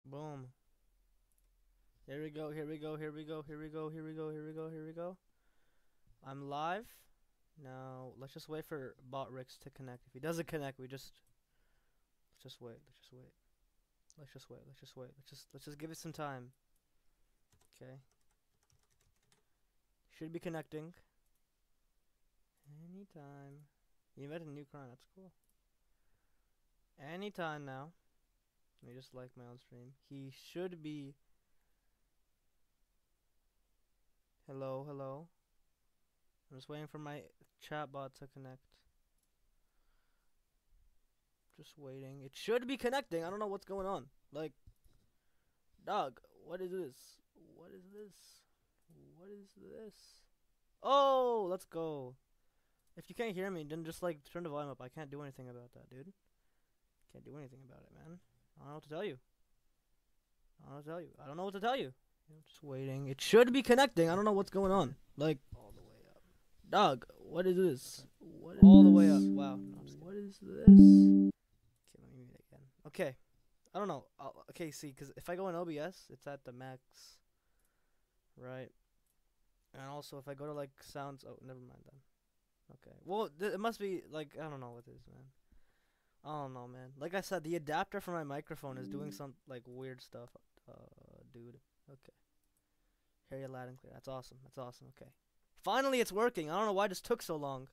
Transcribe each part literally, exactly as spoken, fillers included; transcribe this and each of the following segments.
Boom. Here we go, here we go, here we go, here we go, here we go, here we go, here we go. I'm live. Now, let's just wait for BotRix to connect. If he doesn't connect, we just... Let's just wait, let's just wait. Let's just wait, let's just wait. Let's just, let's just give it some time. Okay. Should be connecting. Anytime. You invented a new crown, that's cool. Anytime now. Let me just like my own stream. He should be... Hello, hello. I'm just waiting for my chatbot to connect. Just waiting. It should be connecting. I don't know what's going on. Like, dog, what is this? What is this? What is this? Oh, let's go. If you can't hear me, then just like turn the volume up. I can't do anything about that, dude. Can't do anything about it, man. I don't know what to tell you. I don't know what to tell you. I don't know what to tell you. I'm just waiting. It should be connecting. I don't know what's going on. Like, all the way up. Dog, what is this? What is all this? The way up. Wow. No, what is this? Okay, let me mute it again. Okay. I don't know. I'll, okay, see, because if I go in O B S, it's at the max. Right. And also, if I go to, like, sounds... Oh, never mind then. Okay. Well, th it must be, like, I don't know what it is, man. I don't know, man. Like I said, the adapter for my microphone is doing some, like, weird stuff. Uh, dude. Okay. Hear you loud and clear. That's awesome. That's awesome. Okay. Finally, it's working. I don't know why this took so long.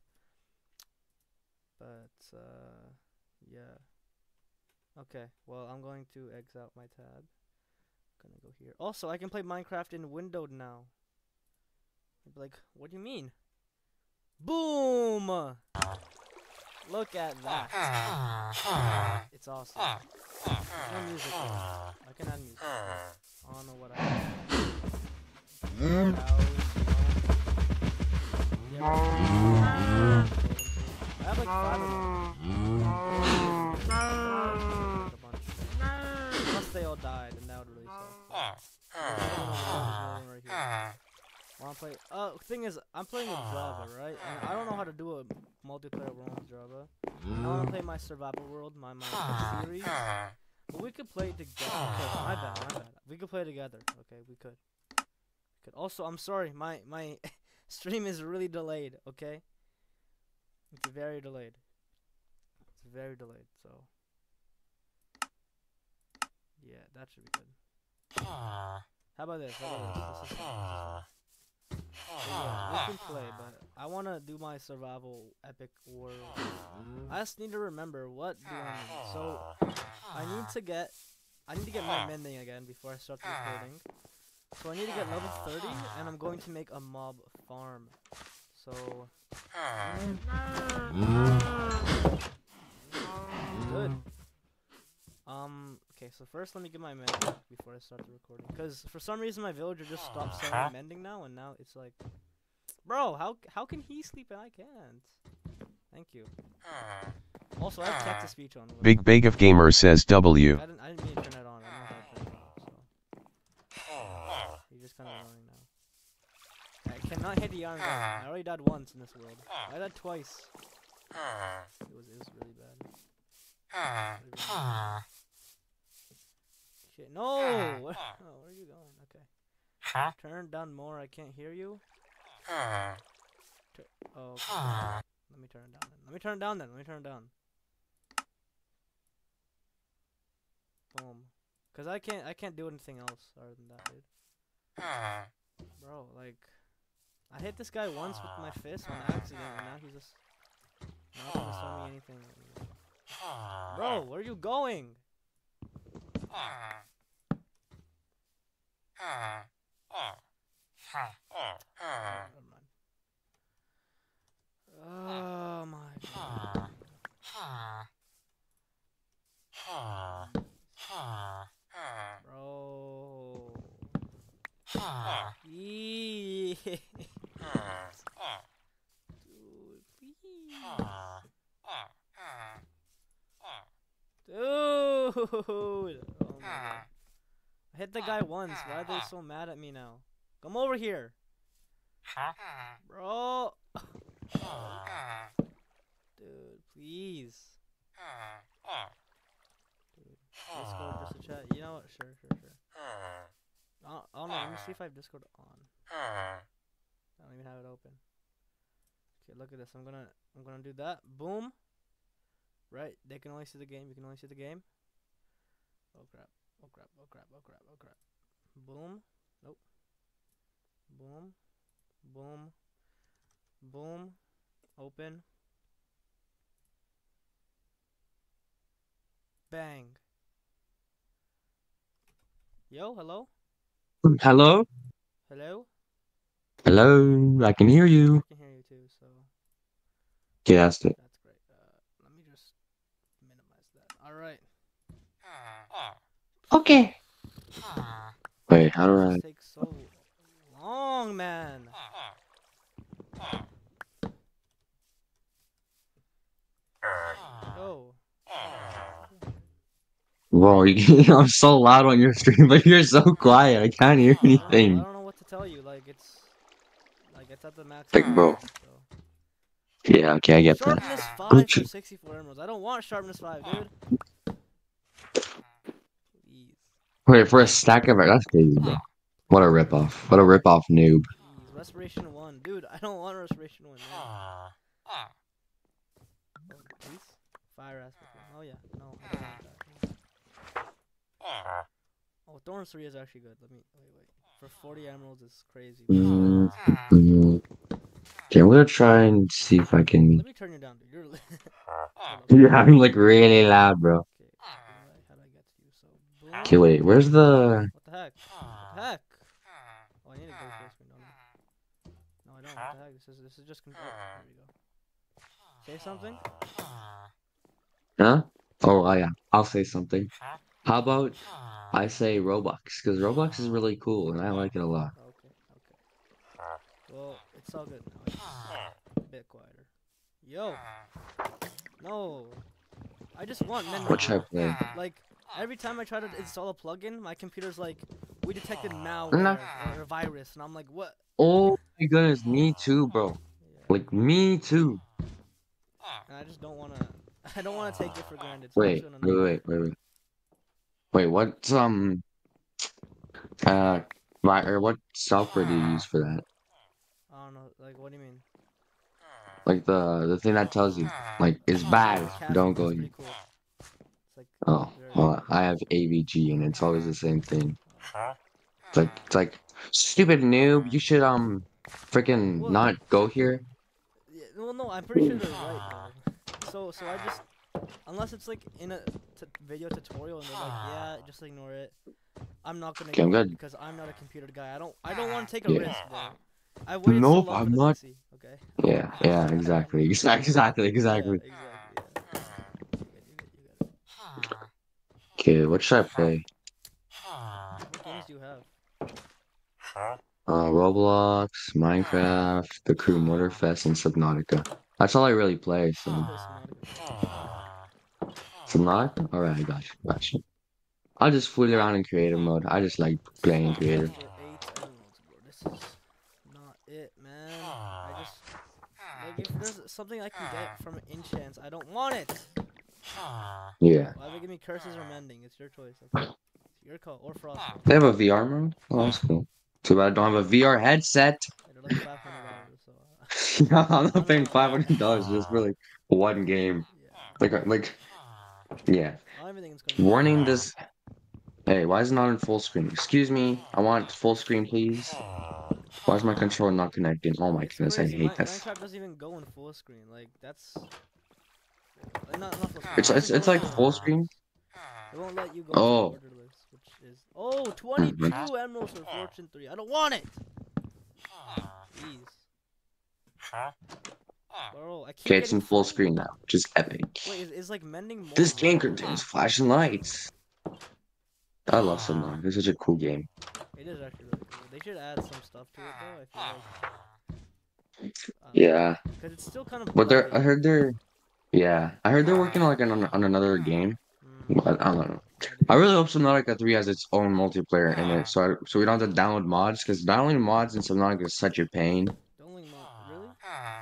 But, uh, yeah. Okay. Well, I'm going to exit out my tab. Gonna go here. Also, I can play Minecraft in windowed now. You'd be like, what do you mean? Boom! Look at that. It's awesome. No music though. I can add music. I don't know what I have. I have like five of them. A bunch. Unless they all died, and that would really suck. Right here. Wanna play? Uh, thing is, I'm playing with Java, right? And I don't know how to do a multiplayer world with Java. I wanna play my survival world, my my series. But we could play together. Okay, my bad, my bad. We could play together. Okay, we could. We could. Also, I'm sorry, my my stream is really delayed. Okay, it's very delayed. It's very delayed. So, yeah, that should be good. How about this? How about this? This is fun. So yeah, we can play, but I want to do my survival epic world. I just need to remember what do I need. So I need to get I need to get my mending again before I start the recording. So I need to get level thirty, and I'm going to make a mob farm. So good. Um. Okay. So first, let me get my mending before I start the recording. Cause for some reason my villager just stopped selling mending now, and now it's like, bro, how how can he sleep and I can't? Thank you. Also, I have text to speech on. Big Bag of Gamer says W. I didn't I didn't mean to turn that on. I don't know how to turn it on. So he's just kind of annoying now. I cannot hit the iron gun. I already died once in this world. I died twice. It was it was really bad. Really, really bad. Shit, no! Oh, where are you going? Okay. Turn down more, I can't hear you. Tur oh, okay. Let me turn it down then. Let me turn it down then. Let me turn it down. Boom. Cause I can't, I can't do anything else other than that, dude. Bro, like, I hit this guy once with my fist on accident, and now he's just not gonna tell me anything anymore. Bro, where are you going? Never mind. Oh my god. Bro. Eee. Dude, please. Dude. Oh my god. I hit the guy once. Why are they so mad at me now? Come over here. Bro. Dude, please. Dude. Discord just to chat. You know what? Sure, sure, sure. Oh, oh no, let me see if I have Discord on. I don't even have it open. Okay, look at this. I'm gonna, I'm gonna do that. Boom. Right. They can only see the game. You can only see the game. Oh crap. Oh crap. Oh crap. Oh crap. Oh crap. Boom. Nope. Boom. Boom. Boom. Open. Bang. Yo, hello? Hello? Hello? Hello? I can hear you. I can hear you too, so Okay, that's it. that's great. Uh, let me just minimize that. Alright. Okay. Wait, how do I... This takes so long, man. Oh. Whoa, you, I'm so loud on your stream, but you're so quiet. I can't hear I anything. don't know what to tell you. Like, it's... Like, it's at the max. Like, bro. So. Yeah, okay, I get that. Sharpness five for sixty-four emeralds. I don't want sharpness five, dude. Please. Wait, for a stack of it, that's crazy, bro. What a ripoff. What a ripoff noob. Please. Restoration one. Dude, I don't want restoration one. Man. Oh, please? Fire aspect one. Oh, yeah. No, I don't want that. Oh, Thorns three is actually good. Let me... Wait, wait. For forty emeralds, it's crazy. Mm -hmm. Okay, I'm gonna try and see if I can... Let me turn you down, dude. You're... li- Yeah, I'm like really loud, bro. Okay, alright, how do I get to you? So, boom. Okay, wait, where's the... What the heck? What the heck? Oh, I need to go full screen, don't I? No, I don't. What the heck? This is this is just. Con oh, there we go. Say something. Huh? Oh, yeah. I'll say something. How about I say Roblox? Because Roblox is really cool, and I like it a lot. Okay, okay. Well, it's all good now. It's a bit quieter. Yo. No. I just want men. What should I play? Like, every time I try to install a plugin, my computer's like, we detected Nah. malware or a virus, and I'm like, what? Oh my goodness, me too, bro. Yeah. Like, me too. And I just don't want to. I don't want to take it for granted. Wait, especially on wait, another- wait, wait, wait. Wait, what, um, uh, why, or what software do you use for that? I don't know. Like, what do you mean? Like, the, the thing that tells you, like, it's bad, Caffeine, don't it's go pretty in. cool. It's like Oh, very- well, I have A V G, and it's always the same thing. It's like, it's like, stupid noob, you should, um, freaking Well- not go here. Yeah, well, no, I'm pretty sure they're right though. So, so I just, unless it's like in a t video tutorial and they're like, yeah, just ignore it. I'm not gonna Okay, I'm ignore it good. because I'm not a computer guy. I don't, I don't want to take a Yeah. risk, bro. I waited Nope, so long I'm for the not- P C. Okay. Yeah, yeah, exactly, exactly, exactly, exactly. Yeah, exactly. Yeah. You get it, you get it, you get it. Okay, what should I play? What games do you have? Uh, Roblox, Minecraft, The Crew Motorfest, and Subnautica. That's all I really play, so... This Subnautica. Subnautica? Alright, I got you, got you. I'll just fool around in creative mode. I just like playing creative. For eight emeralds, bro. This is not it, man. I just like if there's something I can get from enchants, I don't want it. Yeah. Why they give me curses or mending? It's your choice. Okay. It's your call or frost. They have a V R mode? Oh, that's cool. Too bad I don't have a V R headset. They're like five hundred dollars. So uh, Yeah, I'm not paying five hundred dollars just for like one game. yeah. Like, uh, like, yeah. Not everything is gonna. Warning this. Hey, why is it not in full screen? Excuse me, I want full screen, please. Why is my controller not connecting? Oh my It's goodness, I crazy. hate Mi- this. Minecraft doesn't even go in full screen. Like that's. Like, not, not full screen. It's It it's doesn't it's go like in full screen. It won't let you go Oh. to borderless, which is oh twenty-two emeralds for fortune three. I don't want it. Please. Bro, I keep Okay, it's in getting full flamed. screen now, which is epic. Wait, is, is like mending more? This game contains flashing lights. I love Subnautica. It's such a cool game. It is actually really cool. They should add some stuff to it though. I feel like. Um, Yeah, Because it's still kind of. but they're. I buggy. heard they're. Yeah, I heard they're working on like on, on another game. Mm, But I don't know. I did- I really hope Subnautica three has its own multiplayer in it, so I, so we don't have to download mods, because downloading mods in Subnautica is such a pain. Don't link mod. Really?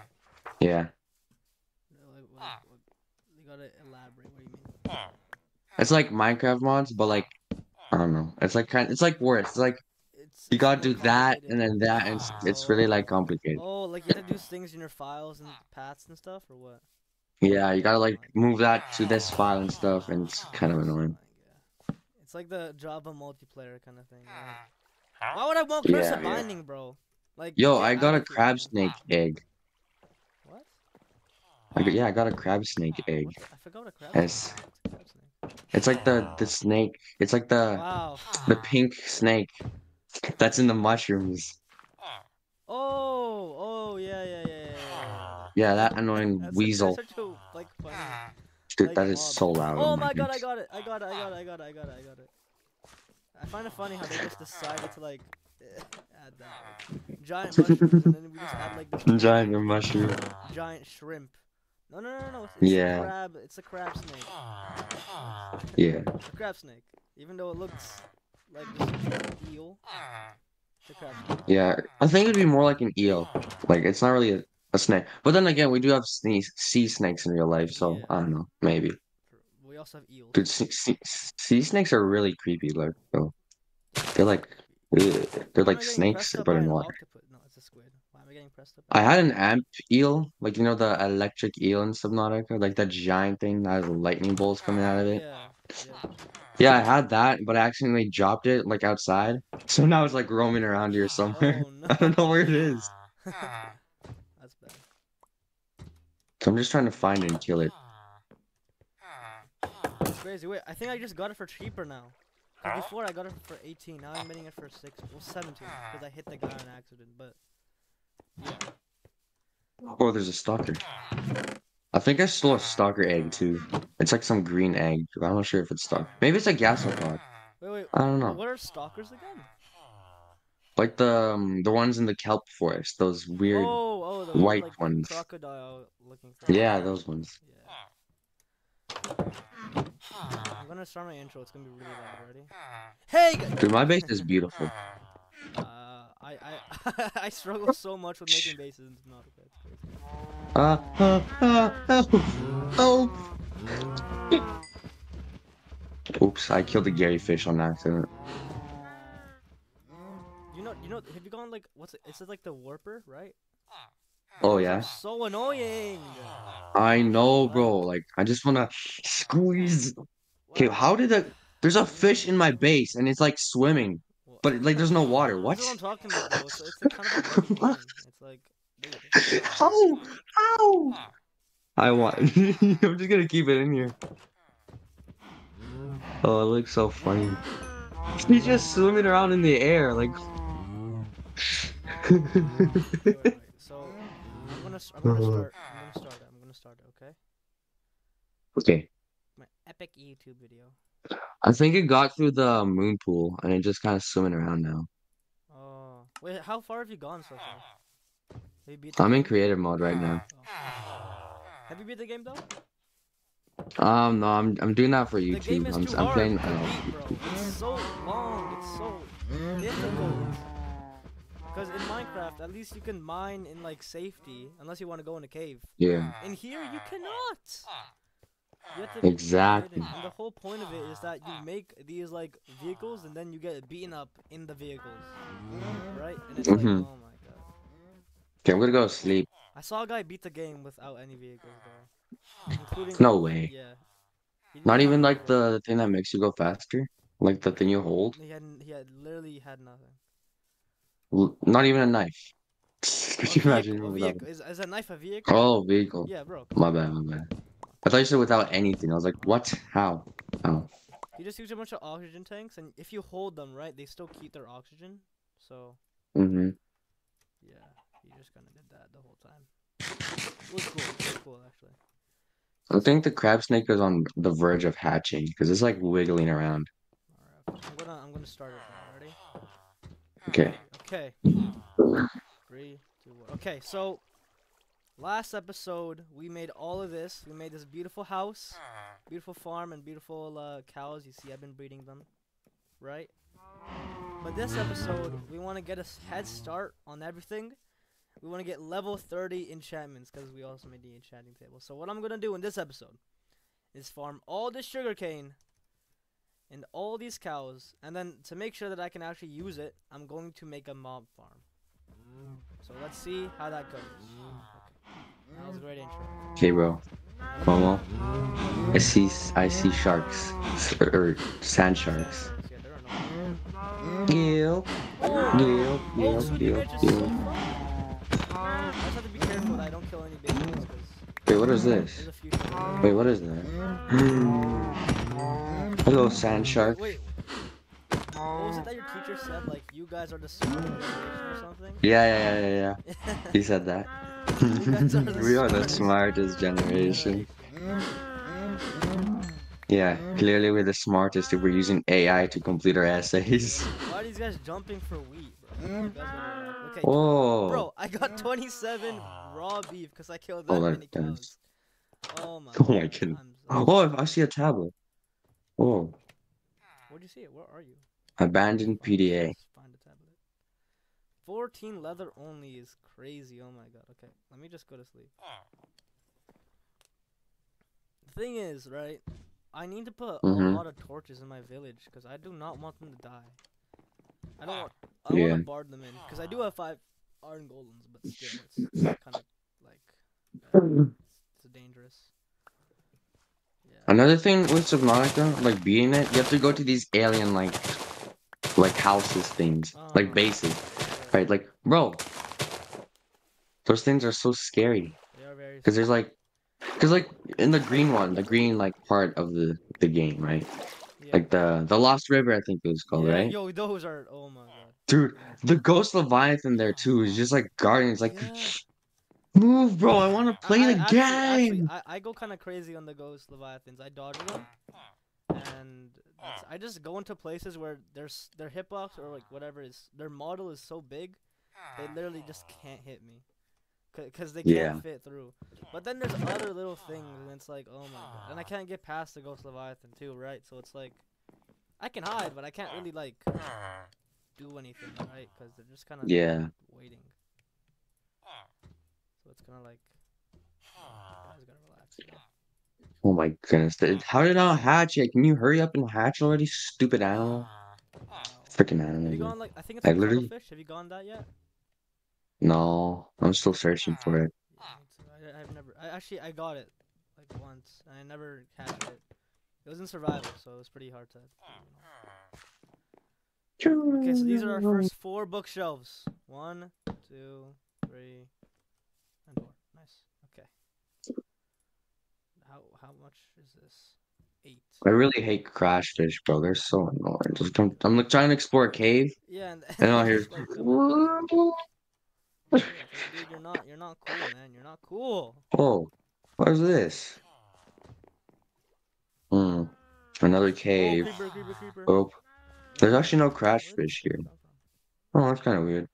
Yeah. No, like, what, what, you gotta elaborate. What do you mean? It's like Minecraft mods, but like I don't know. It's like kind. It's like worse. It's like It's you it's gotta more do that complicated. and then that, and it's, it's really like Oh, complicated. oh, like you have to do things in your files and paths and stuff, or what? Yeah, you gotta Oh like my move god. that to this file and stuff, and it's kind of Oh annoying. my god. It's like the Java multiplayer kind of thing, right? Why would I want Yeah, cursive yeah. binding, bro? Like, Yo, get I out got a of here, crab man. snake egg. What? I got, yeah, I got a crab snake egg. What the? I forgot what a crab snake It's is. What's a crab snake? it's like the the snake. It's like the Wow. the pink snake that's in the mushrooms. Oh, oh, yeah, yeah, yeah, yeah, yeah, Yeah, yeah. that annoying That's such, that's weasel. such a like funny Dude, like that is mob. so loud. Oh Oh my my god, I goodness. got it, I got it, I got it, I got it, I got it, I got it, I got it. I find it funny how they just decided to like add that like, giant mushrooms, and then we just add like this Giant weird mushroom. giant shrimp. No, no, no, no, it's, it's a Yeah, crab. It's a crab snake. yeah, A crab snake. Even though it looks like just an eel, it's a crab snake. yeah. I think it'd be more like an eel. Like it's not really a, a snake. But then again, we do have sneeze, sea snakes in real life, so Yeah. I don't know. Maybe. We also have eels. Dude, sea, sea, sea snakes are really creepy. Like, though. Yeah, They're like, ugh. They're why am like I getting snakes, pressed up but by in an water. octopus? No, it's a squid. Why am I getting pressed up by I an had an octopus? amp eel, like you know the electric eel in Subnautica, like that giant thing that has lightning bolts coming out of it. Yeah, yeah. Yeah, I had that, but I accidentally dropped it like outside. So now it's like roaming around here somewhere. Oh I don't know no. where it is. That's bad. So I'm just trying to find it and kill it. It's crazy. Wait, I think I just got it for cheaper now. Cause before I got it for eighteen. Now I'm getting it for six. Well, seventeen. Cause I hit the guy on accident. But yeah. Oh, there's a stalker. I think I stole a stalker egg too. It's like some green egg. But I'm not sure if it's stalker. Maybe it's a gasopod. Wait, wait. I don't wh- know. What are stalkers again? Like the um, the ones in the kelp forest, those weird Oh, oh, the weird white like ones. crocodile looking thing. Yeah, those ones. Yeah. I'm gonna start my intro. It's gonna be really loud. Ready? Hey. g- Dude, my base is beautiful. Uh, I I I struggle so much with making bases in Subnautica. It's crazy. Uh, uh, uh, oh, oh. Oops, I killed a Gary fish on accident. You know, you know. Have you gone like what's it? It's like the warper, right? Oh Those are yeah, so annoying. I know, bro. Like, I just wanna squeeze. Okay, What? how did that? There's a fish in my base, and it's like swimming, What? but like there's no water. This What? is what I'm talking about, bro. It's it's a kind of a buggy game. It's like, dude. Ow! Ow! I want. I'm just gonna keep it in here. Oh, it looks so funny. He's just swimming around in the air, like. Wait, wait, wait. So I'm gonna s- I'm gonna start. I'm gonna start it. I'm gonna start it. Okay. Okay. My epic YouTube video. I think it got through the moon pool, and it just kind of swimming around now. Oh, wait. How far have you gone so far? Have you beat the I'm in game? creative mode right now. Oh. Have you beat the game though? Um, no, I'm I'm doing that for The game YouTube. is I'm too I'm hard playing. to Uh, beat, bro. It's so long. It's so difficult. Because in Minecraft, at least you can mine in like safety, unless you want to go in a cave. yeah, In here, you cannot. You have to exactly. hidden. And the whole point of it is that you make these like vehicles, and then you get beaten up in the vehicles, right? And it's like, Mhm. oh my god. Okay, I'm gonna go sleep. I saw a guy beat the game without any vehicles, bro. Including. No way. Yeah. He didn't Not have even any like vehicles. the thing that makes you go faster, like the thing you hold. He had he had literally had nothing. L- Not even a knife. A Could you vehicle, imagine a without? vehicle. Is, is a knife a vehicle? Oh, vehicle. Yeah, bro. My bad, my bad. I thought you said without anything. I was like, what? How? How? You just use a bunch of oxygen tanks, and if you hold them right, they still keep their oxygen. So, Mm-hmm. yeah, you just kind of did that the whole time. It was cool. It was cool, actually. I think the crab snake is on the verge of hatching because it's like wiggling around. Alright, okay. I'm gonna, I'm gonna start it now. Ready? Okay. Okay. Three, two, one. Okay, so last episode we made all of this. We made this beautiful house, beautiful farm, and beautiful uh, cows. You see, I've been breeding them, right? But this episode, we want to get a head start on everything. We want to get level thirty enchantments because we also made the enchanting table. So what I'm gonna do in this episode is farm all this sugarcane in all these cows, and then to make sure that I can actually use it, I'm going to make a mob farm. So let's see how that goes. Okay. That was a great intro. Okay, bro. Momo. I see. I see sharks or, or sand sharks. Yeah, there are no. Yep. Oh, Yep. oh, so Yep. the Yep. image is so Yep. fun. I just have to be careful that I don't kill any babies because Wait, what is there's this? a future. Wait, what is that? Hello, sand shark. Wait, what was it that your teacher said? Like, you guys are the smartest generation or something? Yeah, yeah, yeah, yeah, yeah. He said that. guys are the We are the smartest smartest generation. Yeah, clearly we're the smartest if we're using A I to complete our essays. Why are these guys jumping for wheat, bro? You guys gotta relax. Okay, Oh. bro, I got twenty-seven raw beef because I killed that Oh my many goodness. cows. Oh my. Oh my goodness. I'm so- Oh, I see a tablet. Oh, Where'd you see it? Where are you? abandoned P D A. Let's find a tablet. fourteen leather only is crazy. Oh my god. Okay, let me just go to sleep. The thing is, right? I need to put Mhm. a lot of torches in my village because I do not want them to die. I don't want. I want Yeah. to bard them in because I do have five iron golems, but still, it's, it's kind of like uh, it's dangerous. Yeah. Another thing with Subnautica, like beating it, you have to go to these alien like like houses things, like Uh-huh. bases, right? Like, bro, those things are so scary They are very. because there's like, because like in the green one, the green like part of the the game, right? Yeah. Like the the Lost River, I think it was called, yeah, right? Yo, those are. Oh my god. Dude, the Ghost Leviathan there too is just like guarding. It's like, Yeah. move, bro. I want to play I, I the actually, actually, game. I, I go kind of crazy on the ghost leviathans. I dodge them, and that's, I just go into places where there's their hitbox or like whatever is their model is so big, they literally just can't hit me, cause they can't Yeah. fit through. But then there's other little things, and it's like, oh my god, and I can't get past the ghost leviathan too, right? So it's like, I can hide, but I can't really like do anything, right? Cause they're just kind of Yeah. waiting. So it's kind of like, guys gotta relax. You know? Oh my goodness. th- How did I hatch yet? Can you hurry up and hatch already, stupid animal? Wow. Freaking Have animal. you dude. gone like I think it's I a literally- cuttlefish? Have you gone that yet? No, I'm still searching for it. Yeah, me too. I, I've never. I actually I got it like once, and I never hatched it. It was in survival, so it was pretty hard to. You know. Okay, so these are our first four bookshelves. One, two, three, and four. Nice. Okay. How how much is this? Eight. I really hate crash fish, bro. They're so annoying. Just I'm, I'm like trying to explore a cave, Yeah, and, and I they're hear. just, like, coming- Yeah, it's like, dude, you're not you're not cool, man. You're not cool. Oh, what is this? Hmm. Another Oh, cave. creeper, creeper, creeper. Oh, there's actually no crash Where did fish this here. come from? Oh, that's kind of weird.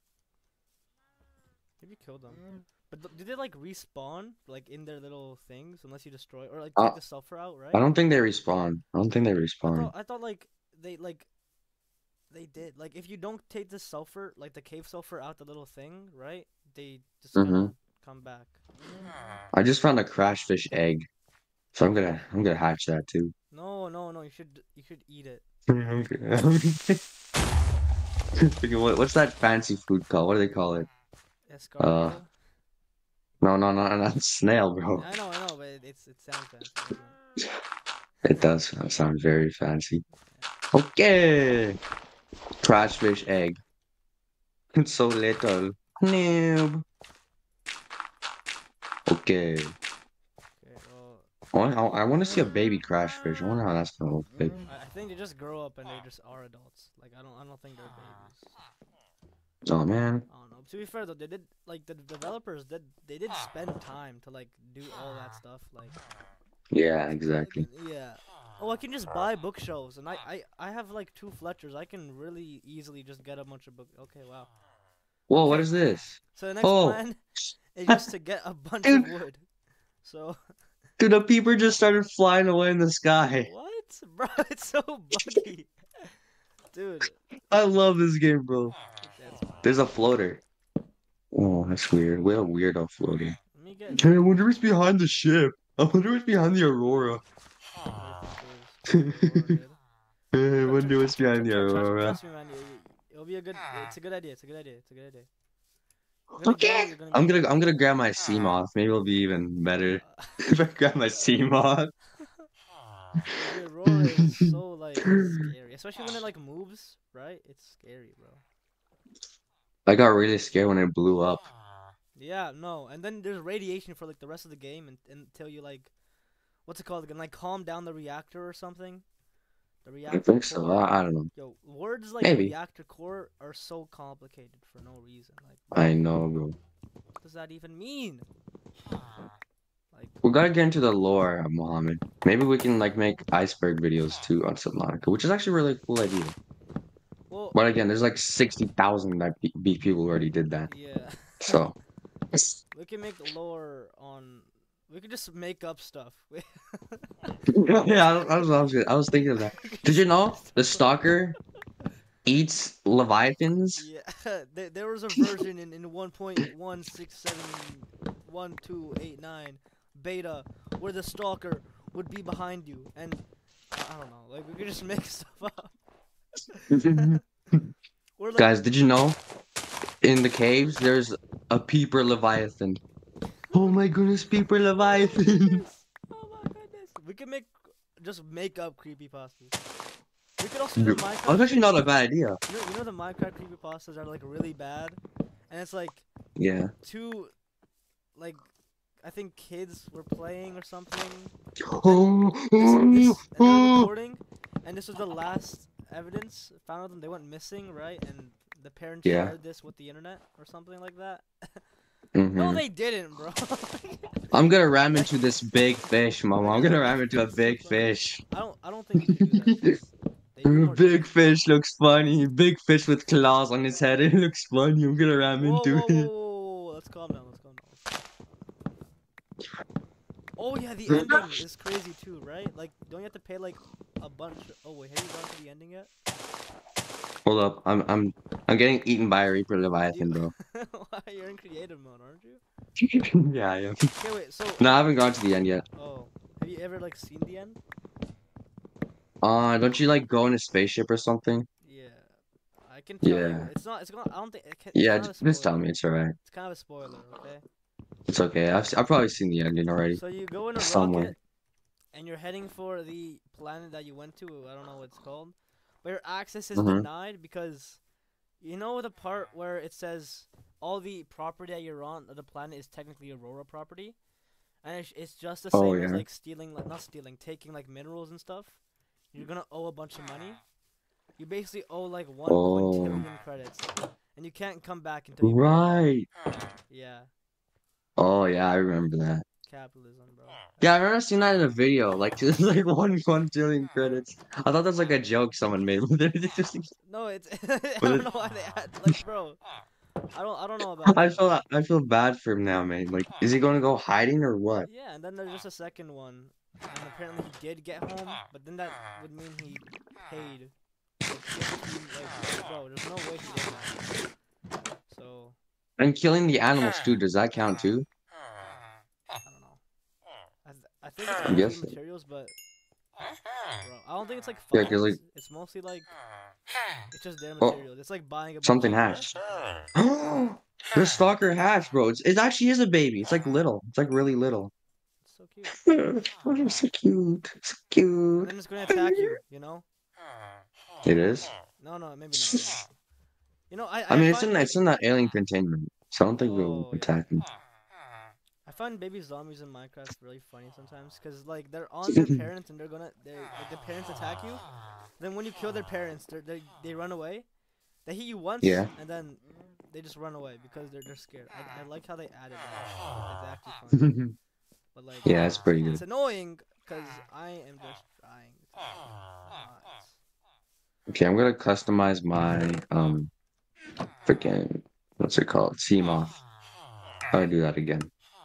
Maybe kill them. But th- do they like respawn like in their little things unless you destroy or like Uh, take the sulfur out, right? I don't think they respawn. I don't think they I respawn. thought I thought like they like they did like if you don't take the sulfur like the cave sulfur out the little thing, right? They just kind of Mhm. come back. I just found a crash fish egg, so I'm gonna I'm gonna hatch that too. No, no, no. You should you should eat it. Okay, what- What's that fancy food called? What do they call it? Escargot. No, no, no, not snail, bro. I know, I know, but it, it's it sounds fancy. doesn't it? It does sound very fancy. Okay. Crash fish egg. It's so little. Noob. Okay. Okay, well, I want, I, I want to see a baby crash fish. I wonder how that's gonna look like. I, I think they just grow up and they just are adults. Like I don't I don't think they're babies. Oh man. I don't know. To be fair though, they did like the developers did they did spend time to like do all that stuff. Like Yeah, exactly. yeah. Oh, I can just buy bookshelves, and I I I have like two Fletchers. I can really easily just get a bunch of book. Okay, wow. Whoa, what is this? So the next Oh. plan is just to get a bunch Dude. of wood. So Dude, the peeper just started flying away in the sky. what, bro? It's so buggy, dude. I love this game, bro. That's, There's a floater. Oh, that's weird. What a weirdo floater. let me get. I wonder what's behind the ship. I wonder what's behind the Aurora. There's- there's- Hey, Tr- what tr- do tr- what's tr- behind tr- you, tr- trust, Aurora? trust me, man. It, it'll be a good. It's a good idea. It's a good idea. It's a good idea. You're gonna go. Okay. You're gonna I'm go. gonna I'm gonna grab my Seamoth. Maybe it'll be even better Uh, if I grab my Seamoth. the Aurora is so like scary, especially when it like moves. Right? It's scary, bro. I got really scared when it blew up. Yeah, no. And then there's radiation for like the rest of the game and, until you like, what's it called again? Like calm down the reactor or something. The I reactor think so. core. I, I don't know. Yo, words like Maybe. reactor core are so complicated for no reason. Like, I know, bro. what does that even mean? Like, We gotta get into the lore, Mohammed. Maybe we can like make iceberg videos too on Subnautica, which is actually a really cool idea. well, But again, there's like sixty thousand that be be people who already did that. yeah. So We can make lore on. We could just make up stuff. yeah, I, I was I was I was thinking of that. Did you know the stalker eats leviathans? Yeah, there, there was a version in, in one point one six seven one two eight nine beta where the stalker would be behind you, and I don't know, like we could just make stuff up. Or like, Guys, did you know in the caves there's a peeper leviathan? Oh my goodness, peeper leviathan! oh my goodness, we could make just make up creepypastas. We could also do the Minecraft. That's actually not a bad idea. You know, you know the Minecraft creepypastas are like really bad, and it's like Yeah. two, like, I think kids were playing or something. Oh, This, this, and they're recording, and this was the last evidence found of them. They went missing, right? And the parents Yeah. shared this with the internet or something like that. mhm. No, they didn't, bro. I'm gonna ram into this big fish, mama. I'm gonna ram into a big fish. I don't, I don't think you should do that. They do more Big shit. fish looks funny. Big fish with claws on his head. It looks funny. I'm gonna ram Whoa, into whoa, whoa, it. whoa, whoa, whoa, let's calm down. Let's calm down. Oh yeah, the ending is crazy too, right? Like, don't you have to pay like a bunch? Oh wait, have you gone to the ending yet? Hold up, I'm I'm I'm getting eaten by a Reaper Leviathan, bro. Why, you're in creative mode, aren't you? Yeah, I am. Okay, wait. So, No, I haven't gone to the end yet. oh, have you ever like seen the end? Uh, don't you like go in a spaceship or something? Yeah, I can tell you. Yeah. It's not. It's not. I don't think. It can, Yeah, it's not just, a just tell spoiler. me. It's alright. It's kind of a spoiler, okay? It's okay. I've s- I've probably seen the ending already. So you go in a Somewhere. rocket, and you're heading for the planet that you went to. I don't know what it's called, but your access is Mhm. denied because, you know, the part where it says all the property that you're on the planet is technically Aurora property, and it's, it's just the same Oh, as yeah. like stealing, like not stealing, taking like minerals and stuff. You're gonna owe a bunch of money. You basically owe like one Oh. quintillion credits, and you can't come back until you pay. Right. Yeah, Oh yeah, I remember that. capitalism, bro. Yeah, I remember seeing that in a video. Like, just like one one trillion credits. I thought that was like a joke someone made. But they're just. No, it's I But don't it- know why they had like, bro. I don't I don't know about I that. feel I feel bad for him now, man. Like, is he going to go hiding or what? Yeah, and then there's just a second one, and apparently he did get home, but then that would mean he paid. Like, fifteen, like, bro, there's no way he did that. So And killing the animals too. Does that count too? I don't know. I th- I think it's I like guess free so. materials, but bro, I don't think it's like Yeah, funds. 'cause, like- It's mostly like it's just their Oh, materials. It's like buying a bunch Something of- hatched. The stalker hatched, bro. It's, it actually is a baby. It's like little. It's like really little. It's so cute. Oh, it's so cute. So And cute. then it's gonna attack you. You know? It is. No, no, maybe not. You know, I I mean, it's find, in it's in that alien containment, so I don't think Oh, they'll yeah. attack me. I find baby zombies in Minecraft really funny sometimes, cause like they're on their parents and they're gonna they like the parents attack you. Then when you kill their parents, they they they run away. They hit you once, Yeah. and then they just run away because they're they're scared. I, I like how they added that. It's actually fun. But like, Yeah, it's pretty it's good. annoying because I am just trying. To nuts. Okay, I'm gonna customize my um freaking what's it called? Seamoth. How do I do that again?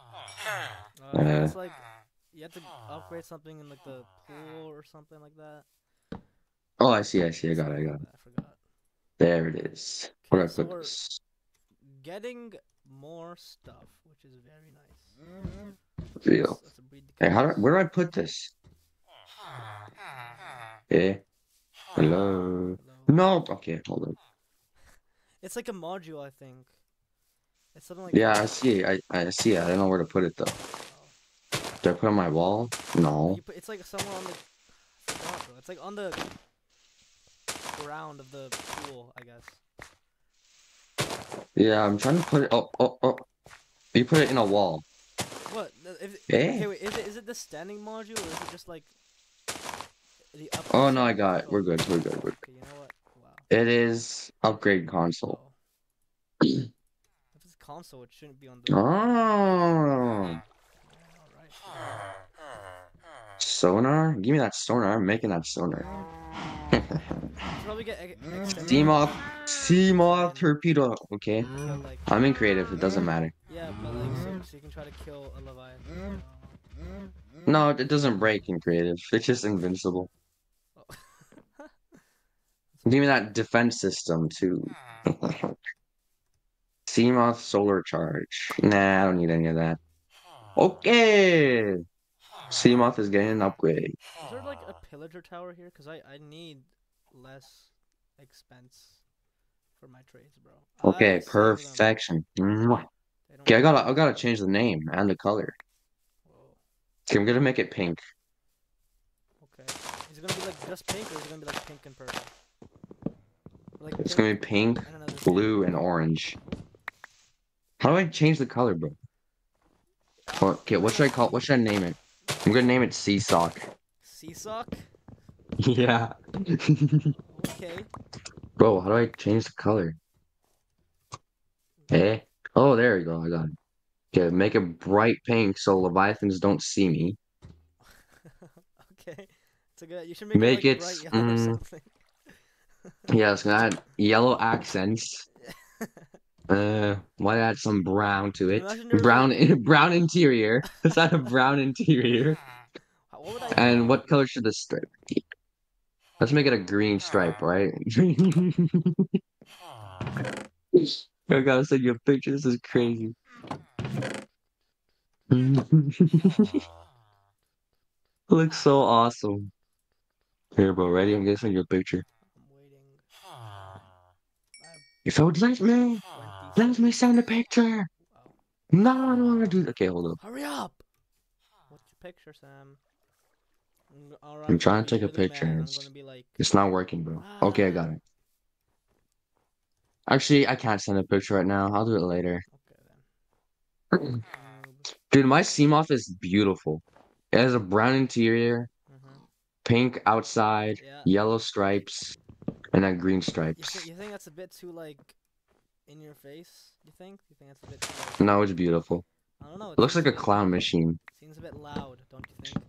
Uh, Uh, it's like you have to upgrade something in like the pool or something like that. Oh, I see, I see, I got it, I got it. I forgot. There it is. Where do I Okay, so put we're- this? Getting more stuff, which is very nice. Video. Let's- let's breed the Hey, how do I, cows. where do I put this? Yeah. Hello. Hello. No. Okay, hold on. It's like a module, I think. It's something like Yeah, I that. see. I I see. I don't know where to put it though. Oh. Do I put it on my wall? Uh, No. You put, it's like somewhere on the. I forgot, bro. It's like on the ground of the pool, I guess. Yeah, I'm trying to put it. Oh, oh, oh. You put it in a wall. What? The- If, Eh? okay, wait. Is it is it the standing module or is it just like the upgrade Oh no, I settings? got What's it it. We're called? good. We're good. We're good. Okay, you know what? Wow. It is upgrade console. Oh. If it's console, it shouldn't be on the. Oh, Alright. sonar? Give me that sonar. I'm making that sonar. You should probably get ex- extended. Seamoth, Seamoth Try torpedo. Okay, and kill like. I'm in creative. It doesn't matter. Yeah, but like so, so you can try to kill a Leviathan. No, it doesn't break in creative. It's just invincible. Oh. Give me that defense system too. Seamoth solar charge. Nah, I don't need any of that. Okay. Seamoth is getting an upgrade. Is there like a pillager tower here? Cause I I need less expense for my trades, bro. Okay, I save them. perfection. Mwah. They don't Okay, I really- gotta I gotta change the name and the color. Whoa. Okay, I'm gonna make it pink. Okay. Is it gonna be like just pink or is it gonna be like pink and purple? Like It's pink gonna be pink, and another blue, and orange. How do I change the color, bro? What, okay, what should I call? What should I name it? I'm gonna name it Seasock. Seasock? Yeah. Okay. Bro, how do I change the color? Eh? Oh, there we go. I got it. Okay, make it bright pink so Leviathans don't see me. Okay. It's a good. You should make, Make it it, like bright yellow or mm, something. yeah, it's gonna add yellow accents. Uh, might add some brown to it. Imagine there's Brown, like. brown interior. Let's add a brown interior. How- What would I? And what color should the stripe be? Let's make it a green stripe, right? I gotta send you a picture. This is crazy. Looks so awesome. Here, bro. Ready? I'm gonna send you a picture. I'm waiting. I If I would let me, have let twenty. me send a picture. Wow. No, I don't want to do that. Okay, hold up. Hurry up! What's your picture, Sam? I'm, g- alright, I'm trying gonna to take be a really mad picture. and and I'm It's, gonna be like. it's not working, bro. Okay, I got it. Actually, I can't send a picture right now. I'll do it later. Okay then. Dude, my Seamoth is beautiful. It has a brown interior, Mm-hmm. pink outside, Yeah. yellow stripes, and then green You, stripes. th- you think that's a bit too like in your face? You think? You think that's a bit too like? No, it's beautiful. I don't know. It looks seems like a bit- clown machine. Seems a bit loud, don't you think?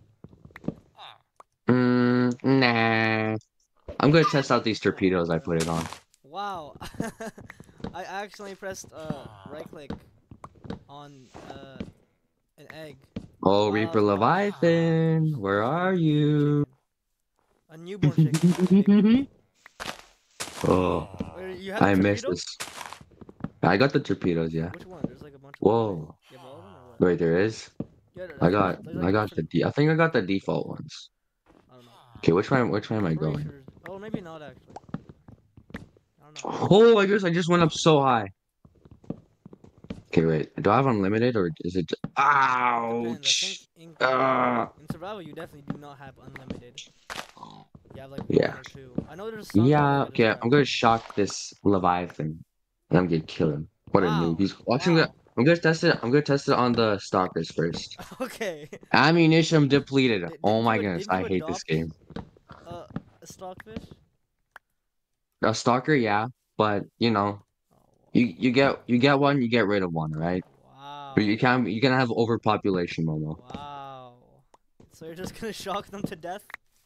Mm, nah. I'm gonna test out these torpedoes I put it on. Wow. I accidentally pressed uh right click on uh an egg. Oh, Wow, Reaper that was posh. Leviathan, where are you? Chicken. A newborn chicken. Oh, Wait, you have I a missed torpedo? this. I got the torpedoes, yeah. Which one? There's like a bunch of Whoa. them. You have all of them or what? Wait, there is? Yeah, there's I like- got, there's like I got the, different- de I think I got the default ones. I don't know. Okay, which one, which one am I Pretty going? sure- Oh, maybe not actually. I don't know. Oh, I guess I just went up so high. Okay, wait. Do I have unlimited or is it? Depends. I Ouch! think in, Ah. in survival you definitely do not have unlimited. You have like Yeah. one or two. I know there's some Yeah. unlimited Okay, as I'm well. gonna shock this Leviathan, and I'm gonna kill him. What a Wow. noob! He's watching Wow. that. I'm gonna test it. I'm gonna test it on the stalkers first. Okay. Ammunition depleted. Did- Oh didn't my you- goodness, didn't I you hate this adopt, game. Uh, a stockfish? A stalker, yeah, but you know, Oh, you you get you get one, you get rid of one, right? wow. But you can't. You can have overpopulation, Momo. Wow. So you're just gonna shock them to death?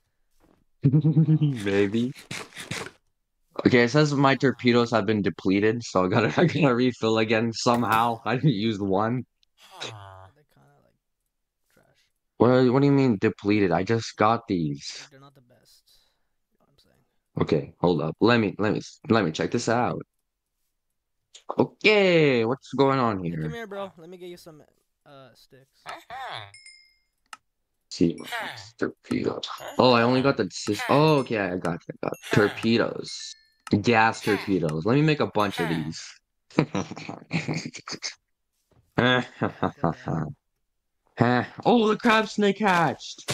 Maybe. Okay, it says my torpedoes have been depleted, so I gotta I gotta refill again somehow. I didn't use one. They kind of like trash. What what do you mean depleted? I just got these. They're not the best. You know what I'm saying? Okay, hold up. Let me let me let me check this out. Okay, what's going on Hey, come here? here, bro. Let me get you some uh sticks. See, torpedo. Oh, I only got the. sys- Oh, okay, I got it. I got torpedoes. Gas torpedoes. Let me make a bunch of these. Oh, the crab snake hatched.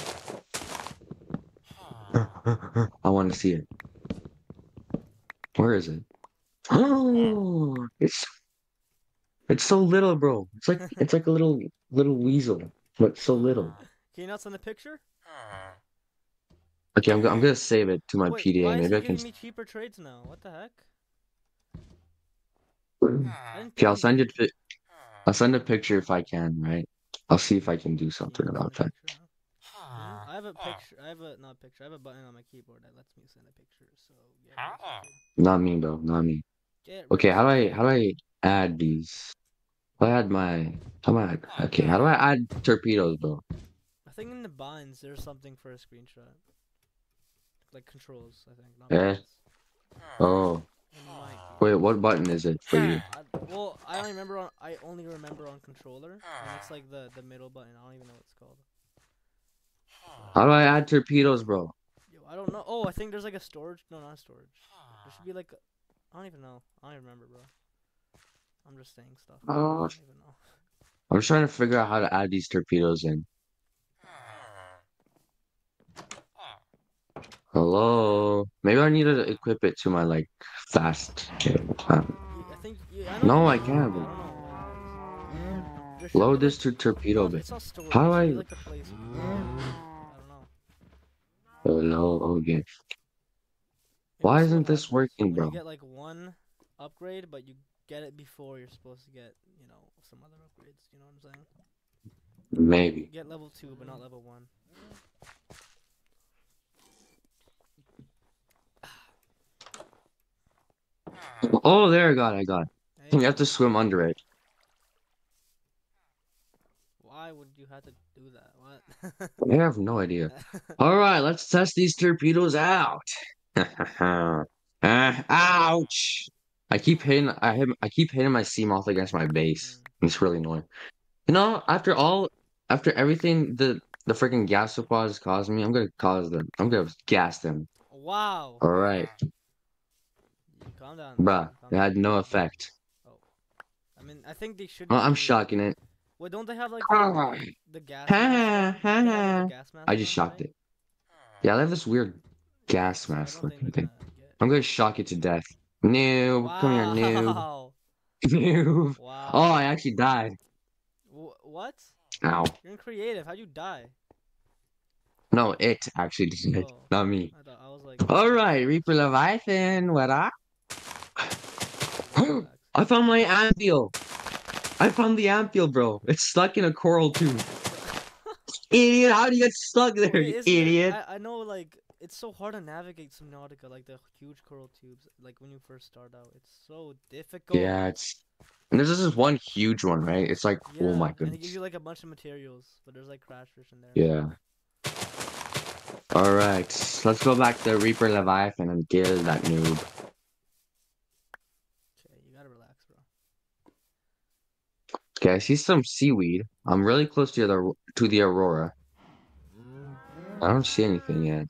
I want to see it. Where is it? Oh, it's it's so little, bro. It's like it's like a little little weasel, but so little. Can you not send a picture? Okay, I'm go- I'm gonna save it to my Wait, P D A. why is Maybe it I can. giving me cheaper trades now? What the heck? I didn't Okay, I'll think send these- it. I'll send a picture if I can, right? I'll see if I can do something Can you about send that. a picture, huh? Hmm? I have a picture. I have a not picture. I have a button on my keyboard that lets me send a picture. So get registered. Not me, though. Not me. Get Okay, how do I registered. how do I add these? How do I add my how do I add, okay, how do I add torpedoes, bro? I think in the binds there's something for a screenshot. Like controls, I think. Not Eh? binds. Oh, It might be. wait, what button is it for you? I, well, I only remember on I only remember on controller, and it's like the the middle button. I don't even know what it's called. How do I add torpedoes, bro? Yo, I don't know. Oh, I think there's like a storage. No, not storage. There should be like. A, I don't even know. I don't even remember, bro. I'm just saying stuff. I Oh, don't even know. I'm just trying to figure out how to add these torpedoes in. Hello? Maybe I need to equip it to my like fast. Um, You- I think. You, I know no, you I can, can't. but I Bro. don't know. There should Load be, this to like, torpedo no, bit. it's not storage. How do There should I? be, like, a place you can put it. I don't know. Hello, okay. Maybe Why this is isn't what this happens working, when bro? you get like one upgrade, but you get it before you're supposed to get, you know, some other upgrades. You know what I'm saying? Maybe. You get level two, but not level one. Oh, there I got it, I got it. Hey, You have to swim under it. why would you have to do that? What? I have no idea. All right, let's test these torpedoes out. uh, ouch! I keep hitting. I hit, I keep hitting my Seamoth against my base. Mm. It's really annoying. You know, after all, after everything the the freaking gas squad has caused me, I'm gonna cause them. I'm gonna gas them. Wow. All right, You calm down. bruh. Calm It down. had no effect. Oh, I mean, I think they should. Well, I'm be... shocking it. Wait, don't they have like Ah. the, the gas mask? Though? Don't they have, like, the gas mask I just on, shocked right? it. Yeah, they have this weird gas So I mask don't think looking they're thing. gonna get. I'm gonna shock it to death. Noob, come here, noob. Wow. Noob. Wow. Oh, I actually died. Wh- what? Ow. You're in creative. How'd you die? No, it actually did it, Oh, not me. I thought I was like. All right, Reaper Leviathan, what up? Relax. I found my Amphiel. I found the Amphiel, bro. It's stuck in a coral tube. Idiot, how do you get stuck there, Wait, you isn't there- idiot? I, I know, like, it's so hard to navigate Subnautica, like the huge coral tubes, like when you first start out. It's so difficult. Yeah, it's. And this is just one huge one, right? It's like, oh my Yeah, and they give goodness. you like a bunch of materials, but there's like crash fish in there. Yeah. All right, let's go back to Reaper Leviathan and kill that noob. Okay, you gotta relax, bro. Okay, I see some seaweed. I'm really close to the to the Aurora. I don't see anything yet.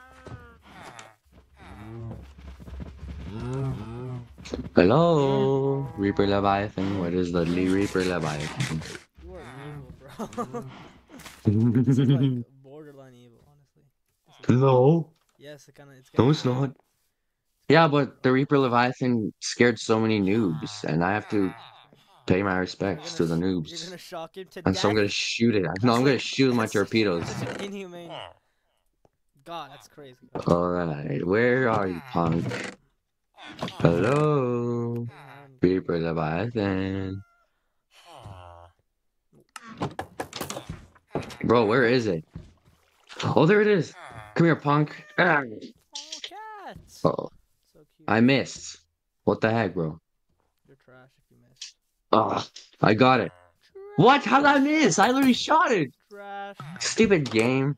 Hello, Reaper Leviathan. What is the Lee Reaper Leviathan? You are evil, bro. This is like borderline evil, honestly. This is- No, Yes, it kind of. It's no, getting it's weird. not. Yeah, but the Reaper Leviathan scared so many noobs, and I have to pay my You're respects gonna to the sh- You're noobs. gonna shock him to And so I'm death. gonna shoot it. No, That's I'm gonna like- shoot my that's such- torpedoes. Such an inhumane. God, that's crazy. Alright, where are you, punk? Hello, And- Reaper Leviathan. Bro, where is it? Oh, there it is. Come here, punk. Ah. Oh, cats. Oh, So cute. I missed. What the heck, bro? You're trash if you miss. Oh, I got it. What? How did I miss? I literally shot it. Trash. Stupid game.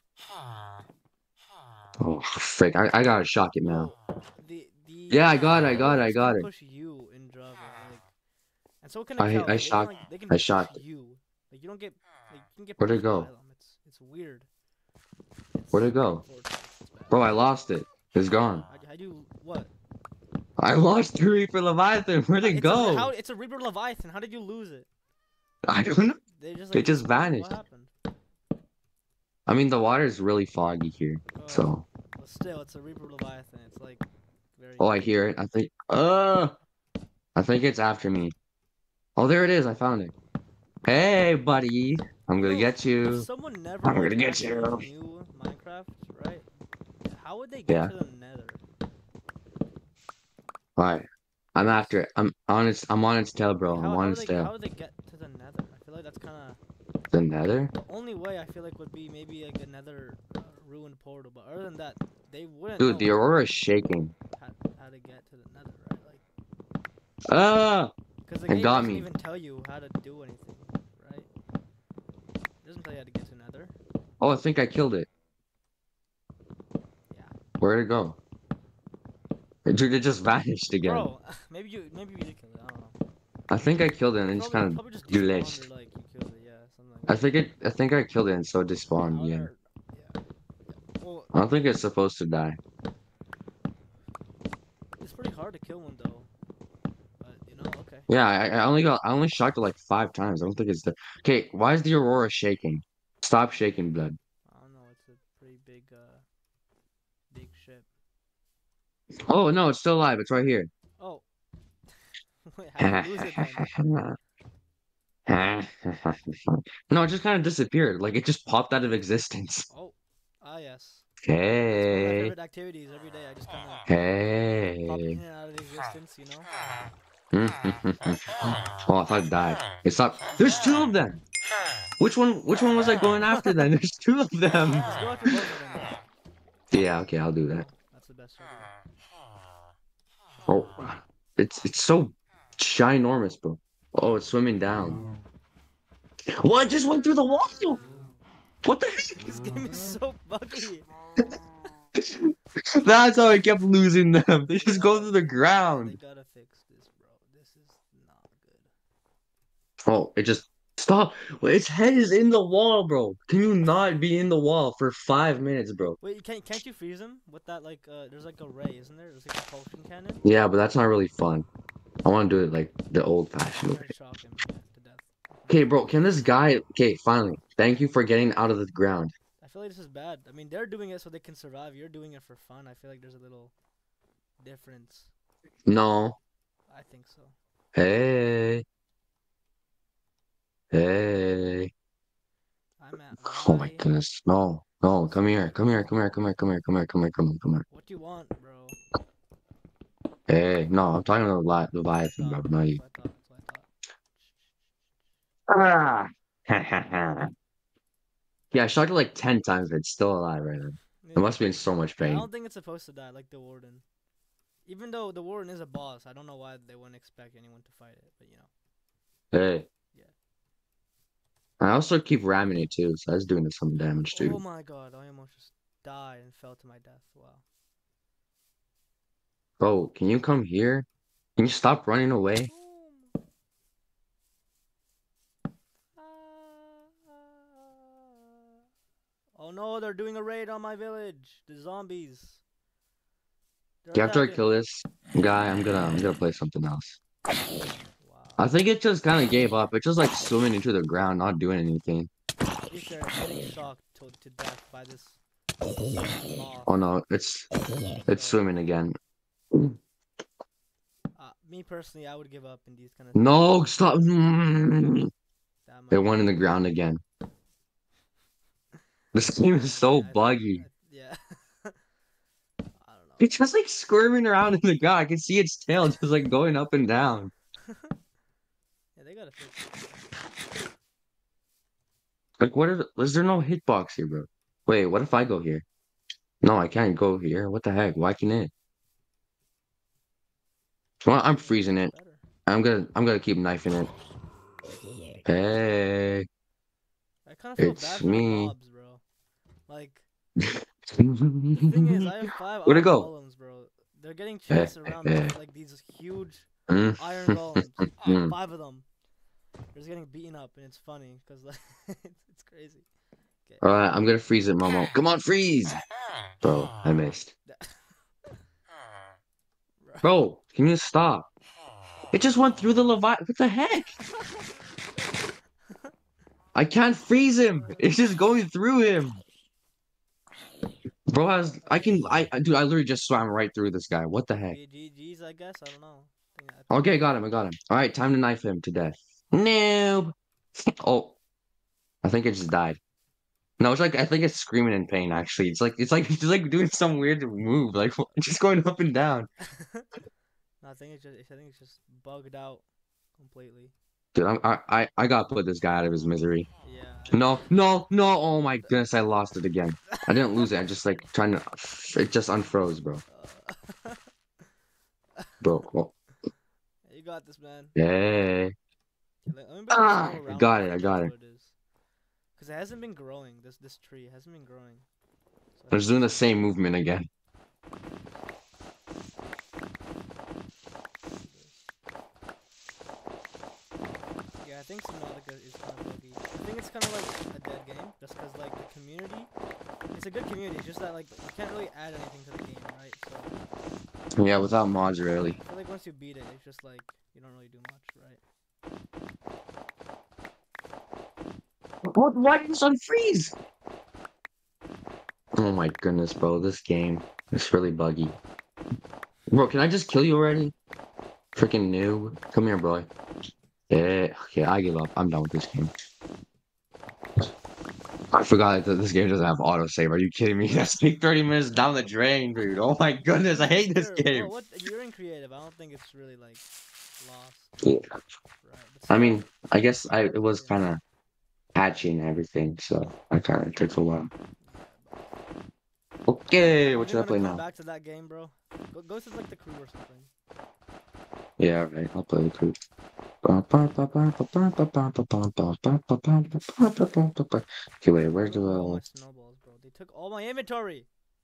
Oh, frick. I, I gotta shock it now. Oh, the, the, Yeah, I got it, I got it, I it's got gonna it. push you in Java, like, and so can I- a cow. I like, they can, shocked- like, they can I push shocked it. you. Like you don't get, like you can get. Where'd it pushed by go? them. It's it's It's weird. It's Where'd it go? unfortunate. It's bad. Bro, I lost it. It's gone. How, how do you what? I lost the Reaper Leviathan. Where'd it It's a, go? how, it's a Reaper Leviathan. How did you lose it? I don't know. They just It like just disappeared? vanished. What happened? I mean, the water is really foggy here, Oh, so. but still, it's a Reaper Leviathan. It's like very. Oh, I hear it. I think. Uh, I think it's after me. Oh, there it is. I found it. Hey, buddy. I'm gonna Yo, get you. If someone never I'm like, gonna get actually you. knew Minecraft, right? How would they get Yeah. to the Nether? Alright. I'm after it. I'm on its. I'm on its tail, bro. Like, I'm how, on how, its would they, tail. how would they get to the Nether? I feel like that's kind of The Nether? the only way. I feel like would be maybe like another uh, ruined portal. But other than that, they wouldn't Dude, know the Aurora is shaking. how, how to get to the Nether, right? Like, Ah! because the It game got doesn't me. even tell you how to do anything, right? It doesn't tell you how to get to Nether. Oh, I think I killed it. Yeah. Where'd it go? Dude, it just vanished again. Bro, maybe you maybe you did kill it. I don't know. I think I killed it and it just Probably, kind probably of just despawned glitched. or like you killed it. Yeah, something like I that. think it. I think I killed it and so it despawned. How Yeah. are- yeah. Well, I don't think it's supposed to die. it's pretty hard to kill one though. But you know, okay. Yeah, I, I only got. I only shocked it like five times. I don't think it's the. Okay, why is the Aurora shaking? Stop shaking, blood. I don't know. It's a pretty big, uh, big ship. Oh no, it's still alive. It's right here. Oh, wait, how did you lose it then? No, it just kind of disappeared. Like it just popped out of existence. Oh, ah yes. That's one of my Hey, favorite activities. Every day I just kind of pop hey. in and out of existence. You know. Oh, I thought it died. It stopped. There's two of them. Which one? Which one was I going after then? There's two of them. Just go after both of them. Then. Yeah, okay, I'll do that. That's the best. Idea. Oh, it's it's so ginormous, bro. Oh, it's swimming down. What? It just went through the wall. What the heck? This game is so buggy. That's how I kept losing them. They just go to the They ground. gotta fix this, bro. This is not good. Oh, it just stop. Its head is in the wall, bro. Can you not be in the wall for five minutes, bro? Wait, can't can't you freeze him with that? Like, uh, there's like a ray, isn't there? There's like a propulsion cannon. Yeah, but that's not really fun. I want to do it like the old-fashioned Try way. to shock him yeah, to death. Okay, bro, can this guy... Okay, finally. Thank you for getting out of the ground. I feel like this is bad. I mean, they're doing it so they can survive. You're doing it for fun. I feel like there's a little difference. No. I think so. Hey. Hey. I'm at. Oh my my- goodness. No. No, come here. Come here. Come here. Come here. Come here. Come here. Come here. Come here. Come here. What do you want, bro? Hey. No, I'm talking to the Li- That's Leviathan, what bro. I Not you. thought. That's what I thought. Ah. Yeah, I shot it like ten times, but it's still alive right now. Yeah. It must be in so much Yeah, I pain. don't think it's supposed to die like the warden. Even though the warden is a boss, I don't know why they wouldn't expect anyone to fight it. But you know. Hey. Yeah. I also keep ramming it too, so that's doing some damage too. Oh my god! I almost just died and fell to my death. Wow. Bro, can you come here? Can you stop running away? Boom. Ah. Oh no, they're doing a raid on my village. The zombies. They're After I attacking. kill this guy, I'm gonna I'm gonna play something else. Wow. I think it just kind of gave up. It's just like swimming into the ground, not doing anything. To be fair, I'm getting shocked to, to death by this moth. Oh no, it's it's So, swimming again. uh, me personally, I would give up in these kind of No, stop. Mm. that It much. went in the ground again. This game is so I- I- buggy. I- yeah. I don't know. It's just like squirming around in the ground. I can see its tail just like going up and down. Yeah, they gotta fix it. Like, what is? Is there no hitbox here, bro? Wait, what if I go here? No, I can't go here. What the heck? Why can it? Well, I'm freezing it. Better. I'm gonna, I'm gonna keep knifing it. Hey. I kind of feel It's bad for me. the mobs, bro. Like, the thing is, I have five Where'd it iron go? golems, bro. They're getting chased around by, like these huge Mm. iron golems. Mm. Five of them. They're just getting beaten up, and it's funny because like it's crazy. Okay. Alright, I'm gonna freeze it, Momo. Come on, freeze! Bro, I missed. Bro, can you stop? It just went through the Levi. What the heck? I can't freeze him. It's just going through him. Bro has. I can. I I- dude. I literally just swam right through this guy. What the heck? G G's, I guess. I don't know. I think I- Okay, got him. I got him. All right, time to knife him to death. Noob. Oh, I think it just died. No, it's like I think it's screaming in pain. Actually, it's like it's like it's like doing some weird move, like just going up and down. No, I think it's just. I think it's just bugged out completely. Dude, I'm, I I I gotta put this guy out of his misery. Yeah. No, no, no! Oh my goodness, I lost it again. I didn't lose it. I just like trying to. It just unfroze, bro. Uh, Bro, oh, you got this, man. hey. Okay, let, let me bring Ah, this I around got so it. I can got judge it. what is. Cause it hasn't been growing. This this tree it hasn't been growing. So I I was think doing the it's- same movement again. Yeah, I think Subnautica is kind of buggy. I think it's kind of like a dead game, just cause like the community, it's a good community. It's just that like you can't really add anything to the game, right? So Yeah, without mods, really. I feel like once you beat it, it's just like you don't really do much, right? What? Why did this unfreeze? Oh my goodness, bro. This game is really buggy. Bro, can I just kill you already? Freaking noob. Come here, bro. Yeah, okay, I give up. I'm done with this game. I forgot that this game doesn't have autosave. Are you kidding me? That's take thirty minutes down the drain, dude. Oh my goodness, I hate this Sure, game. Well, what you're in creative. I don't think it's really like lost, Yeah. right? But I still, mean, I guess I it was yeah. kind of patchy and everything, so I kind of took a while. Okay, what You're should I gonna play come now? back to that game, bro. Go, go to like the crew or something. Yeah, right. I'll play the crew. Okay, wait, where do All my I? snowballs, bro. They took all my inventory.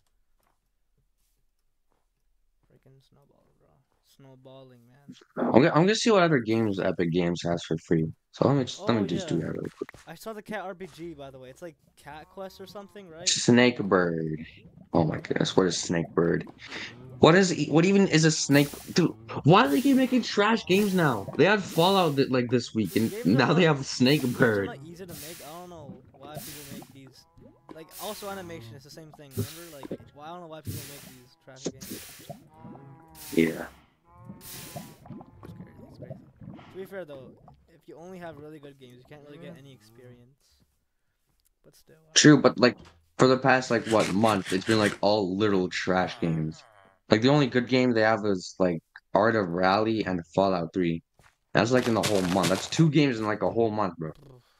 Freaking snowballs, bro. Snowballing, man. I'm gonna, I'm gonna see what other games Epic Games has for free. So let me just, let Oh me just do yeah, that really quick. I saw the cat R P G by the way. It's like Cat Quest or something, right? Snake Bird. Oh my goodness, what is Snake Bird? What is e- what even is a snake? Dude, why do they keep making trash games now? They had Fallout th- like this week, and Games are now they not- have Snake Games are Bird. not easy to make. I don't know why people make these. Like also animation, it's the same thing. Remember, like well, I don't know why people make these trash games. Yeah. It's crazy. It's crazy. To be fair though, if you only have really good games, you can't really get any experience. But still. I don't True, know. but like for the past like what month, it's been like all little trash games. Like the only good game they have is like Art of Rally and Fallout three. That's like in the whole month. That's two games in like a whole month, bro.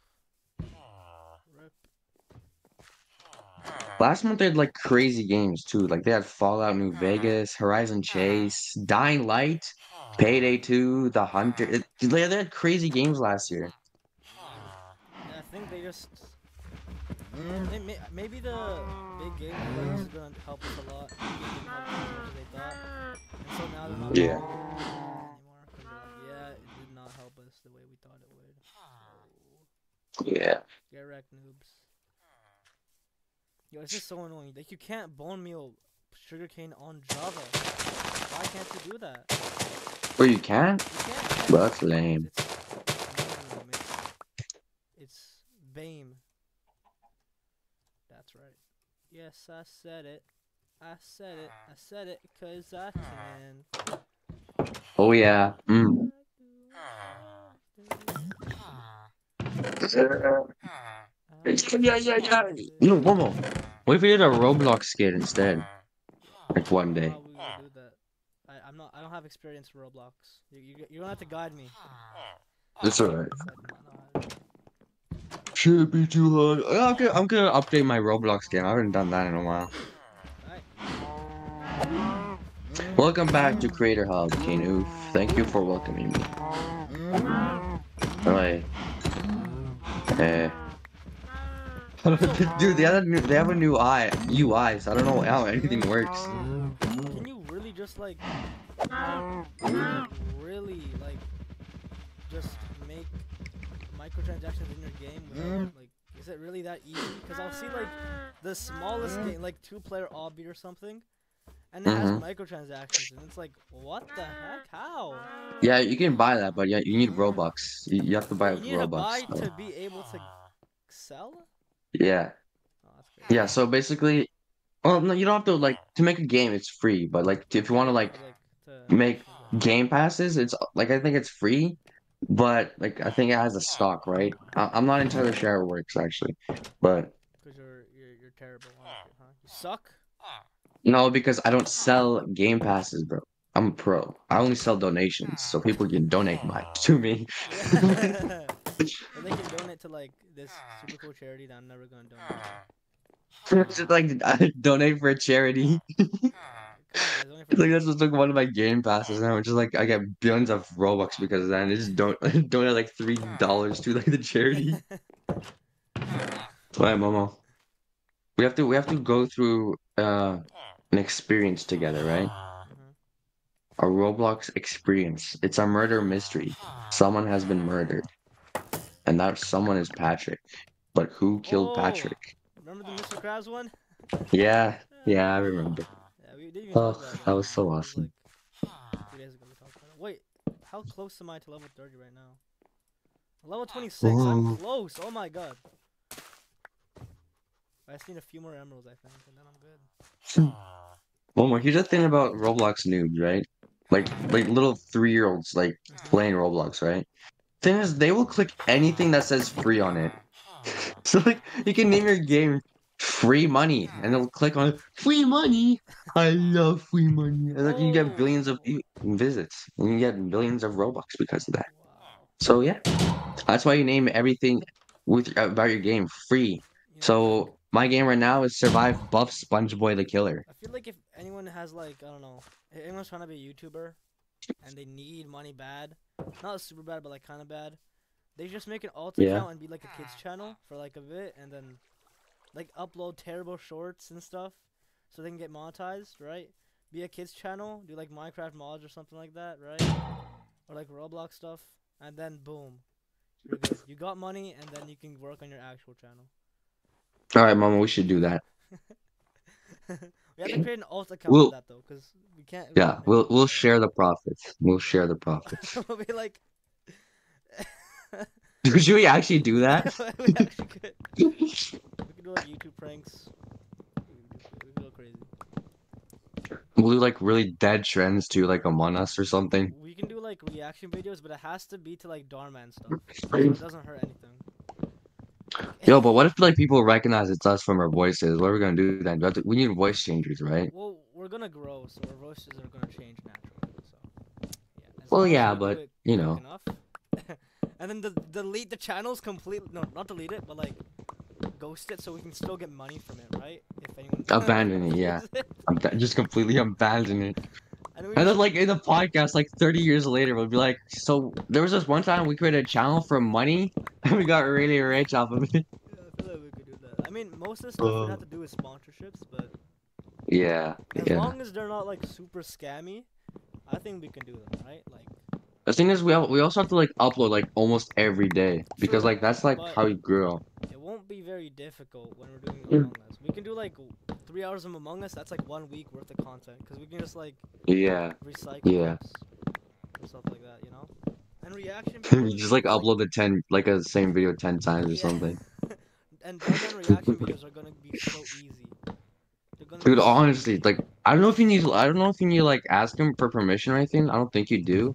Rip. Last month they had like crazy games too. Like they had Fallout New Vegas, Horizon Chase, Dying Light, Payday two, The Hunter. It, they they had crazy games last year. Yeah, I think they just. They may, maybe the big game release is gonna help us a lot. Maybe it didn't help us as much as they thought. And so now they're not Yeah. doing it anymore. 'Cause they're like, yeah, it did not help us the way we thought it would. So, Yeah. get wrecked, noobs. Yo, it's just so annoying. Like, you can't bone meal sugarcane on Java. Why can't you do that? Well, you can? You can't. Bro, that's lame. It's, it's, it's BAME. That's right. Yes, I said it. I said it. I said it because I can. Oh yeah. Mm. Yeah, yeah, yeah. You know, Momo. What if we did a Roblox skit instead? Like one day. How we will do that. I, I'm not. I don't have experience with Roblox. You, you, you're gonna have to guide me. It's alright. I do not know how to do it. Should be too hard. I'm gonna, I'm gonna update my Roblox game. I haven't done that in a while. Alright. Welcome back to Creator Hub, Kanu. Thank you for welcoming me. Alright. Eh. Dude, they have a new, they have a new I U I, so I don't know how anything works. Can you really just like, really like, just make microtransactions in your game without like, Is it really that easy? Because I'll see like the smallest game, like two-player obby or something, and it has Mhm. microtransactions, and it's like, what the heck? How? Yeah, you can buy that, but yeah, you need Robux. You, you have to buy Wait, it you with need to Robux. buy So. to be able to sell? Yeah, Oh, that's crazy. yeah. So basically, well, no, you don't have to like to make a game. It's free, but like if you want to like But, like to make actually get. game passes, it's like I think it's free, but like I think it has a stock, right? I, I'm not entirely sure how it works actually, but Because you're, you're you're terrible, honestly, huh? You suck. no, because I don't sell game passes, bro. I'm a pro. I only sell donations, so people can donate my to me. Yeah. Or they can donate to like this super cool charity that I'm never gonna donate to. Just like I donate for a charity. Come on, guys, donate for Like charity. that's just like one of my game passes now. It's just like I get billions of Robux because of that. And they just don't donate like three dollars to like the charity. Alright, Momo. We have to we have to go through uh an experience together, right? Mhm. A Roblox experience. It's a murder mystery. Someone has been murdered, and that someone is Patrick. But who killed Oh, Patrick? remember the mister Krabs one? Yeah, yeah, I remember. Yeah, we didn't even Oh, talk about that that. was so It was awesome. like two days ago we talked about it. Wait, how close am I to level thirty right now? Level twenty-six. I'm Whoa. close. Oh my god. I just need a few more emeralds, I think, and then I'm good. Momo, here's the thing about Roblox noobs, right? Like like little three-year-olds like playing Roblox, right? Thing is, they will click anything that says free on it. So like you can name your game free money and they'll click on it, free money. I love free money. And like you get Oh. billions of e- visits and you get billions of Robux because of that. Wow. So yeah, that's why you name everything with about your game free. You know, like So my game right now is Survive Buff SpongeBoy the Killer. I feel like if anyone has like I don't know, if anyone's trying to be a YouTuber and they need money bad, not super bad, but like kind of bad, they just make an alt Yeah. account and be like a kids channel for like a bit, and then like upload terrible shorts and stuff, so they can get monetized, right? Be a kids channel, do like Minecraft mods or something like that, right? Or like Roblox stuff, and then boom, you're good. You got money, and then you can work on your actual channel. All right, Mama, we should do that. We have to create an alt account We'll for that though, cause we can't. We yeah, can't make we'll it we'll ourselves. share the profits. We'll share the profits. We'll be like. Should we actually do that? We actually could. We could do like YouTube pranks. We could, we could go crazy. We'll do like really dead trends too, like Among Us or something. We can do like reaction videos, but it has to be to like Darman stuff, so it doesn't hurt anything. Yo, but what if like people recognize it's us from our voices? What are we gonna do then? We, have to, we need voice changers, right? Well, we're gonna grow, so our voices are gonna change naturally. So yeah, as Well, long as yeah, we do but it you quick know, enough. And then the delete the channels completely. No, not delete it, but like ghost it so we can still get money from it, right? If anyone abandon it. Yeah, views it. I'm just completely abandon it. And we And then just, like in the podcast, like thirty years later, we'll be like, so there was this one time we created a channel for money, and we got really rich off of it. yeah, I feel like we could do that. I mean, most of the stuff we'd have to do is sponsorships, but Yeah, as yeah. long as they're not like super scammy, I think we can do them, right? Like, The thing is, we al- we also have to like upload like almost every day because True, like that's like but- how you grow. it won't be very difficult when we're doing Mm. Among Us. We can do like three hours of Among Us. That's like one week worth of content because we can just like Yeah, recycle Yeah. clips and stuff like that, you know. And reaction you videos. just like it's, upload the ten like a same video ten times or Yeah. something. And Darman reaction videos are gonna be so easy. They're gonna Dude, be so honestly, easy. like I don't know if you need I don't know if you need to, like ask him for permission or anything. I don't think you do,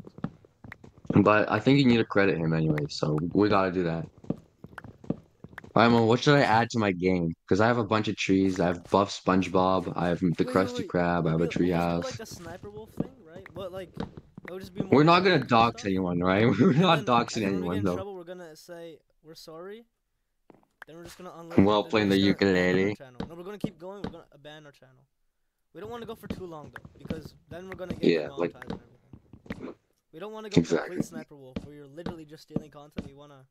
but I think you need to credit him anyway. So we gotta do that. Alright, Mo, what should I add to my game? Because I have a bunch of trees. I have buff SpongeBob. I have the Wait, wait, Krusty wait. Krab. I have We'll a be- we'll just treehouse. do like a sniper wolf thing, right? But like, it would just be more. We're not gonna pranks and dox stuff. anyone, right? We're And not then- doxing and then when we get anyone in though. trouble, we're gonna say we're sorry. Then we're just gonna unload. While then we're playing the just gonna abandon our ukulele. channel. No, we're gonna keep going. We're gonna abandon our channel. We don't want to go for too long though, because then we're gonna get Yeah, demonetized like- and everything. We don't want to go Exactly. complete sniper wolf where you're literally just stealing content. We wanna.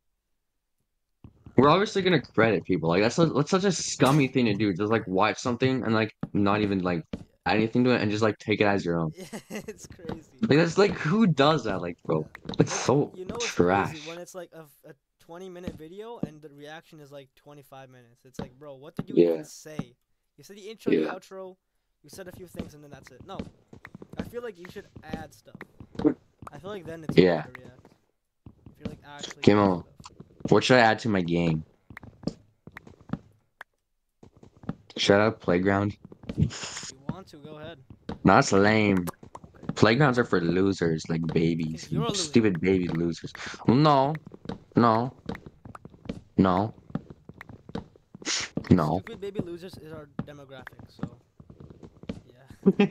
We're obviously gonna credit people. Like that's, a, that's such a scummy thing to do. Just like watch something and like not even like add anything to it and just like take it as your own. Yeah, it's crazy. Like that's like who does that? Like bro, it's Like, so you know it's trash. crazy when it's like a, a twenty minute video and the reaction is like twenty-five minutes. It's like, bro, what did you Yeah. even say? You said the intro, Yeah. the outro, you said a few things, and then that's it. No, I feel like you should add stuff. I feel like then it's Yeah. okay to react. If you're like actually Game doing on. stuff. What should I add to my game? Should I have Playground? If you want to, go ahead. No, that's lame. Okay. Playgrounds are for losers, like babies. You're a loser. Stupid baby losers. Well, no. No. No. No. Stupid baby losers is our demographic, so yeah.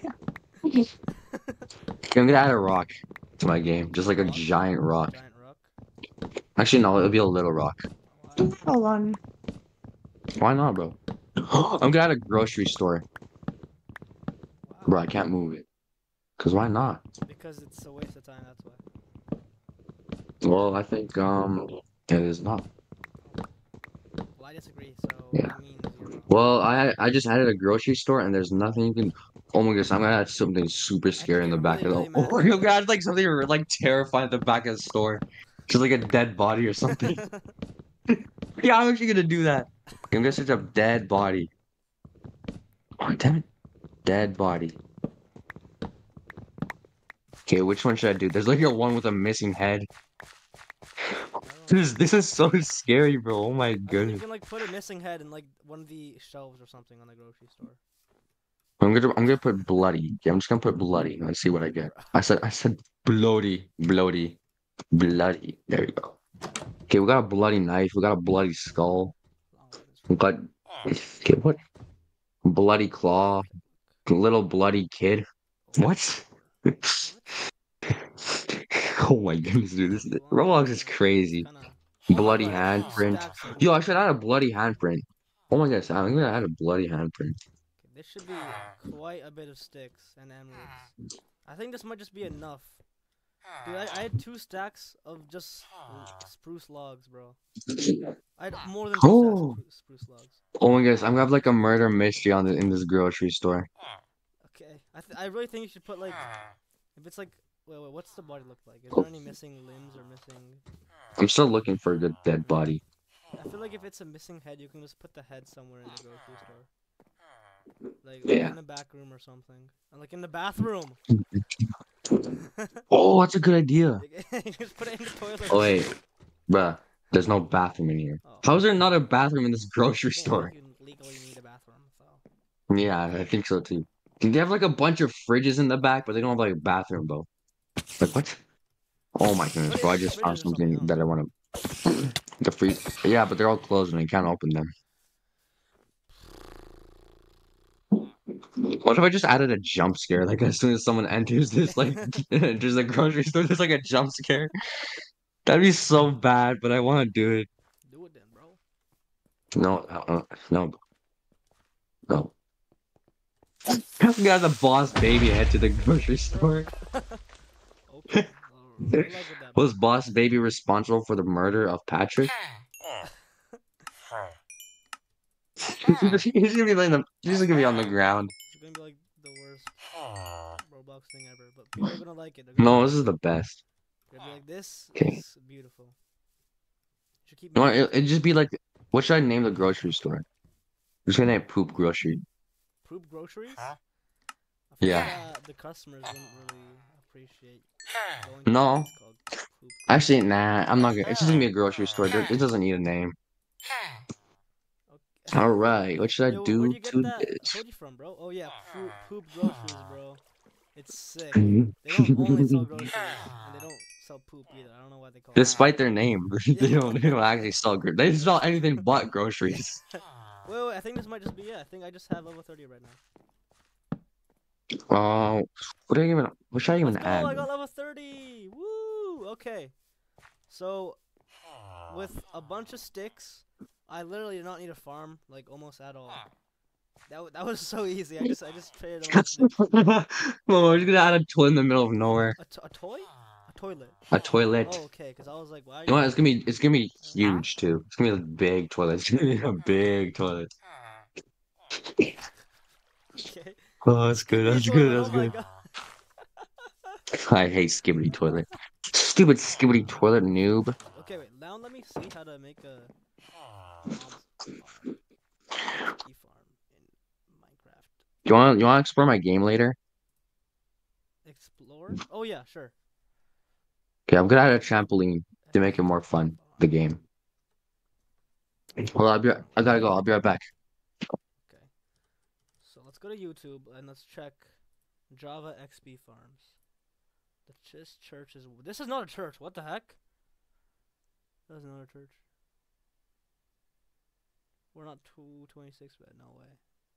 I'm gonna add a rock to my game. Just like a Rock? giant rock. Giant rock. Actually, no, it'll be a little rock. Why? Hold on. Why not, bro? I'm gonna add a grocery store. Wow. Bro, I can't move it. Cause why not? Because it's a waste of time. That's why. Well, I think um it is not. Well, I disagree. So Yeah. that means you're wrong. Well, I I just added a grocery store and there's nothing you can. Oh my gosh, I'm gonna add something super scary in the you're back really, of really the. Oh, mad. you got like something like terrifying at the back of the store, just like a dead body or something. Yeah, I'm actually gonna do that. I'm gonna search up dead body. Oh damn it, dead body. Okay, which one should I do? There's like a one with a missing head. This is this is so scary, bro. Oh my I mean, you goodness. can like put a missing head in like one of the shelves or something on the grocery store. I'm gonna I'm gonna put bloody. Yeah, I'm just gonna put bloody. Let's see what I get. I said I said bloody, bloody, bloody. There you go. Okay, we got a bloody knife. We got a bloody skull. We got okay, what? Bloody claw. Little bloody kid. What? Oh my goodness, dude. This Roblox is crazy. Bloody handprint. Yo, I should add a bloody handprint. Oh my gosh, I'm gonna add a bloody handprint. Okay, this should be quite a bit of sticks and emeralds. I think this might just be enough. Dude, I, I had two stacks of just spruce logs, bro. I had more than two Oh. stacks of spruce logs. Oh my gosh, I'm gonna have like a murder mystery on the in this grocery store. Okay, I th I really think you should put like, if it's like, wait, wait, what's the body look like? Is there any missing limbs or missing? I'm still looking for a good dead body. I feel like if it's a missing head, you can just put the head somewhere in the grocery store. Like, Yeah. like in the back room or something. Or like in the bathroom. Oh, that's a good idea. You just put it in the toilet. Oh wait, bruh, there's no bathroom in here. Oh. How is there not a bathroom in this grocery I think store? You legally need a bathroom, so. Yeah, I think so too. They have like a bunch of fridges in the back, but they don't have like a bathroom, bro. Like what? Oh my goodness, bro! I just found something that I want to. The freeze. Yeah, but they're all closed and I can't open them. What if I just added a jump scare? Like as soon as someone enters this, like enters a grocery store, there's like a jump scare. That'd be so bad, but I want to do it. Do it then, bro. No, uh, no, no. We got the boss baby head to the grocery store. Okay. Good luck with that, bro. Was boss baby responsible for the murder of Patrick? He's gonna be like the, he's gonna be on the ground. It's gonna be like the worst Roblox thing ever, but people are gonna like it. They're gonna No, like this is the best. it. They'll be like, this Okay. is beautiful. You should keep No, making it, it'd just be like, what should I name the grocery store? I'm just gonna name it Poop Grocery. poop groceries. I feel Yeah. like, uh, the customers wouldn't really appreciate going to No. a place called poop. Actually, nah, I'm not gonna. It's just gonna be a grocery store. There- It doesn't need a name. Okay. All right, what should I Yo, where'd do you get to that? this? Where'd you from, bro? Oh yeah, poop, poop groceries, bro. It's sick. They don't only sell groceries, and they don't sell poop either. I don't know why they call it. Despite their name, they don't. They don't actually sell. gro- They sell anything but groceries. Wait, wait, I think this might just be it. I think I just have level thirty right now. Oh, what are you even? What should I even Let's go! add? I got level thirty. Woo! Okay. So, with a bunch of sticks, I literally did not need a farm like almost at all. That w that was so easy. I just I just traded them with sticks. Well, we're just gonna add a toy in the middle of nowhere. A, t a toy? A toilet. A toilet. Oh, okay. Cause I was like, why? Are You know what? It's gonna be. It's gonna be huge too. It's gonna be a big toilet. It's gonna be a big toilet. Okay. Oh, that's good. That's Toilet, good. oh That's my good. God. I hate Skibbity toilet. Stupid Skibbity toilet noob. Okay, wait. Now down? Let me see how to make a mob farm, X P farm in Minecraft. You want you want to explore my game later? Explore? Oh yeah, sure. Okay, I'm gonna add a trampoline to make it more fun. The game. Well, I'll be. right- I gotta go. I'll be right back. Okay. So let's go to YouTube and let's check Java X P farms. The This church is. This is not a church. What the heck? That's not a church. We're not two twenty-six, but no way.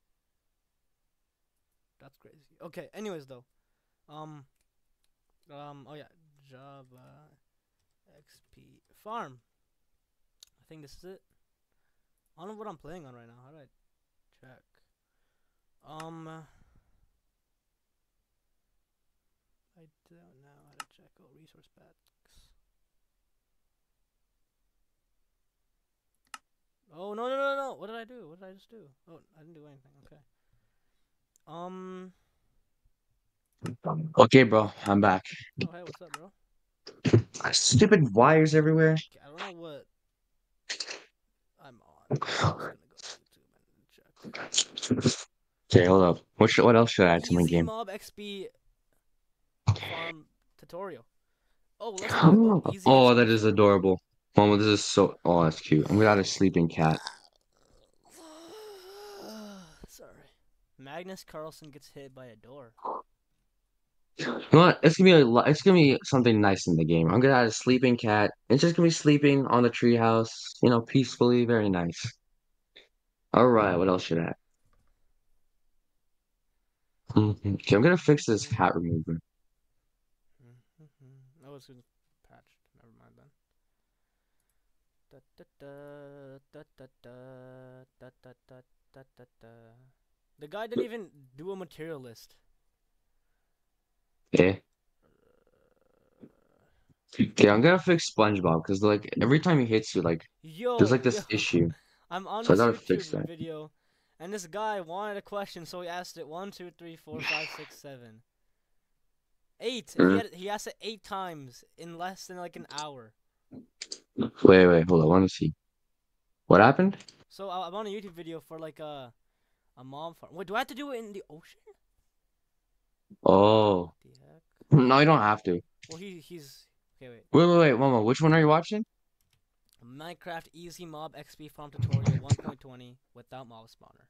That's crazy. Okay. Anyways, though, um, um, oh yeah, Java X P farm. I think this is it. I don't know what I'm playing on right now. How do I check? Um, I don't know how to check. Oh, resource packs. Oh no no no no! What did I do? What did I just do? Oh, I didn't do anything. Okay. Um. Okay, bro. I'm back. Oh hey, what's up, bro? Stupid wires everywhere. Okay, I don't know what I'm on. I'm just gonna go to YouTube and check. Okay, hold up. What should, what else should I add to my Easy game? Mob X P farm tutorial. Oh, let's do it. Oh, easy Oh, X P that is farm. adorable. Mama, this is so. Oh, that's cute. I'm gonna add a sleeping cat. Sorry. Magnus Carlsen gets hit by a door. You know what? It's gonna be a. lo- It's gonna be something nice in the game. I'm gonna add a sleeping cat. It's just gonna be sleeping on the treehouse. You know, peacefully. Very nice. All right. What else should I add? Mhm. Okay, I'm gonna fix this hat remover. Mm-hmm. Oh, it's been patched. Never mind then. Da, da, da, da, da, da, da, da, da, da, da, da. The guy didn't even do a material list. Okay. Okay, I'm gonna fix SpongeBob because like every time he hits you, like there's Yo, like yo, this issue. I'm on So I this gotta YouTube fix that. video, and this guy wanted a question, so he asked it one, two, three, four, five, six, seven, eight. He Mhm. had he asked it eight times in less than like an hour. Wait, wait, hold on. I want to see what happened. So I- I'm on a YouTube video for like a a mom farm. Wait, do I have to do it in the ocean? Oh, The heck? no, you don't have to. Well, he he's okay. Wait. Wait, wait, wait, Mama. Which one are you watching? Minecraft Easy Mob X P Farm Tutorial one point twenty without mob spawner.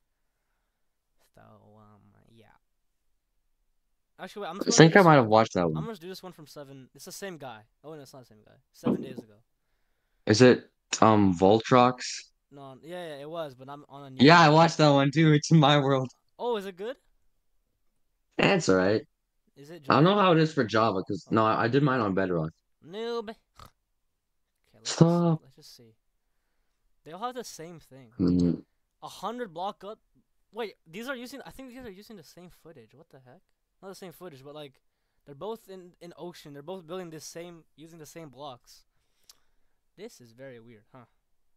So um yeah. Actually, wait, I'm just I gonna think do I this might one. have watched that I'm one. gonna do this one from seven. It's the same guy. Oh no, it's not the same guy. Seven days ago. Is it um Voltrox? No, yeah, yeah, it was, but I'm on a new Yeah, one. I watched that one too. It's in my world. Oh, is it good? That's all right. Is it I don't know Java? how it is for Java because Oh, no, I, I did mine on Bedrock. noob. Okay, let's just Stop. let's just see. They all have the same thing. Mm. A hundred block up. Wait, these are using. I think these are using the same footage. What the heck? Not the same footage, but like, they're both in in ocean. They're both building this same, using the same blocks. This is very weird, huh?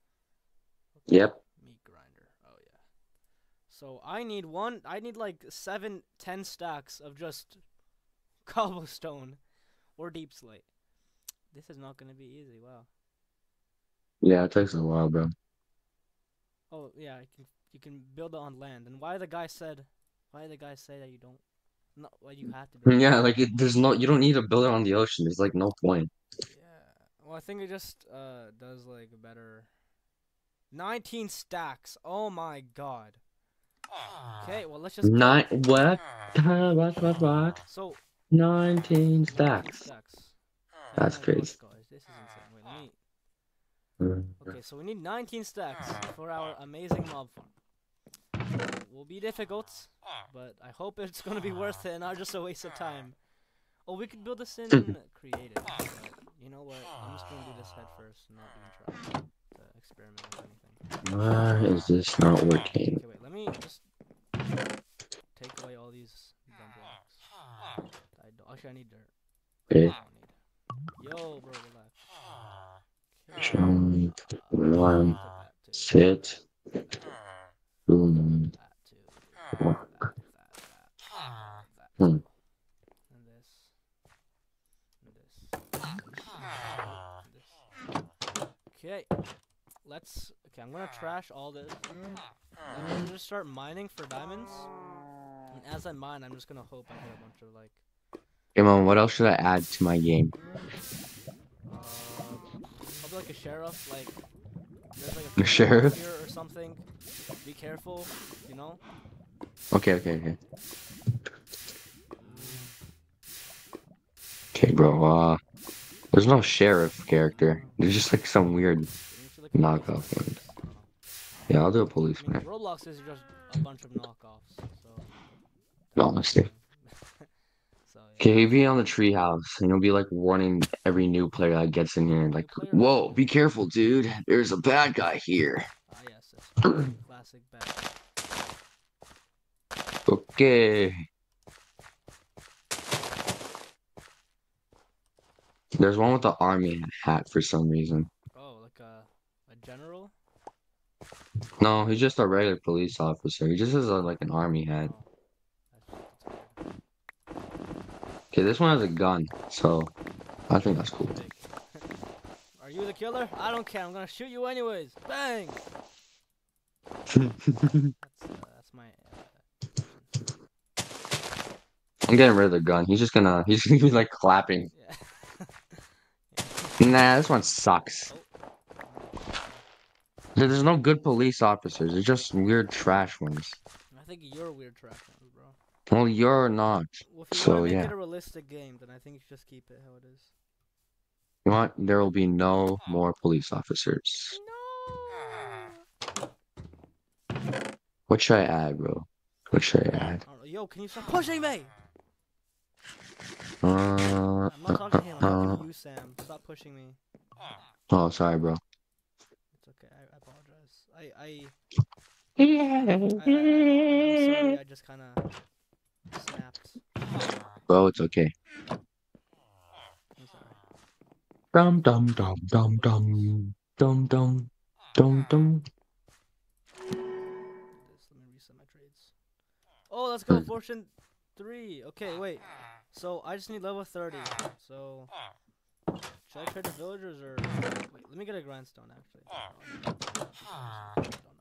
Okay. Yep. Meat grinder. Oh yeah. So I need one. I need like seven, ten stacks of just cobblestone or deep slate. This is not gonna be easy. Wow. Yeah, it takes a while, bro. Oh yeah, you can you can build it on land. And why the guy said, why did the guy say that you don't? No, why you have to build it. Yeah, like it, there's no, you don't need to build it on the ocean. There's like no point. Yeah. Well, I think it just uh does like better. nineteen stacks. Oh my god. Okay, well let's just. Nine what? What? What? What? So Nineteen nineteen stacks. stacks. That's Oh my crazy. gosh, guys, this is insane. Wait, let me. Okay, so we need nineteen stacks for our amazing mob farm. It will be difficult, but I hope it's gonna be worth it and not just a waste of time. Oh, we could build this in creative, but you know what? I'm just gonna do this head first and not even try to experiment with anything. Why is this not working? Okay, wait, let me just take away all these dumb blocks. I don't, actually, I need dirt. Okay. I don't need. Yo, bro, relax. Okay. Jump, Uh, run, put that too. sit, That too. boom. That too. That, that, that, that Hmm. too. And this. And this. And this. Okay, let's. Okay, I'm gonna trash all this. I'm gonna just start mining for diamonds. And as I mine, I'm just gonna hope I get a bunch of like. Hey, Mom, what else should I add to my game? Uh, probably like a sheriff, like there's like a The criminal sheriff? here or something. Be careful, you know. Okay, okay, okay. Okay, bro. Uh, there's no sheriff character. There's just like some weird You should like a police knockoff officer, one. I don't know. Yeah, I'll do a I mean, policeman. Roblox is just a bunch of knockoffs, so. No, That's honestly. fine. So yeah. Okay, he'll be on the treehouse, and he'll be like warning every new player that gets in here, New like, player? "Whoa, be careful, dude. There's a bad guy here." Ah yes, it's classic bad. Okay. There's one with the army hat for some reason. Oh, like a a general? No, he's just a regular police officer. He just has a, like an army hat. Oh, that's, that's weird. Okay, this one has a gun, so I think that's cool. Big. Are you the killer? I don't care. I'm gonna shoot you anyways. Bang! That's uh, that's my. Uh, I'm getting rid of the gun. He's just gonna, he's gonna be like clapping. yeah. Nah, this one sucks. There- There's no good police officers. There's just weird trash ones. I think you're weird trash ones, bro. Well, you're not. Well, if you So want to make yeah. it a realistic game, then I think you should just keep it how it is. You know what? There will be no more police officers. No. What should I add, bro? What should I add? I don't know. Yo, can you stop pushing me? Uh, I'm not talking to him. I'm uh, talking to you, Sam. Stop pushing me. oh, sorry, bro. It's okay. I, I apologize. I I. I, I, I I'm sorry. I just kind of snapped. Bro, it's okay. I'm sorry. Dum dum dum dum dum dum dum dum dum. This. Let me reset my trades. Oh, let's go. Hmm. Fortune three. Okay, wait. So I just need level thirty. So should I trade the villagers or wait? Let me get a grindstone actually. Don't I?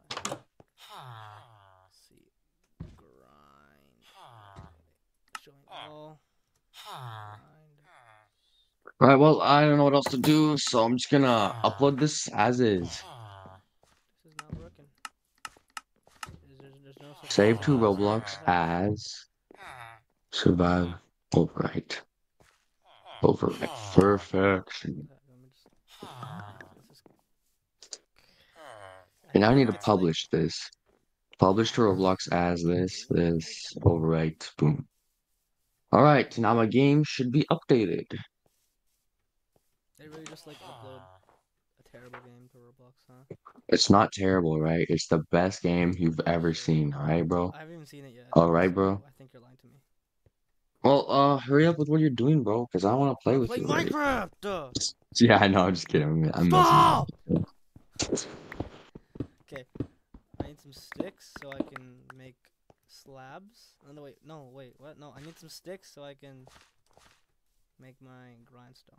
Let's see. Grind. Showing all. Grind. All right, well, I don't know what else to do, so I'm just gonna upload this as is. This is not working. Is there, there's no such Save thing to as- Roblox as survive overwrite. Overwrite. Perfection. Let me just- this is- And now I need to It's like- publish this. Publish to Roblox as this, this, overwrite, boom. Alright, now my game should be updated. They really just like upload a terrible game to Roblox, huh? It's not terrible, right? It's the best game you've ever seen, alright, bro? I haven't even seen it yet. Alright, bro. so I think you're lying to me. Well, uh, hurry up with what you're doing, bro, because I want to play with Play you. already. Minecraft! Duh. Yeah, I know, I'm just kidding. I'm, I'm Stop! messing. Okay. I need some sticks so I can make slabs. Oh, no, wait. No, wait. What? No, I need some sticks so I can make my grindstone.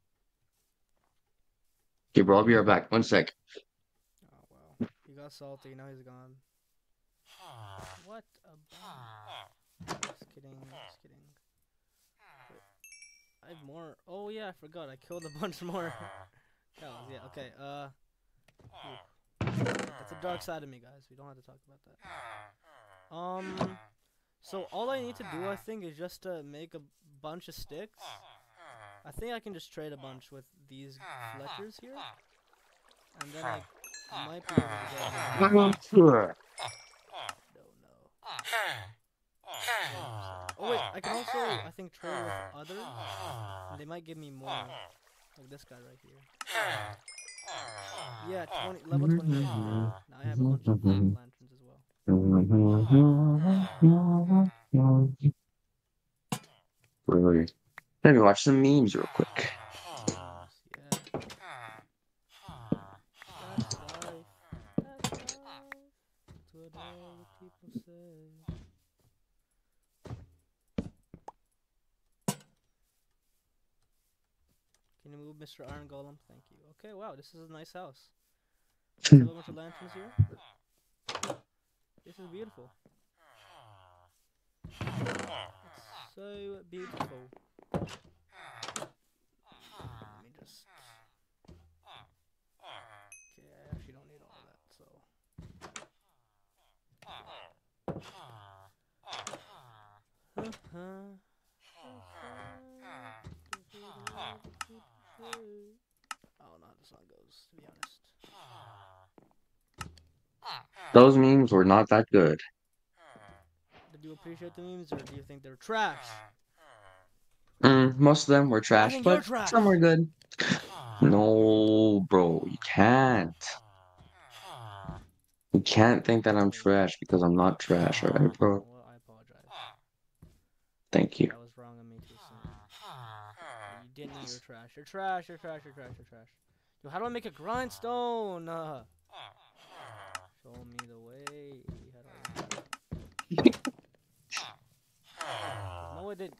Okay, bro, I'll be right back. One sec. Oh, wow. He got salty. Now he's gone. What about? Just kidding. Just kidding. Wait. I have more. Oh, yeah. I forgot. I killed a bunch more cows. Yeah, okay. Uh. Ooh. It's a dark side of me, guys. We don't have to talk about that. Um. So, all I need to do, I think, is just to make a bunch of sticks. I think I can just trade a bunch with these Fletchers here. And then I might be able to get... No, no. Oh wait, I can also, I think, trade with others. And they might give me more. Like this guy right here. Yeah, twenty, level twenty-eight. Now I have a bunch of black lanterns as well. Really? Let me watch some memes real quick. Yeah. That's life. That's life. That's what all the people say. Can you move, Mister Iron Golem? Thank you. Okay, wow, this is a nice house. Does it have a bunch of lanterns here? This is beautiful. It's so beautiful. Let me just... Okay, I actually don't need all of that, so... I don't know how the song goes, to be honest. Those memes were not that good. Did you appreciate the memes, or do you think they're trash? Mm, most of them were trash, think you're but trash. some were good. No, bro, you can't. You can't think that I'm trash because I'm not trash, alright, bro? Well, I apologize. Thank you. That was wrong on me too soon. You didn't know you're trash. You're trash, you're trash, you're trash, you're trash. Yo, how do I make a grindstone? Uh, show me the way. How do I... No, it didn't.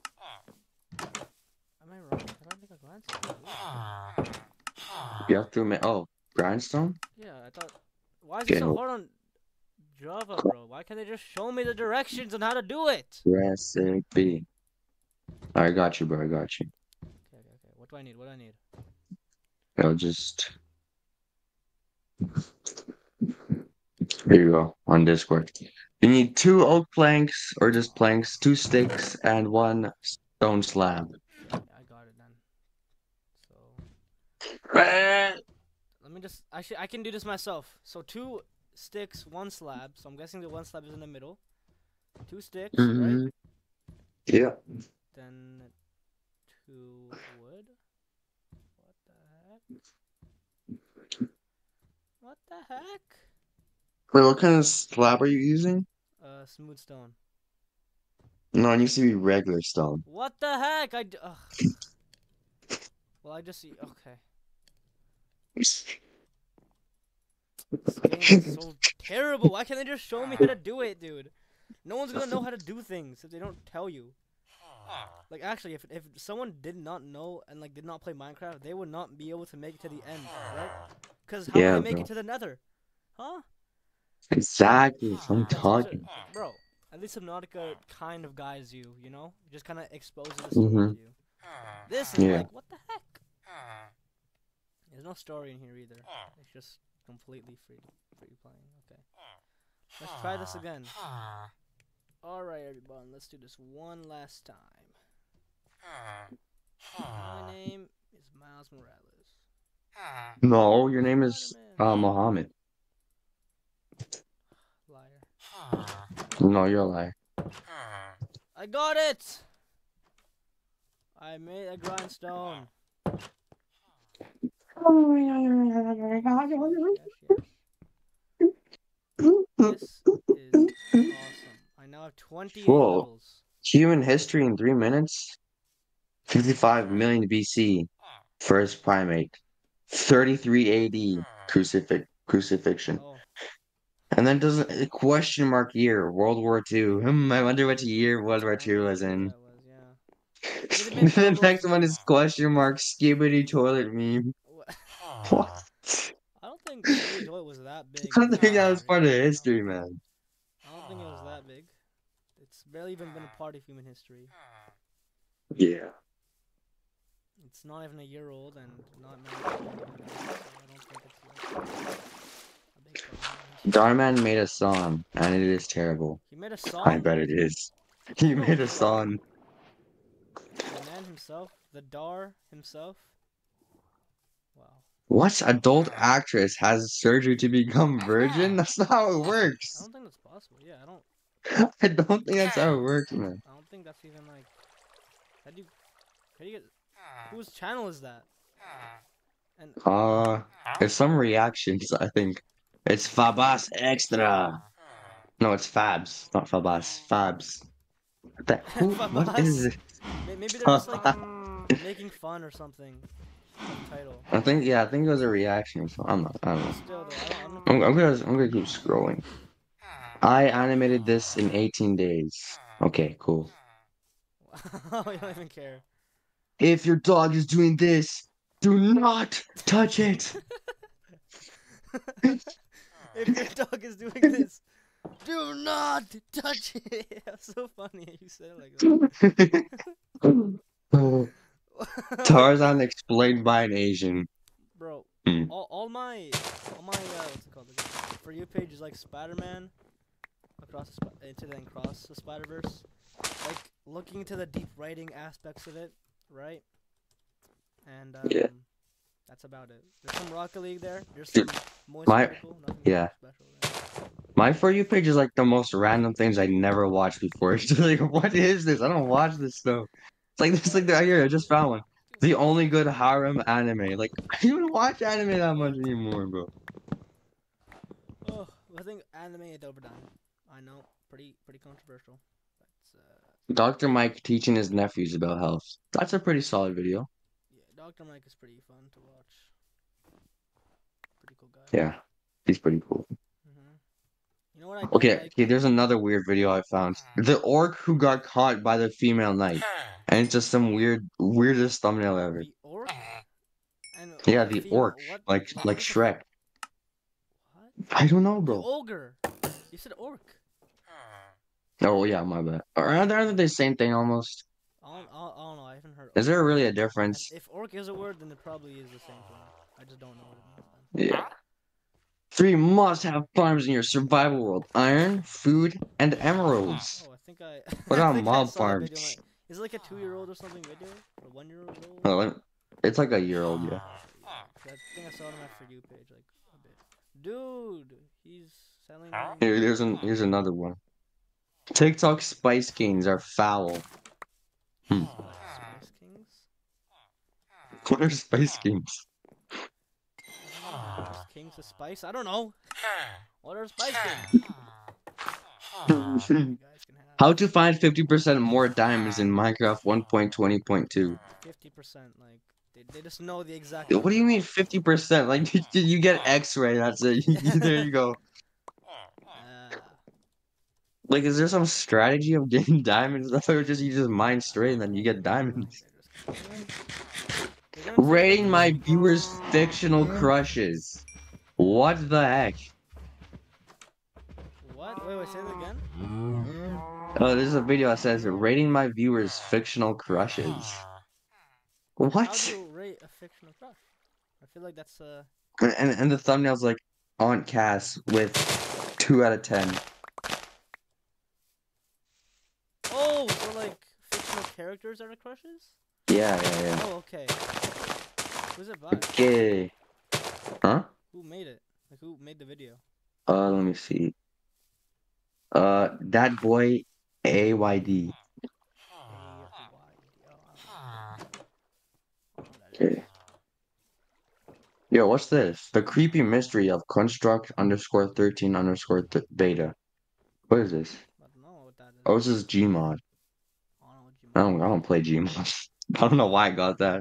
Am I wrong? How do I make a grindstone? You have to admit, oh, grindstone? Yeah, I thought. Why is it Okay, so no. hard on Java, bro? Why can't they just show me the directions on how to do it? Recipe. I got you, bro. I got you. Okay, okay, okay. What do I need? What do I need? I'll just. Here you go on Discord. You need two oak planks or just planks, two sticks, and one stone slab. Yeah, I got it then. So Eh. let me just. Actually, I can do this myself. So two sticks, one slab. So I'm guessing the one slab is in the middle. Two sticks, Mhm. right? Yeah. Then two wood. What the heck? What the heck? Wait, what kind of slab are you using? Uh, smooth stone. No, it needs to be regular stone. What the heck? I. D ugh. Well, I just see. Okay. This game is so terrible. Why can't they just show me how to do it, dude? No one's gonna know how to do things if they don't tell you. Like, actually, if if someone did not know and like did not play Minecraft, they would not be able to make it to the end, right? Cause how Yeah, would they make bro. it to the Nether? Huh? Exactly. That's what I'm That's what talking. bro. At least Subnautica kind of guides you, you know? It just kind of exposes the story Mhm. to you. This is Yeah. like, what the heck? There's no story in here either. It's just completely free, free playing. Okay. Let's try this again. Alright, everyone. Let's do this one last time. My name is Miles Morales. No, your name is uh, Mohammed. Liar. No, you're a liar. I got it! I made a grindstone. Yes, yes, yes. This is awesome. I now have twenty-eight Whoa. levels. Human history in three minutes? fifty-five million B C, first primate. thirty-three A D, crucifix, crucifixion. Oh, And then does a question mark year, World War Two. Hmm, I wonder what year World War I Two wonder was what year in. that was, yeah. Could have been The World War next one is question mark, skibidi toilet meme. What? I don't think Silly Toilet was that big. I don't think that was in part of history. history, man. I don't think it was that big. It's barely even been a part of human history. Yeah. It's not even a year old and not many people even know it, so I don't think it's like a big part of human history. Darman made a song, and it is terrible. He made a song? I bet it is. He No made a way. song. The man himself? The Dar himself? Wow. What adult actress has surgery to become virgin? That's not how it I works. don't think that's possible. Yeah, I don't I don't think that's how it works, man. I don't think that's even like how do you how do you get whose channel is that? And Uh, it's some reactions, I think. It's Fabas Extra. No, it's Fabs, not Fabas. Fabs. What the, who, what is it? May- maybe they're just like making fun or something. of the Title. I think, yeah, I think it was a reaction. So I'm not, I don't know. Still though, I don't, I'm not I'm, I'm gonna, I'm gonna keep scrolling. I animated this in eighteen days. Okay, cool. I don't even care. If your dog is doing this, Do not touch it. If your dog is doing this, do not touch it. That's so funny. You said it like that. Tarzan explained by an Asian. Bro, Hmm. all, all my, all my, uh, what's it called? For you page is like Spider-Man across the sp into the across the Spider-Verse, like looking into the deep writing aspects of it, right? And um, Yeah. that's about it. There's some Rocket League there. There's Dude, some moist my- article, nothing yeah. special there. My For You page is like the most random things I never watched before. It's just like, what is this? I don't watch this stuff. It's like this, like the here. I just found one. The only good harem anime. Like, I don't even watch anime that much anymore, bro. Oh, I think anime at Doberdine. I know, pretty pretty controversial. That's uh, Doctor Mike teaching his nephews about health. That's a pretty solid video. yeah, Doctor Mike is pretty fun to watch. Pretty cool guy. Yeah, he's pretty cool. hmm You know what I don't Okay, like? okay, there's another weird video I found. The orc who got caught by the female knight. And it's just some weird, weirdest thumbnail ever. The orc. And Yeah, the the female- orc, what- like what- like what the f- Shrek. What? I don't know, The bro. ogre. You said orc. Oh yeah, my bad. Aren't they the same thing almost? I don't, I don't, I don't know. I haven't heard. Is there orc. really a And difference? if orc is a word, then it probably is the same thing. I just don't know what it means. Then. Yeah. Three must-have farms in your survival world: iron, food, and emeralds. Oh, I think I. What I about think I mob saw that farms? video, like- Is it like a two-year-old or something video? Or one-year-old? old? Oh, it- it's like a year old, yeah. I think I saw it on my For You page, like a bit. Dude, he's selling. Here, here's an here's another one. TikTok Spice Kings are foul. Hmm. Spice Kings. What are Spice Kings? Is Kings of Spice? I don't know. What are Spice Kings? You guys can have How to find fifty percent more diamonds in Minecraft one point twenty point two. fifty percent. Like they, they just know the exact. What do you mean fifty percent? Like, did did you get X-ray? That's it. There you go. Uh, Like, is there some strategy of getting diamonds? I thought it was just you just mine straight and then you get diamonds. they're just- they're gonna- Rating my viewers' fictional crushes. What the heck? What? Wait, wait. Say that again. Oh, there's a video that says rating my viewers' fictional crushes. How What? do you rate a fictional crush? I feel like that's uh. And and the thumbnail's like Aunt Cass with two out of ten. Oh, so like fictional characters are the crushes? Yeah, yeah, yeah. Oh, okay. Who's it by? Okay. Huh? Who made it? Like who made the video? Uh, let me see. Uh, that boy, A Y D. Okay. Yo, what's this? The creepy mystery of construct underscore thirteen underscore th beta. What is this? I don't know what that is. Oh, this is Gmod. I don't know what you I don't, I don't play Gmod. I don't know why I got that.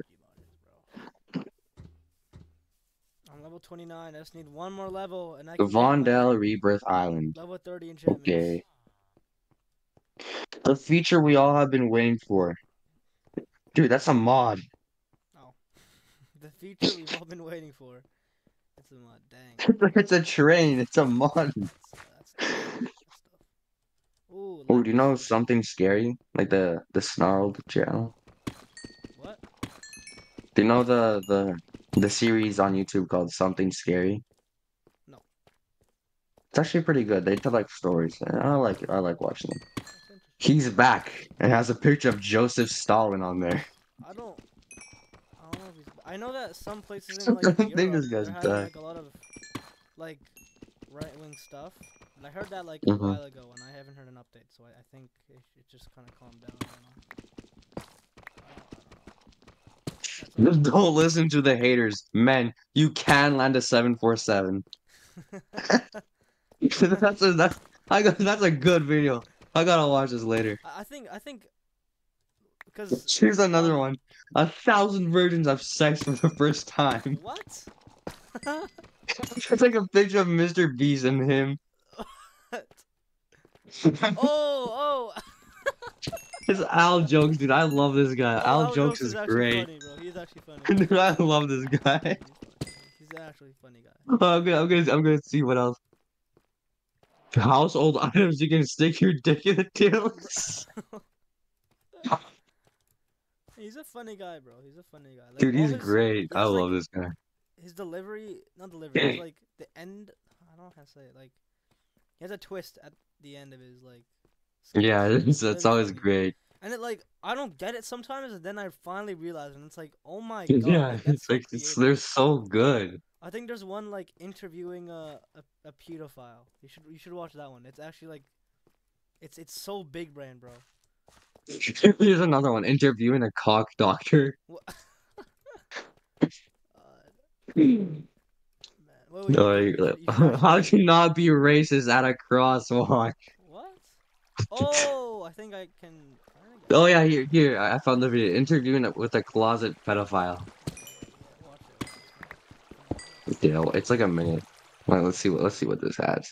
I'm level twenty-nine. I just need one more level, and I The can get my Vondel Rebirth Island. level thirty enchantments. Okay. The feature we all have been waiting for. Dude, that's a mod. Oh, the feature we've all been waiting for. It's a mod. Dang. It's a train. It's a mod. That's, that's, that's stuff. Ooh. Oh, do you know something scary? Like the the snarled channel. What? Do you know the the the series on YouTube called Something Scary? No. It's actually pretty good. They tell like stories. And I like I like watching them. That's interesting. He's back and has a picture of Joseph Stalin on there. I don't. I don't know if he's. I know that some places in like I Europe, think this guy's they're having died. like a lot of like right wing stuff. And I heard that like Mhm. a while ago, and I haven't heard an update, so I, I think it, it just kind of calmed down. I don't know. I don't, I don't know. Just don't listen to the haters. Men, you can land a seven four seven. That's a- That's a that's I got that's a good video. I gotta watch this later. I I think I think because Here's another one. A thousand virgins have sex for the first time. what? It's like a picture of Mister Beast and him. What? Oh, oh. It's Al Jokes, dude. I love this guy. Oh, Al Al Jokes Jokes is is actually great. funny, bro. He's actually funny. Dude, I love this guy. He's funny. He's actually a funny guy. I'm gonna, I'm gonna, I'm gonna see what else. Household items you can stick your dick in the tails. He's a funny guy, bro. He's a funny guy. Like, Dude, all he's his, great. he I has, love like, this guy. his delivery, not delivery, it's like the end. I don't know how to say it. Like, he has a twist at the end of his like. sketch. Yeah, it's, It's that's really always funny. great. And it like I don't get it sometimes, and then I finally realize, and it's like, oh my god, Yeah, like, that's it's so like it's, creative. they're so good. I think there's one like interviewing a, a a pedophile. You should you should watch that one. It's actually like, it's it's so big brain, bro. Here's another one. Interviewing a cock doctor. What? uh, man. Wait, wait, No, you, you- should, you, should, you should how actually. to not be racist at a crosswalk. What? Oh, I think I can. kinda get Oh it. yeah, here, here. I I found the video. Interviewing it with a closet pedophile. Yeah, watch it. Yeah, it's like a minute. Well, let's see what let's see what this has.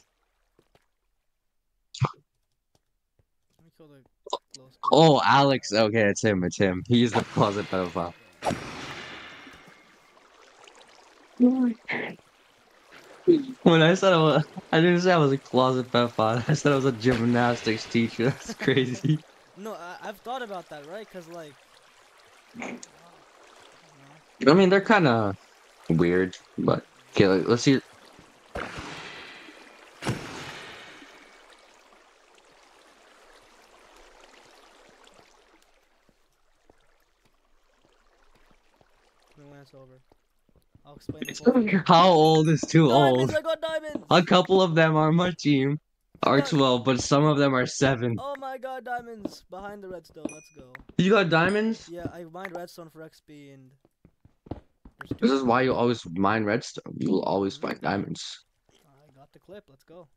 Let me kill the glow squid. Oh, Alex. Okay, it's him. It's him. He's the closet pedophile. When I said I was, I didn't say I was a closet pedophile. I said I was a gymnastics teacher. That's crazy. No, I, I've thought about that, right? Cause like, you I mean, they're kind of weird, but okay. Let, let's see. know, when it's over, I'll explain the full thing. How old is too Diamonds! old? I got diamonds! A couple of them on my team are Got- twelve, but some of them are seven. Oh my god, diamonds! Behind the redstone, let's go. You got diamonds? Yeah, I mined redstone for X P and. There's two. This is why you always mine redstone. You will always find diamonds. I got the clip, let's go.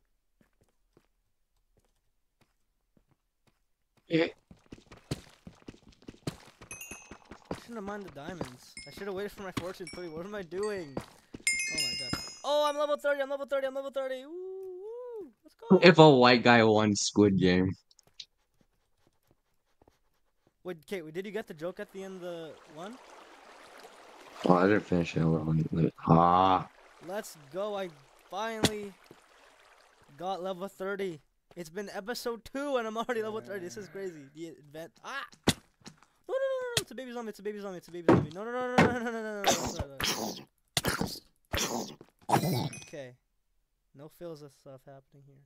Yeah. I shouldn't have mined the diamonds. I should have waited for my fortune three. What am I doing? Oh my god. Oh, I'm level thirty, I'm level thirty, I'm level thirty. Woo, woo. Let's go. If a white guy won Squid Game. Wait, Kate, did you get the joke at the end of the one? Oh, I didn't finish it. Ah. Let's go. I finally got level thirty. It's been episode two and I'm already level thirty. This is crazy. The event. Ah! No, no, no, no, no. It's a baby zombie. It's a baby zombie. It's a baby zombie. No, no, no, no, no, no, no, no, no, no. Okay. No fills of stuff happening here.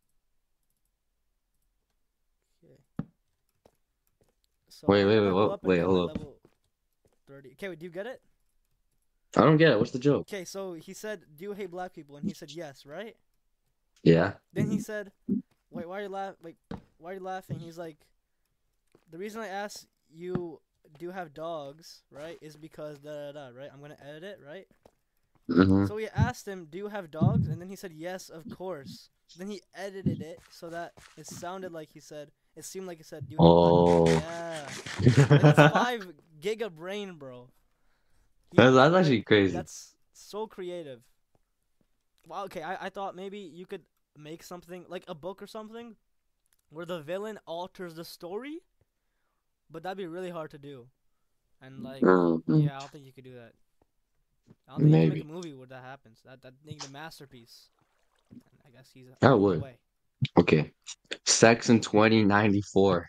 Okay. So Wait, I'm wait, gonna wait, go whoa, up and wait, get my hold up. level thirty. Okay, wait, do you get it? I don't get it. What's the joke? Okay, so he said, "Do you hate black people?" And he said, "Yes," right? Yeah. Then he said, "Wait, why are you laugh? Like, why are you laughing?" He's like, "The reason I asked you, do you have dogs, right, is because da da da, right? I'm gonna edit it, right?" Mm-hmm. So we asked him, "Do you have dogs?" And then he said, "Yes, of course." Then he edited it so that it sounded like he said, it seemed like he said, "Do you have Oh. black people?" Yeah. Like, that's five giga brain, bro. He- That's, that's like, actually crazy. That's so creative. Well, okay, I, I thought maybe you could make something like a book or something where the villain alters the story, but that'd be really hard to do. And like, Mhm. yeah, I don't think you could do that. I don't think you Maybe. can make a movie where that happens. That that make the masterpiece. And I guess he's That on the would. way. Okay. Sex in twenty ninety-four.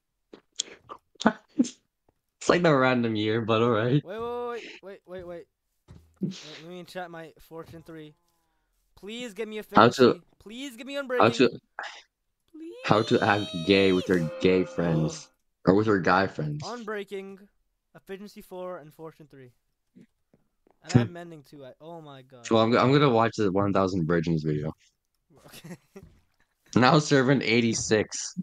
It's like the random year, but alright. Wait, wait, wait, wait, wait, wait. Let me chat my fortune three. Please give me How to- efficiency. Please give me unbreaking. How to Please. how to act gay with your gay friends. Or with your guy friends. Unbreaking, efficiency four, and fortune three. And I have mending too. I, oh my god. Well, I'm, I'm gonna watch the one thousand Virgins video. Okay. Now serving eighty-six.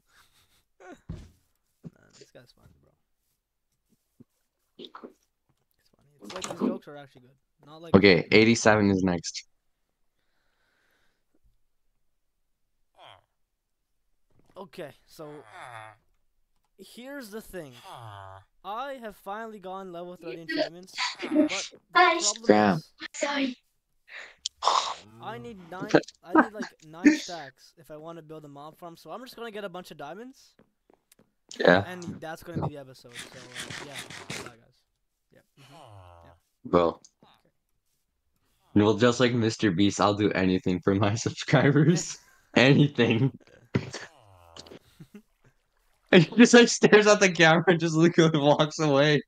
Man, this guy's funny, bro. It's funny. It's like his jokes are actually good. Not like. Okay, eighty-seven is next. Okay, so here's the thing. I have finally gone level thirty achievements, but the problem Damn. is Sorry. I need nine. I need like nine stacks if I want to build a mob farm. So I'm just gonna get a bunch of diamonds, Yeah, And that's gonna be the episode. So uh, yeah, bye guys. Yep. Mm-hmm. Yeah. bro. Well, just like Mister Beast, I'll do anything for my subscribers. Anything. And he just like stares at the camera and just look and walks away.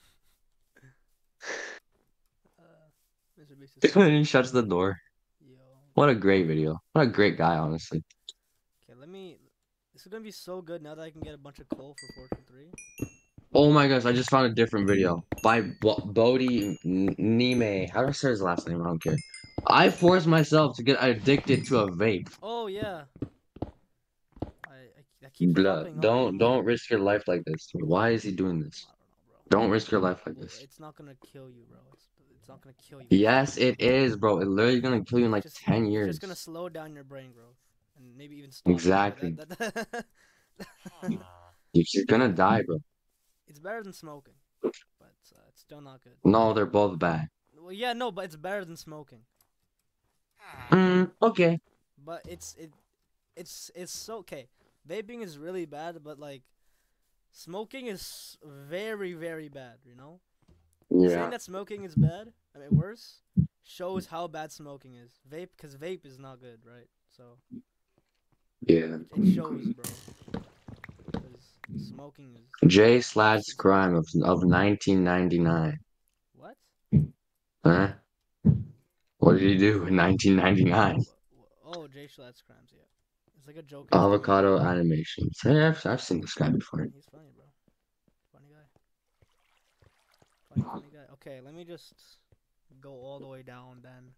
Uh, Mister Beast is And he shuts the door. yo. What a great video. What a great guy, honestly. Okay, let me. This is gonna be so good now that I can get a bunch of coal for Fortune three. Oh my gosh, I just found a different video by Bo- Bodhi N- Nime. How do I say his last name? I don't care. I forced myself to get addicted to a vape. Oh yeah. I I, I keep Blah. popping up. Don't on don't my- risk your life like this. Why is he doing this? I don't know, bro. Don't risk your life like Well, this. it's not gonna kill you, bro. It's it's not gonna kill you. Yes, it is, bro. It's literally gonna kill you in like Just- ten It's years. just gonna slow down your brain growth and maybe even stop it. Exactly. That- that- that- You're just gonna die, bro. it's better than smoking, but uh, it's still not good. No, they're both bad. Well, yeah, no, but it's better than smoking. Mm, okay. But it's it, it's it's so okay. Vaping is really bad, but like, smoking is very very bad. You know, saying Yeah. that smoking is bad, I mean worse, shows how bad smoking is. Vape, because vape is not good, right? So Yeah. it shows, bro. Because smoking is Jay Slad's crime of of nineteen ninety-nine. what? Huh? What did he do in nineteen ninety-nine? Wha- wha- Oh, Jay Schlatt's crimes, yeah. It's like a joke. Avocado animations. Hey, I've, I've seen this guy before. He's funny, bro. Funny guy. Funny, funny guy. Okay, let me just go all the way down then.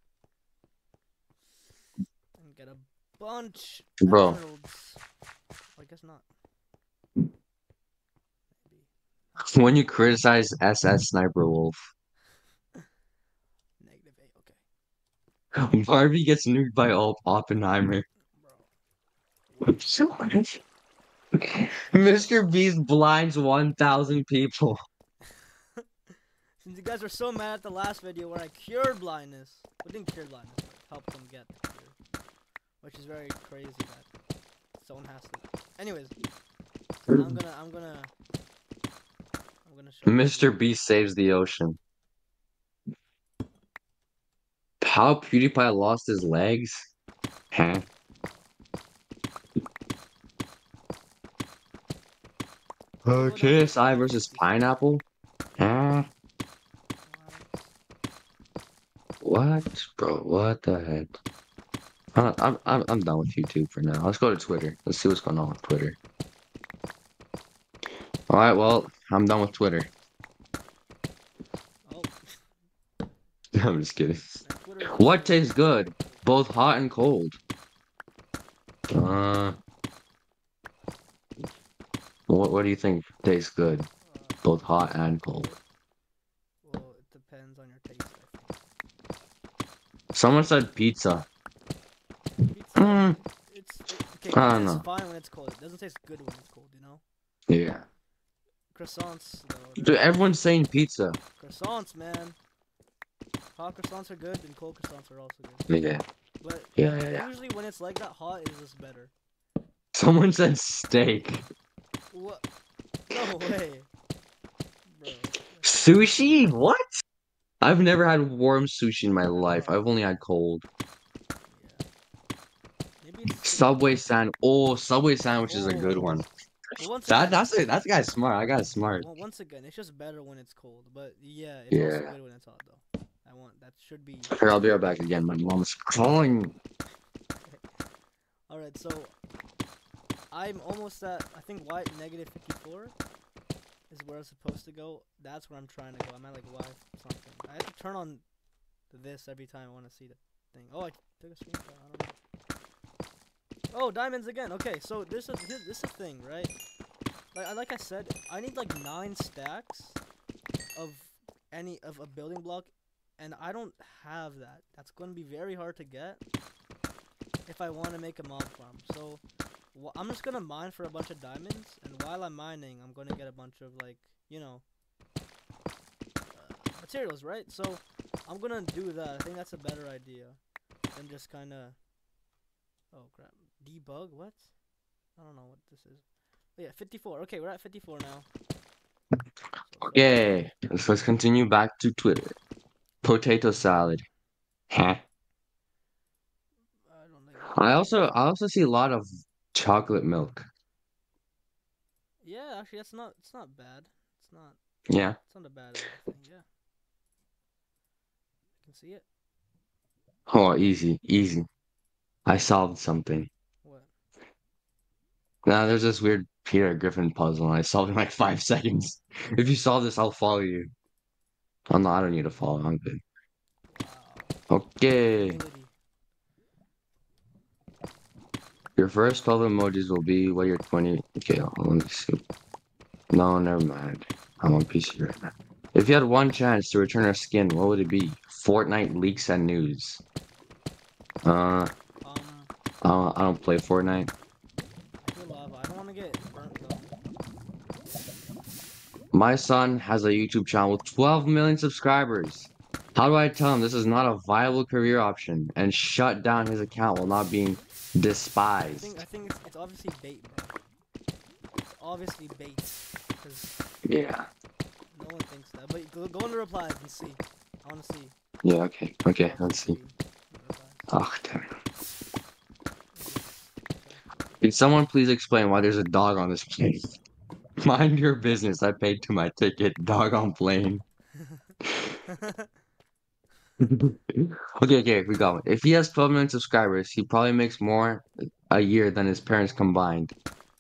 And get a bunch of Bro. emeralds. Oh, I guess not. Maybe. When you criticize S S Sniper Wolf, Negative eight, okay. Barbie gets nuked by Op- Oppenheimer. Bro. So much. Mister Beast blinds one thousand people. Since you guys were so mad at the last video where I cured blindness. Well, didn't cure blindness, but helped them get the cure. Which is very crazy that someone has to. Anyways, I'm gonna, I'm gonna, I'm gonna show. Mister Beast saves the ocean. How PewDiePie lost his legs? Huh? Uh, K S I versus Pineapple? Huh? What? Bro, what the heck? I'm, I'm, I'm I'm done with YouTube for now. Let's go to Twitter. Let's see what's going on with Twitter. Alright, well, I'm done with Twitter. Oh, I'm just kidding. Twitter is What tastes good? Both hot and cold. Uh, what, what do you think tastes good? uh, Both hot and cold. well, it depends on your taste, I think. Someone said pizza. Pizza, Mm, it's it, okay. I don't It's know. fine when it's cold. It doesn't taste good when it's cold, you know. yeah. Croissants, though. Dude, they're- everyone's saying pizza. Croissants, man. Hot croissants are good, and cold croissants are also good. Yeah. But Yeah, yeah, yeah. usually when it's like that, hot is just better. Someone said steak. What? No way, bro. Sushi? What? I've never had warm sushi in my life. I've only had cold. Yeah. Maybe it's Subway sand. Oh, Subway sandwich is a good Oh. one. Well, once That again, that's it. That guy's smart. I got smart. well, once again, it's just better when it's cold. But yeah, it's Yeah. also good when it's hot, though. I want that should be. Here, I'll be right back again. My mom's calling. All right, so I'm almost at. I think white negative fifty-four is where I'm supposed to go. That's where I'm trying to go. I'm at like Y something. I have to turn on this every time I want to see the thing. Oh, I took a screenshot. I don't know. Oh, diamonds again. Okay, so this is this is a thing, right? Like I like I said, I need like nine stacks of any of a building block, and I don't have that. That's going to be very hard to get if I want to make a mob farm. So wh I'm just gonna mine for a bunch of diamonds, and while I'm mining, I'm gonna get a bunch of like you know uh, materials, right? So I'm gonna do that. I think that's a better idea than just kind of. Oh crap! Debug what? I don't know what this is. Oh, yeah, fifty-four. Okay, we're at fifty-four now. Okay, let's, let's continue back to Twitter. Potato salad. Huh. I don't think. I also I also see a lot of chocolate milk. Yeah, actually, that's not. It's not bad. It's not. Yeah. It's not a bad uh, thing. Yeah. I can see it. Oh, easy, easy. I solved something. What? Now there's this weird Peter Griffin puzzle, and I solved it in like five seconds. If you solve this, I'll follow you. Oh no, I don't need to follow. I'm good. Wow. Okay. Humility. Your first twelve emojis will be what your twenty. Okay, let me see. No, never mind. I'm on P C right now. If you had one chance to return a skin, what would it be? Fortnite leaks and news. Uh, Um, I don't, I don't play Fortnite. I feel lava. I don't want to get burnt though. My son has a YouTube channel with twelve million subscribers. How do I tell him this is not a viable career option and shut down his account while not being I despised? think I think it's, it's obviously bait, bro. It's obviously bait, because Yeah. no one thinks that. But go, go in the replies and see. I want to see. Yeah, okay. Okay, I wanna let's see. the replies. Oh, damn it. Can someone please explain why there's a dog on this plane? Mind your business. I paid to my ticket. Dog on plane. Okay, okay, we got it. If he has twelve million subscribers, he probably makes more a year than his parents combined.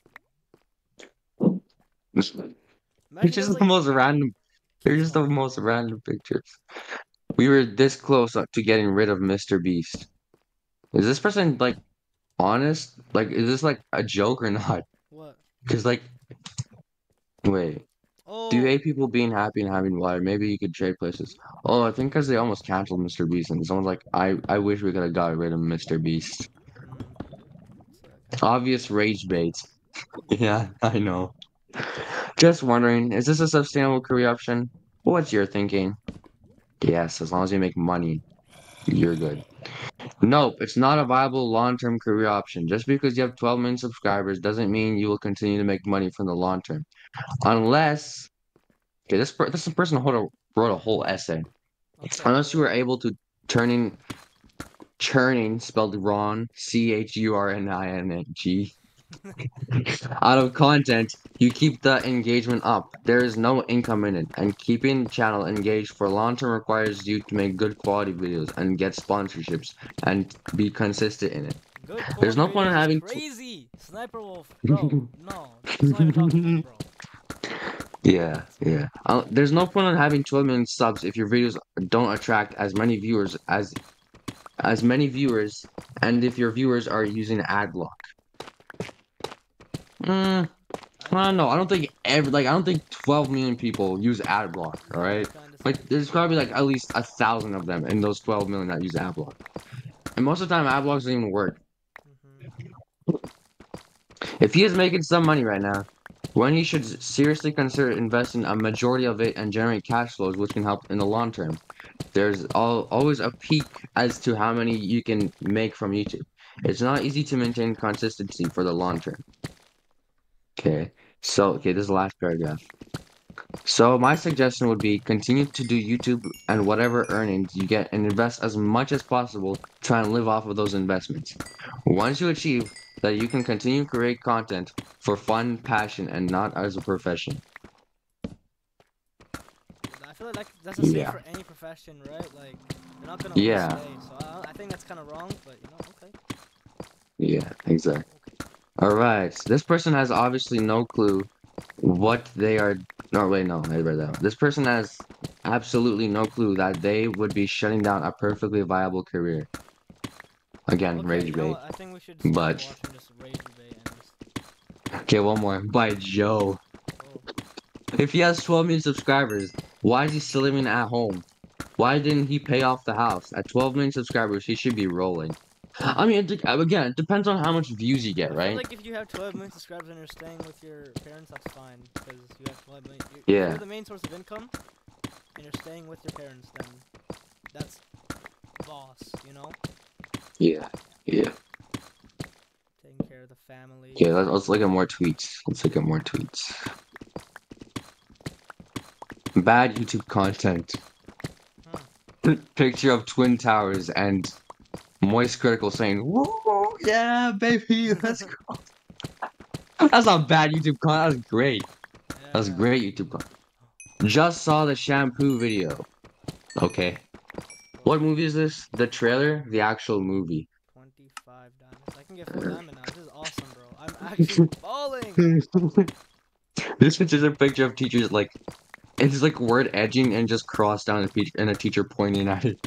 It's Imagine just there's the like most random. They're just the most random pictures. We were this close to getting rid of Mister Beast. Is this person like honest? Like, is this like a joke or not? what? Because like, wait. Do you Oh, hate people being happy and having water? Maybe you could trade places. Oh, I think because they almost canceled Mister Beast, and someone's like, I, I wish we could have got rid of Mister Beast. mm, it's, uh, kinda- Obvious rage bait. Yeah, I know. Just wondering, is this a sustainable career option? What's your thinking? Yes, as long as you make money, you're good. Nope, it's not a viable long-term career option. Just because you have twelve million subscribers doesn't mean you will continue to make money from the long term. Unless, okay, this per this person wrote a, wrote a whole essay. okay. Unless you were able to turn in churning, spelled wrong, C H U R N I N G, out of content, you keep the engagement up. There is no income in it, and keeping the channel engaged for long term requires you to make good quality videos and get sponsorships and be consistent in it. Good There's quality no point in videos is having. crazy. Sniper Wolf, bro. No, let's not even talk about it, bro. Yeah, yeah. Uh, there's no point in having twelve million subs if your videos don't attract as many viewers as as many viewers, and if your viewers are using ad block. Mm, I don't know. I don't think every like I don't think twelve million people use ad block. All right, Kinda like sad. there's probably like at least a thousand of them in those twelve million that use ad block, and most of the time ad block doesn't even work. Mm-hmm. If he is making some money right now, when he should seriously consider investing a majority of it and generate cash flows, which can help in the long term. There's all, always a peak as to how many you can make from YouTube. It's not easy to maintain consistency for the long term. Okay, so okay, this is the last paragraph. So my suggestion would be continue to do YouTube and whatever earnings you get and invest as much as possible, try and live off of those investments. Once you achieve that, you can continue to create content for fun, passion, and not as a profession. I feel like that, that's the same Yeah. for any profession, right? Like, you're not gonna Yeah. always stay. So I, I think that's kind of wrong, but you know, okay. Yeah, exactly. Okay. All right. So this person has obviously no clue what they are. No, wait, no, I read that one. This person has absolutely no clue that they would be shutting down a perfectly viable career. Again, Okay, rage you know bait. what? I think we should stop But watching just rage debate and just. okay, one more. By Joe. Oh. If he has twelve million subscribers, why is he still living at home? Why didn't he pay off the house? At twelve million subscribers, he should be rolling. I mean, it de- again, it depends on how much views you get, I feel right? like if you have twelve million subscribers and you're staying with your parents, that's fine because you have twelve million. You, Yeah. If you're the main source of income and you're staying with your parents, then that's boss, you know? Yeah, yeah. Taking care there, the family. Okay, let's, let's look at more tweets. Let's look at more tweets. Bad YouTube content. Hmm. Picture of Twin Towers and Moist Critical saying, "Whoa, yeah, baby, let's go." That's not bad YouTube content. That's great. That's Yeah. great YouTube content. Just saw the shampoo video. Okay. What movie is this? The trailer? The actual movie. twenty-five diamonds. I can get full diamond now. This is awesome, bro. I'm actually balling. This is just a picture of teachers like it's like word edging and just crossed down a teacher and a teacher pointing at it.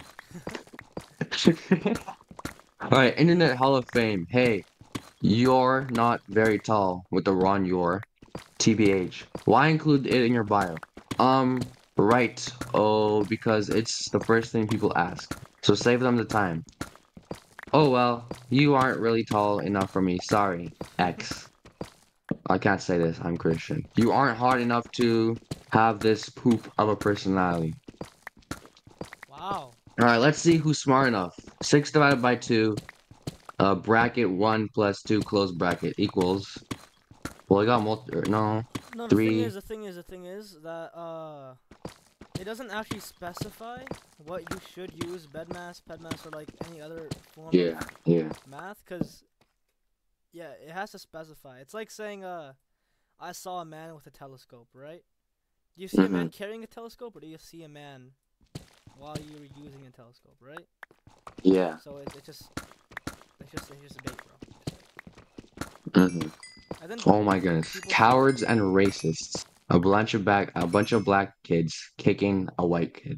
Alright, Internet Hall of Fame. Hey, you're not very tall with the Ron Yor. T B H. Why include it in your bio? Um, right. Oh, because it's the first thing people ask. So save them the time. Oh well, you aren't really tall enough for me. Sorry, X. I can't say this. I'm Christian. You aren't hot enough to have this poop of a personality. Wow. Alright, let's see who's smart enough. six divided by two. Uh, bracket one plus two close bracket equals. Well, I got multi. No. No, the Three. thing is, the thing is, the thing is that uh, it doesn't actually specify what you should use bedmass, pedmass, or like any other form Yeah, of yeah. math, cause yeah, it has to specify. It's like saying uh, I saw a man with a telescope, right? Do you see a man carrying a telescope, or do you see a man while you were using a telescope, right? Yeah. So it, it just, it's just, it's just a bait, bro. Mm-hmm. And then Oh my goodness. people- Cowards and racists. A bunch of back a bunch of black kids kicking a white kid.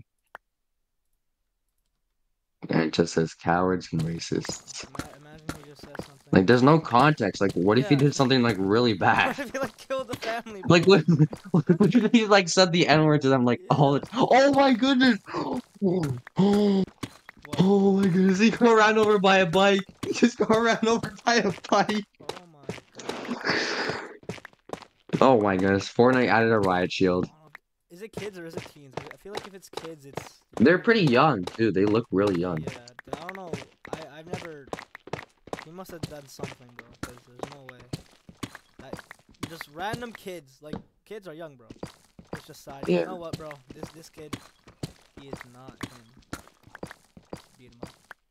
And it just says cowards and racists. Ima- imagine he just said something. Like there's no context. Like what if he Yeah. did something like really What bad? if he like killed the family? Bro? Like what, what if he like said the N-word to them like all the Oh my goodness! Oh, What? oh my goodness, he got ran over by a bike. He just got ran over by a bike. Oh my god. Oh my goodness, Fortnite added a riot shield. Oh, is it kids or is it teens? I feel like if it's kids, it's. They're pretty young, too. They look really young. Yeah, I don't know. I I've never. He must have done something, bro. Cause there's no way. Like, just random kids. Like kids are young, bro. It's just side. Yeah. You know what, bro? This this kid, he is not him. Beat him up.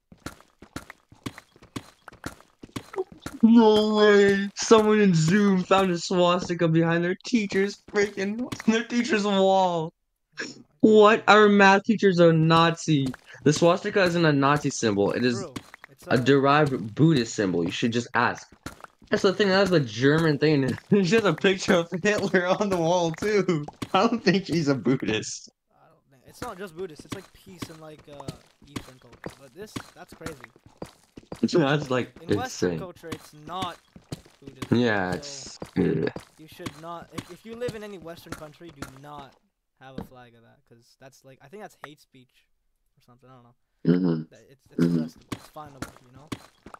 No way! Someone in Zoom found a swastika behind their teacher's freaking their teacher's wall. Oh my What? Our math teacher's a Nazi. The swastika isn't a Nazi symbol. It is True. It's a derived Buddhist symbol. You should just ask. That's the thing. That's the German thing. There's just a picture of Hitler on the wall too. I don't think he's a Buddhist. I don't think it's not just Buddhist. It's like peace and like uh Eastern culture. But this, that's crazy. That's like In Western insane. culture, it's not Buddhism. Yeah, so it's. Ugh. you should not. If, if you live in any Western country, do not have a flag of that, because that's like I think that's hate speech or something. I don't know. Mhm. That- It's it's Mhm. just it's finable, you know.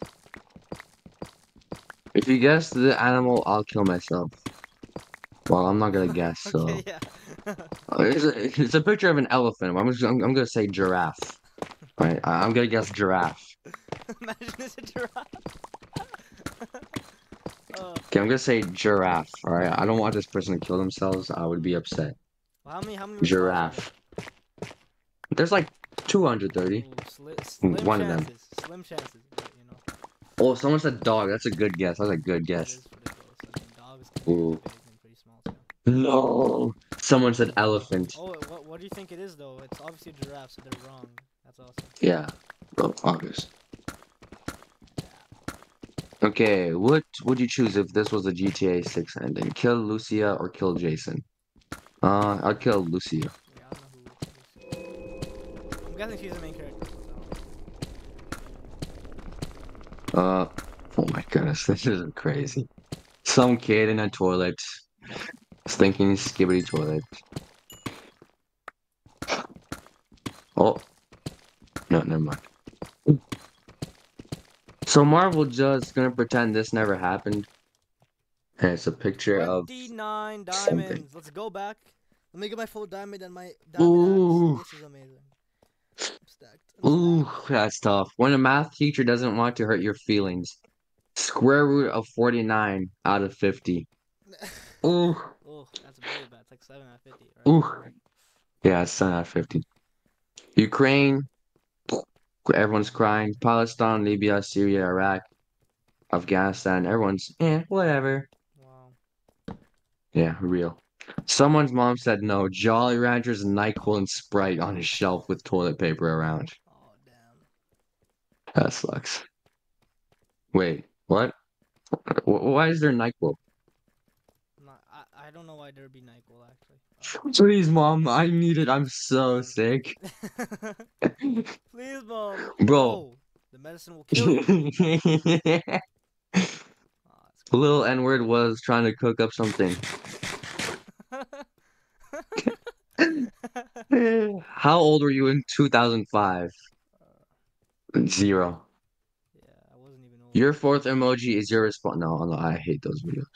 If you guess the animal, I'll kill myself. Well, I'm not gonna guess, so. Okay, yeah. Uh, It's a, it's a picture of an elephant. I'm just, I'm, I'm gonna say giraffe. Right, I'm gonna guess giraffe. Imagine it's a giraffe. uh, Okay, I'm gonna say giraffe. All right, I don't want this person to kill themselves. I would be upset. well, how many how many? responses Giraffe. There's like two hundred are there? thirty. Ooh, sli- slim One of them. chances. Slim chances, but, you know. Oh, someone said dog. That's a good guess. That's a good It guess. is pretty close. I mean, dogs can be Ooh. big and pretty small too. No. Someone said elephant. Oh, what what do you think it is though? It's obviously a giraffe, so they're wrong. That's awesome. Yeah. Bro, August. Okay, what would you choose if this was a G T A six ending? Kill Lucia or kill Jason? Uh, I'll kill Lucia. Yeah, I don't know who. I'm guessing she's the main character. So. Uh, oh my goodness, this is crazy. Some kid in a toilet, stinking skibbity toilet. Oh, no, never mind. So Marvel just gonna pretend this never happened. And it's a picture of twenty-nine something. diamonds. Let's go back. Let me get my full diamond and my diamond Ooh. axe. This is amazing. I'm stacked. I'm Ooh, that's tough. When a math teacher doesn't want to hurt your feelings. Square root of forty-nine out of fifty. Ooh, Oh, that's really bad. It's like seven out of fifty, right? ooh. Yeah, it's seven out of fifty. Ukraine, everyone's crying. Palestine, Libya, Syria, Iraq, Afghanistan, everyone's, eh, whatever. Wow. Yeah, real. Someone's mom said no. Jolly Ranchers, NyQuil, and Sprite on his shelf with toilet paper around. Oh, damn. That sucks. Wait, what? Wh- Why is there NyQuil? Not, I, I don't know why there'd be NyQuil, actually. Please, mom, I need it. I'm so sick. Uh, Please, Mom. Bro. Oh, the medicine will kill you. Oh, that's Little N-word was trying to cook up something. How old were you in two thousand five? Zero. Yeah, I wasn't even old. Your fourth emoji is your response. No, no, I hate those videos.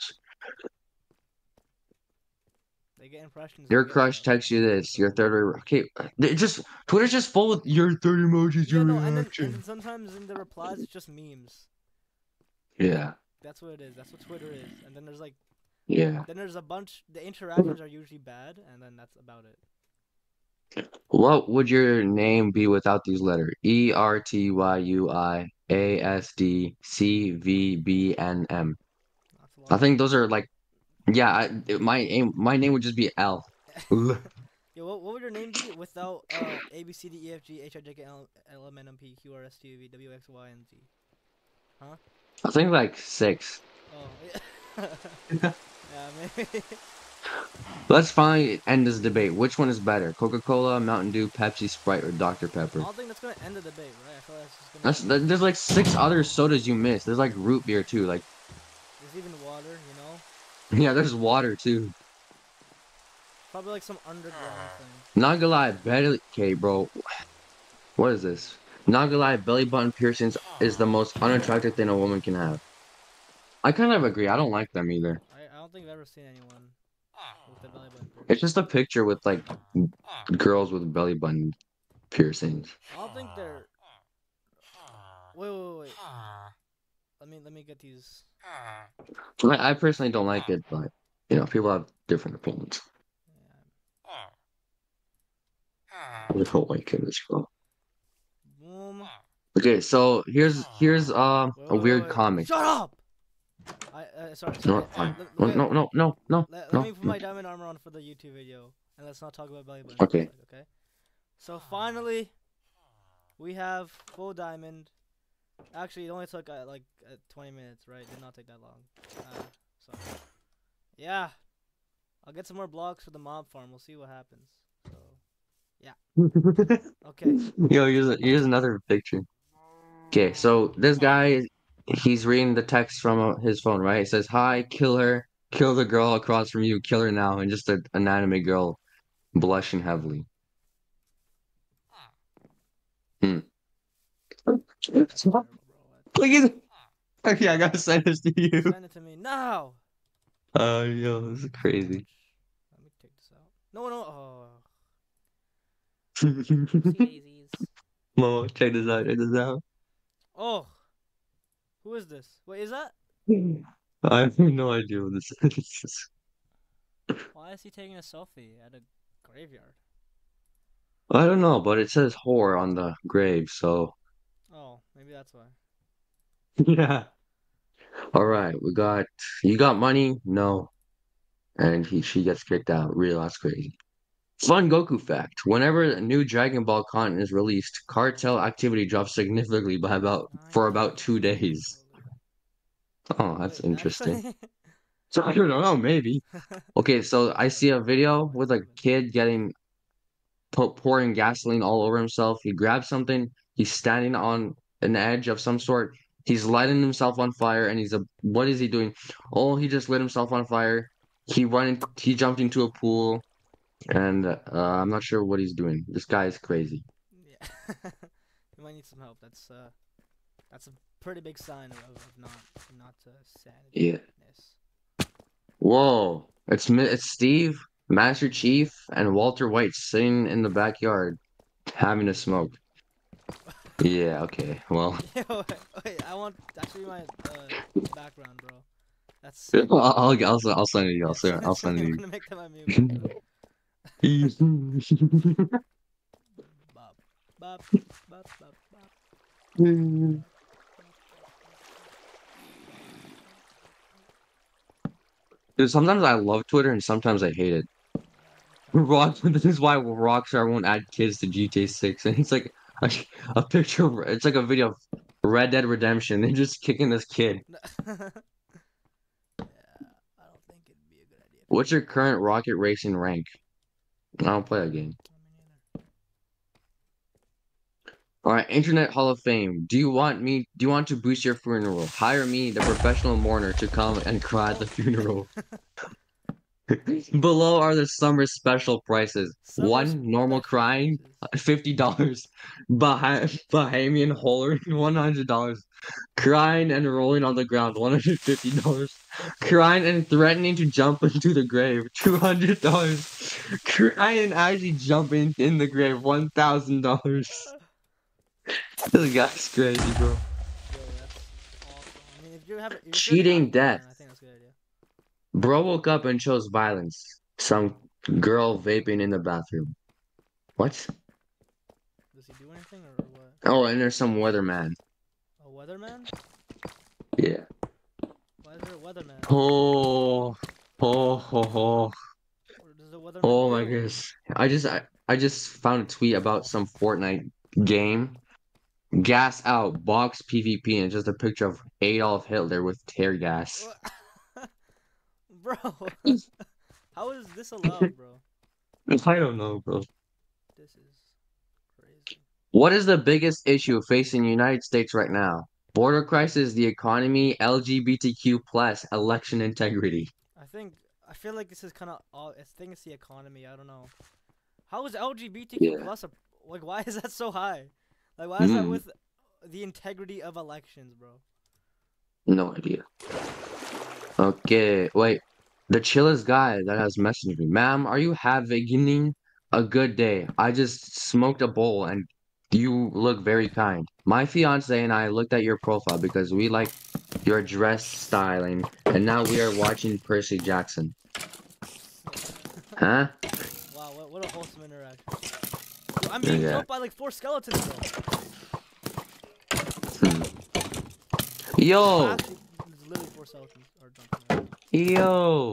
They get impressions. Your I get crush that. texts you this. Your third. Okay, it just Twitter's just full with your third emojis. Yeah, Your no, and then and reaction. then sometimes in the replies it's just memes. Yeah, That's what it is. That's what Twitter is. And then there's like, yeah. then there's a bunch. The interactions are usually bad, and then that's about it. What would your name be without these letters? E R T Y U I A S D C V B N M. That's a I lot. think those are like, yeah. I, it- my aim, my name would just be L. Yeah, what, what would your name be without uh A B C D E F G H I J K L L M N M P Q R S T U V W X Y and Z? Huh? I think like six. Oh, yeah. Yeah, maybe. Let's finally end this debate. Which one is better? Coca-Cola, Mountain Dew, Pepsi, Sprite, or doctor I Pepper? don't think that's gonna end the debate, right? I feel like it's just gonna. That's th- there's like six other sodas you missed. There's like root beer too. Like There's even water, you know? yeah, there's water too. Probably like some underground thing. Not gonna lie, belly. Okay, bro. What is this? Not gonna lie, belly button piercings is the most unattractive thing a woman can have. I kind of agree. I don't like them either. I, I don't think I've ever seen anyone with a belly button It's piercing. just a picture with like girls with belly button piercings. I don't think they're. Wait, wait, wait, wait. Let me let me get these. I, I personally don't like it, but you know, people have different opinions. Yeah. I don't like it as well. Boom. Okay, so here's here's um Wait, a wait, wait, weird wait. comic. Shut up! I uh, sorry, No, sorry. Uh, fine. let, No, wait, no, no, no, no, let, let no, me put no. my diamond armor on for the YouTube video, and let's not talk about belly button. Okay. Okay. So finally, we have full diamond. Actually, it only took uh, like uh, twenty minutes, right? Did not take that long. Uh, so yeah, I'll get some more blocks for the mob farm. We'll see what happens. So yeah. Okay. Yo, here's a, here's another picture. Okay, so this guy, he's reading the text from uh, his phone, right? It says, "Hi, kill her, kill the girl across from you, kill her now," and just a, an anime girl blushing heavily. Hmm. That's terrible, bro. Look at it. Okay, I gotta send this to you. Send it to me now. Oh, yo, this is crazy. Let me take this out. No, no. Oh. Oopsie daisies. Momo, check this out. Check this out. Oh. Who is this? Wait, is that? I have no idea what this is. Why is he taking a selfie at a graveyard? I don't know, but it says whore on the grave, so Oh, maybe that's why. yeah. All right, we got you got money? No. And he she gets kicked out. Real, that's crazy. Fun Goku fact. Whenever a new Dragon Ball content is released, cartel activity drops significantly by about for about two days. Oh, that's Wait, interesting. actually? So I don't know, maybe. Okay, so I see a video with a kid getting pu- pouring gasoline all over himself. He grabs something. He's standing on an edge of some sort. He's lighting himself on fire, and he's a. What is he doing? Oh, he just lit himself on fire. He went. He jumped into a pool, and uh, I'm not sure what he's doing. This guy is crazy. Yeah. You might need some help. That's uh, that's a pretty big sign of, of not not uh, Yeah. sanity. Whoa! It's Mi- it's Steve, Master Chief, and Walter White sitting in the backyard having a smoke. Yeah, okay. Well, Yo, wait, wait, I want actually my uh, background, bro. That's sick. I'll I'll I'll, I'll send it to you. I'll Yeah, send I'll send it I'm to gonna make that my main background. Bop, bop, bop, bop, bop. you. Dude, sometimes I love Twitter and sometimes I hate it. Rock, this is why Rockstar won't add kids to G T A six, and it's like a, a picture. Of, it's like a video of Red Dead Redemption. They're just kicking this kid. Yeah, I don't think it'd be a good idea. What's your current Rocket Racing rank? I don't play that game. Me All right, Internet Hall of Fame. Do you want me? Do you want to boost your funeral? Hire me, the professional mourner, to come and cry at the funeral. Below are the summer special prices. Summer One normal special crying, prices. fifty dollars. Bah Bahamian holler, one hundred dollars. Crying and rolling on the ground, one hundred fifty dollars. Crying and threatening to jump into the grave, two hundred dollars. Crying and actually jumping in the grave, one thousand dollars. This guy's crazy, bro. Yo, that's awesome. I mean, if you have, if you're Cheating happy, death. then I think that's a good idea. Bro woke up and chose violence. Some girl vaping in the bathroom. What? Does he do anything or what? Oh, and there's some weatherman. A weatherman? Yeah. Why is there a weatherman? Oh, oh, oh, oh. What does the weatherman Oh my do? goodness. I just I, I just found a tweet about some Fortnite game. Gas out, box PvP, and it's just a picture of Adolf Hitler with tear gas. Bro, how is this allowed, bro? I don't know, bro. This is crazy. What is the biggest issue facing the United States right now? Border crisis, the economy, L G B T Q plus, election integrity. I think I feel like this is kind of all. I think it's the economy. I don't know. How is L G B T Q Yeah. plus a, like? Why is that so high? Like, why is that Mm. with the integrity of elections, bro? No idea. Okay, wait. The chillest guy that has messaged me. Ma'am, are you having a good day? I just smoked a bowl and you look very kind. My fiance and I looked at your profile because we like your dress styling, and now we are watching Percy Jackson. Huh? Wow, what, what a wholesome interaction. Yo, I'm being Yeah. killed by like four skeletons, bro. Hmm. Yo! Actually, there's literally four skeletons are jumping. Yo!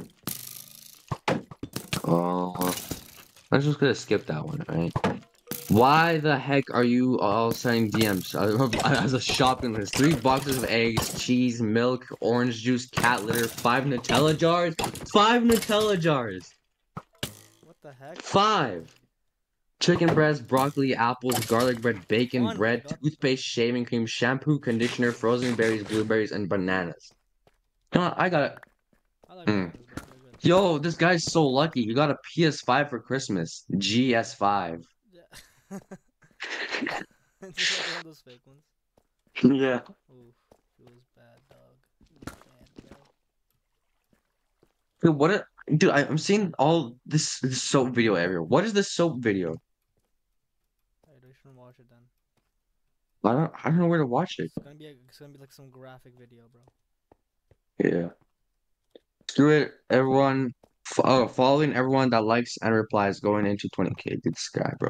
Oh, I'm just gonna skip that one, right? Why the heck are you all sending D Ms as a shopping list? Three boxes of eggs, cheese, milk, orange juice, cat litter, five Nutella jars? Five Nutella jars! What the heck? Five! Chicken breast, broccoli, apples, garlic bread, bacon, Oh my bread, God. toothpaste, shaving cream, shampoo, conditioner, frozen berries, blueberries, and bananas. Come on, I got it. I like Mm. bananas, bro. They're good. Yo, this guy's so lucky. He got a P S five for Christmas. G S five. Yeah. Just like one of those fake ones. Yeah. Oof, feels bad, dog. Bad, bro. Dude, what a, dude, I, I'm seeing all this, this soap video everywhere. What is this soap video? Hey, you shouldn't watch it then. I don't I don't know where to watch it. It's gonna be a, it's gonna be like some graphic video, bro. Yeah. Screw it, everyone. F uh, following everyone that likes and replies going into twenty K. Good this guy, bro.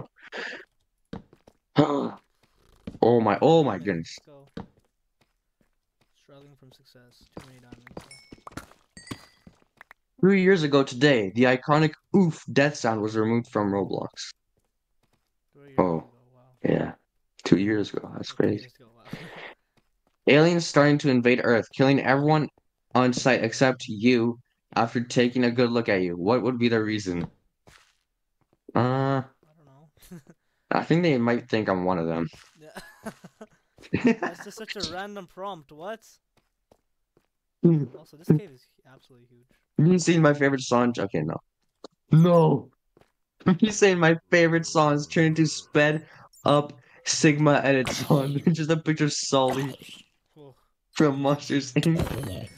Oh my, oh my Diamond, goodness. Let's go. Struggling from success. Too many diamonds. Bro. Three years ago today, the iconic oof death sound was removed from Roblox. Three years Oh. ago, wow. Yeah. Two years ago. That's Or two crazy. years ago, wow. Aliens starting to invade Earth, killing everyone on site except you after taking a good look at you. What would be the reason? Uh, I don't know. I think they might think I'm one of them. Yeah. That's just such a random prompt. What? Also, this cave is absolutely huge. You seen my favorite song? Okay, no. No. You saying my favorite song is turned into sped up Sigma edit song. Just a picture of Sully Oh. from Monsters Incorporated.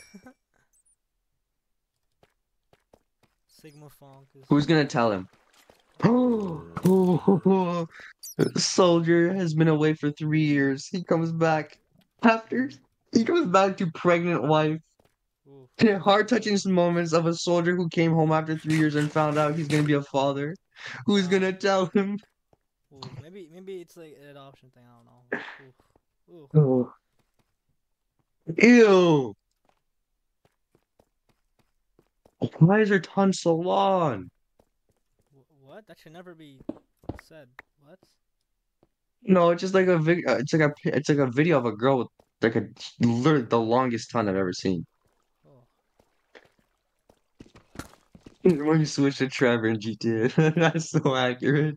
Sigma Funk is. Who's gonna tell him? Soldier has been away for three years. He comes back after he comes back to pregnant wife. Oof. Heart-touching moments of a soldier who came home after three years and found out he's gonna be a father. Who's Wow. gonna tell him? Oof. Maybe maybe it's like an adoption thing. I don't know. Oof. Oof. Oh. Ew. Why is her tongue so long? Wh- What? That should never be said. What? No, it's just like a vid uh, it's like a pi- it's like a video of a girl with like a literally the longest tongue I've ever seen. Oh. When you switch to Trevor in G T A, that's so accurate.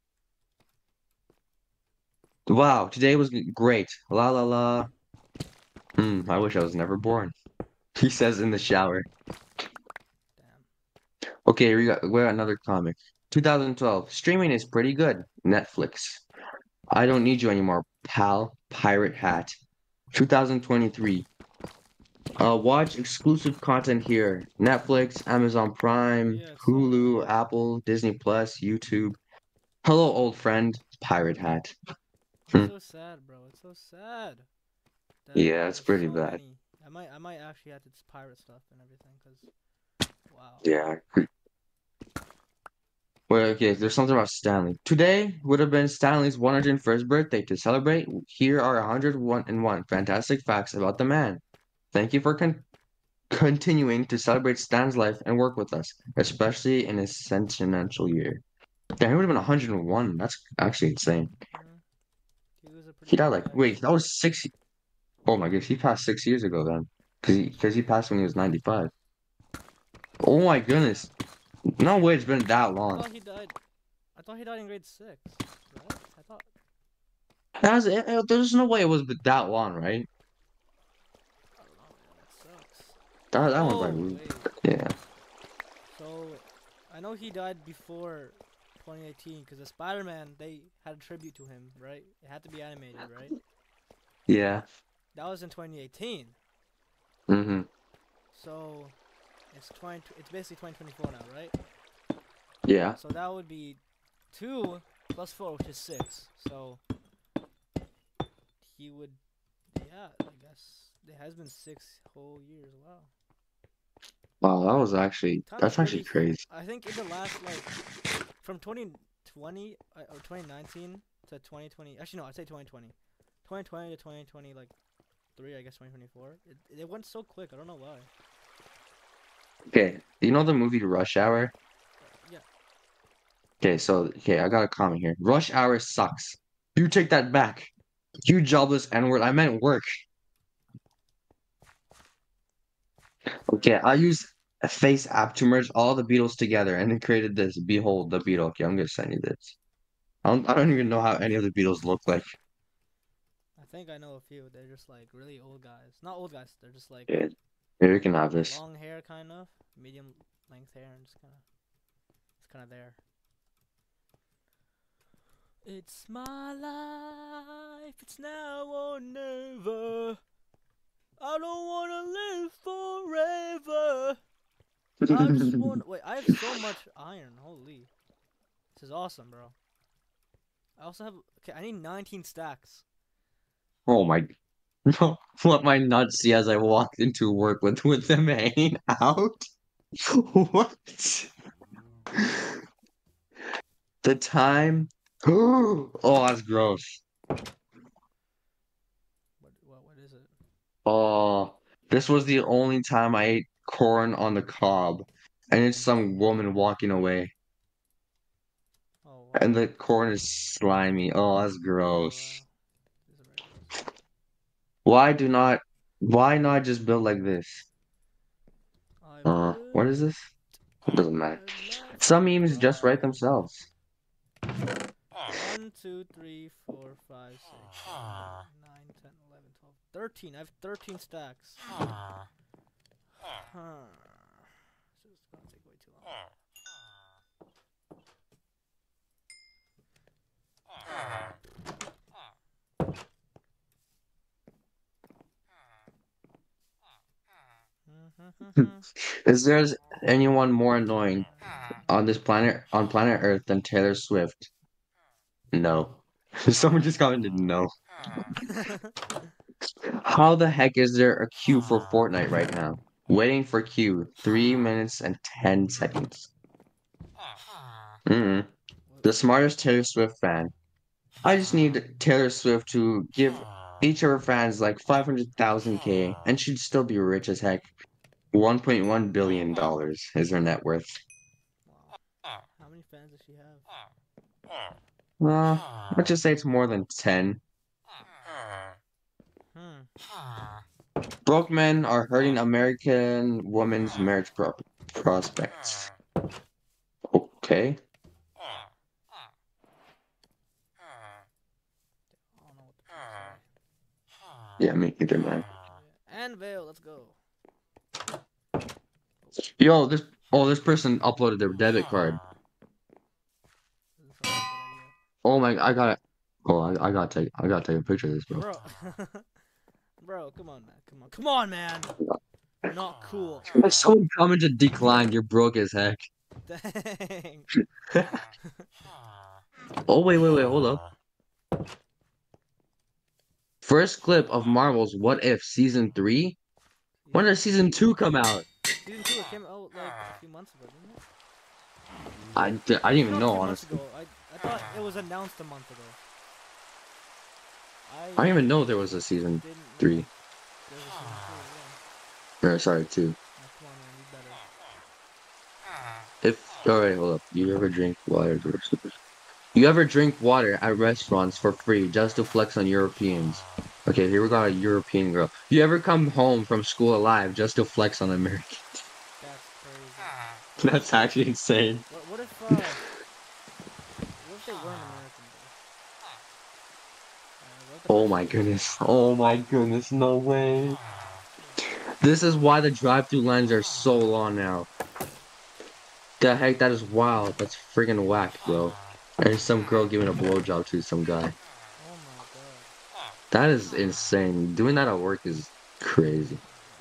Wow, today was great. La la la. Hmm, I wish I was never born. He says in the shower. Damn. Okay, we got we got another comic. twenty twelve. Streaming is pretty good. Netflix. I don't need you anymore, pal. Pirate Hat. twenty twenty-three. Uh, watch exclusive content here. Netflix, Amazon Prime, Yeah, it's so Hulu, annoying. Apple, Disney Plus, YouTube. Hello, old friend. Pirate Hat. It's Hmm. so sad, bro. It's so sad that Yeah, it's there's pretty so bad. many. I might I might actually have to just pirate stuff and everything, cause wow. Yeah. Well, okay, there's something about Stanley. Today would have been Stanley's one hundred first birthday. To celebrate, here are one hundred one and one fantastic facts about the man. Thank you for con continuing to celebrate Stan's life and work with us, especially in his centennial year. Damn, he would have been one hundred one. That's actually insane. Hmm. He was a pretty He died old like, guy wait, too. that was six. Oh my gosh, he passed six years ago then. Because he, because he passed when he was ninety-five. Oh my Damn. goodness. No way it's been that I long. thought he died. I thought he died in grade six, right? I thought. That's, it, it- there's no way it was that long, right? I don't know, man. That sucks. That, that went by Oh really. wait. Yeah. So I know he died before twenty eighteen because the Spider-Man they had a tribute to him, right? It had to be animated, right? Yeah. That was in twenty eighteen. Mm-hmm. So it's twenty. It's basically twenty twenty-four now, right? Yeah. So that would be two plus four, which is six. So he would, yeah, I guess it has been six whole years. Wow, Wow, that was actually, time is that's actually really. crazy. I think in the last like from twenty twenty uh, or twenty nineteen to twenty twenty. Actually, no, I'd say twenty twenty. twenty twenty to twenty twenty, like three, I guess twenty twenty-four. It it went so quick. I don't know why. Okay. You know the movie Rush Hour? Yeah. Okay, so, okay, I got a comment here. Rush Hour sucks. You take that back. You jobless N-word. I meant work. Okay, I use a face app to merge all the Beatles together and it created this. Behold the Beatle. Okay, I'm gonna send you this. I don't, I don't even know how any of the Beatles look like. I think I know a few. They're just like really old guys. Not old guys. They're just like Yeah, maybe we can have this. long hair, kind of medium length hair, and just kind of it's kind of there. It's my life. It's now or never. I don't wanna live forever. I just want. Wait, I have so much iron. Holy, this is awesome, bro. I also have. Okay, I need nineteen stacks. Oh my. What my nuts see as I walked into work with with them hanging out. What? The time. Oh, that's gross. What? What? What is it? Oh, this was the only time I ate corn on the cob, and it's some woman walking away, Oh and wow. the corn is slimy. Oh, that's Oh wow. gross. This is very gross. Why do not, why not just build like this? I Uh, what is built this? It doesn't matter. a Some massive memes just write wall. themselves. One, two, three, four, five, six, seven, eight, nine, ten, eleven, twelve, thirteen. I have thirteen stacks. Huh. This is gonna take way too long. Is there anyone more annoying on this planet, on planet Earth than Taylor Swift? No. Someone just commented no. How the heck is there a queue for Fortnite right now? Waiting for queue, three minutes and ten seconds. Mm-mm. The smartest Taylor Swift fan. I just need Taylor Swift to give each of her fans like five hundred thousand K, and she'd still be rich as heck. one point one billion dollars is her net worth. Wow. How many fans does she have? Uh, let's just say it's more than ten. Hmm. Broke men are hurting American women's marriage pro prospects. Okay. I don't know what the fuck Yeah, me either, man. And Vale, let's go. Yo, this oh, this person uploaded their debit card. This is a good idea. Oh my, I got it. Oh, I, I gotta take, I gotta take a picture of this, bro. Bro. Bro, come on, man. Come on. Come on, man. Not cool. Someone commented declined. You're broke as heck. Dang. Oh wait, wait, wait, hold up. First clip of Marvel's What If season three. When does season two come out? Season two, it came out like a few months ago, didn't it? I, di- I didn't even Not know, a few months honestly. ago. I, I thought it was announced a month ago. I, I didn't even know there was a season didn't know three. there was a season two, yeah. Or sorry, two. Now, come on, man, you better. If alright, hold up. You ever drink water? You ever drink water at restaurants for free just to flex on Europeans? Okay, here we got a European girl. You ever come home from school alive just to flex on Americans? That's crazy. That's actually insane. What, what if, uh, what if they weren't American, though? Uh, what if the Oh person my was- goodness. Oh my goodness, no way. This is why the drive-through lines are so long now. The heck, that is wild. That's friggin' whack, bro. There's some girl giving a blowjob to some guy. Oh my god. That is insane. Doing that at work is crazy.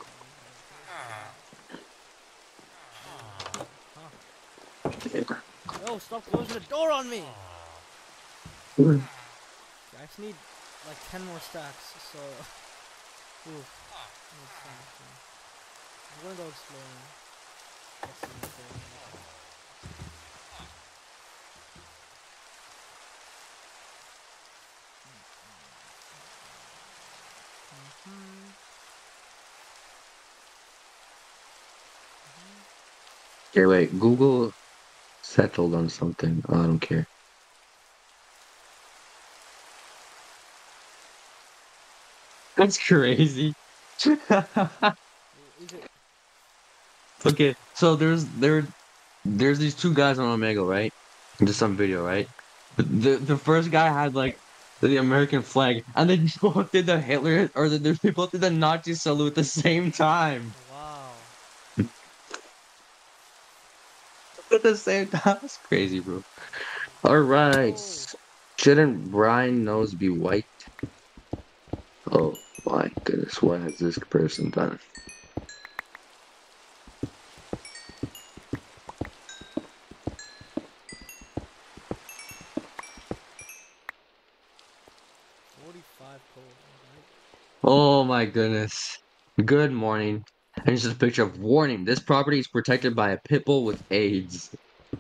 Yo, stop closing the door on me! I just need like ten more stacks, so. Oof. I'm gonna go exploring. Let's see what's there. Mhm. Okay, wait. Google settled on something. Oh, I don't care. That's crazy. Is it? Okay, so there's there there's these two guys on Omegle, right? Just some video, right? The the first guy had like the American flag, and then they both did the Hitler or the, they both did the Nazi salute at the same time. Wow. At the same time, that's crazy, bro. All right, Oh. shouldn't Brian nose be white? Oh my goodness, what has this person done? forty-five cold, right? Oh my goodness. Good morning. And it's just a picture of warning. This property is protected by a pit bull with AIDS.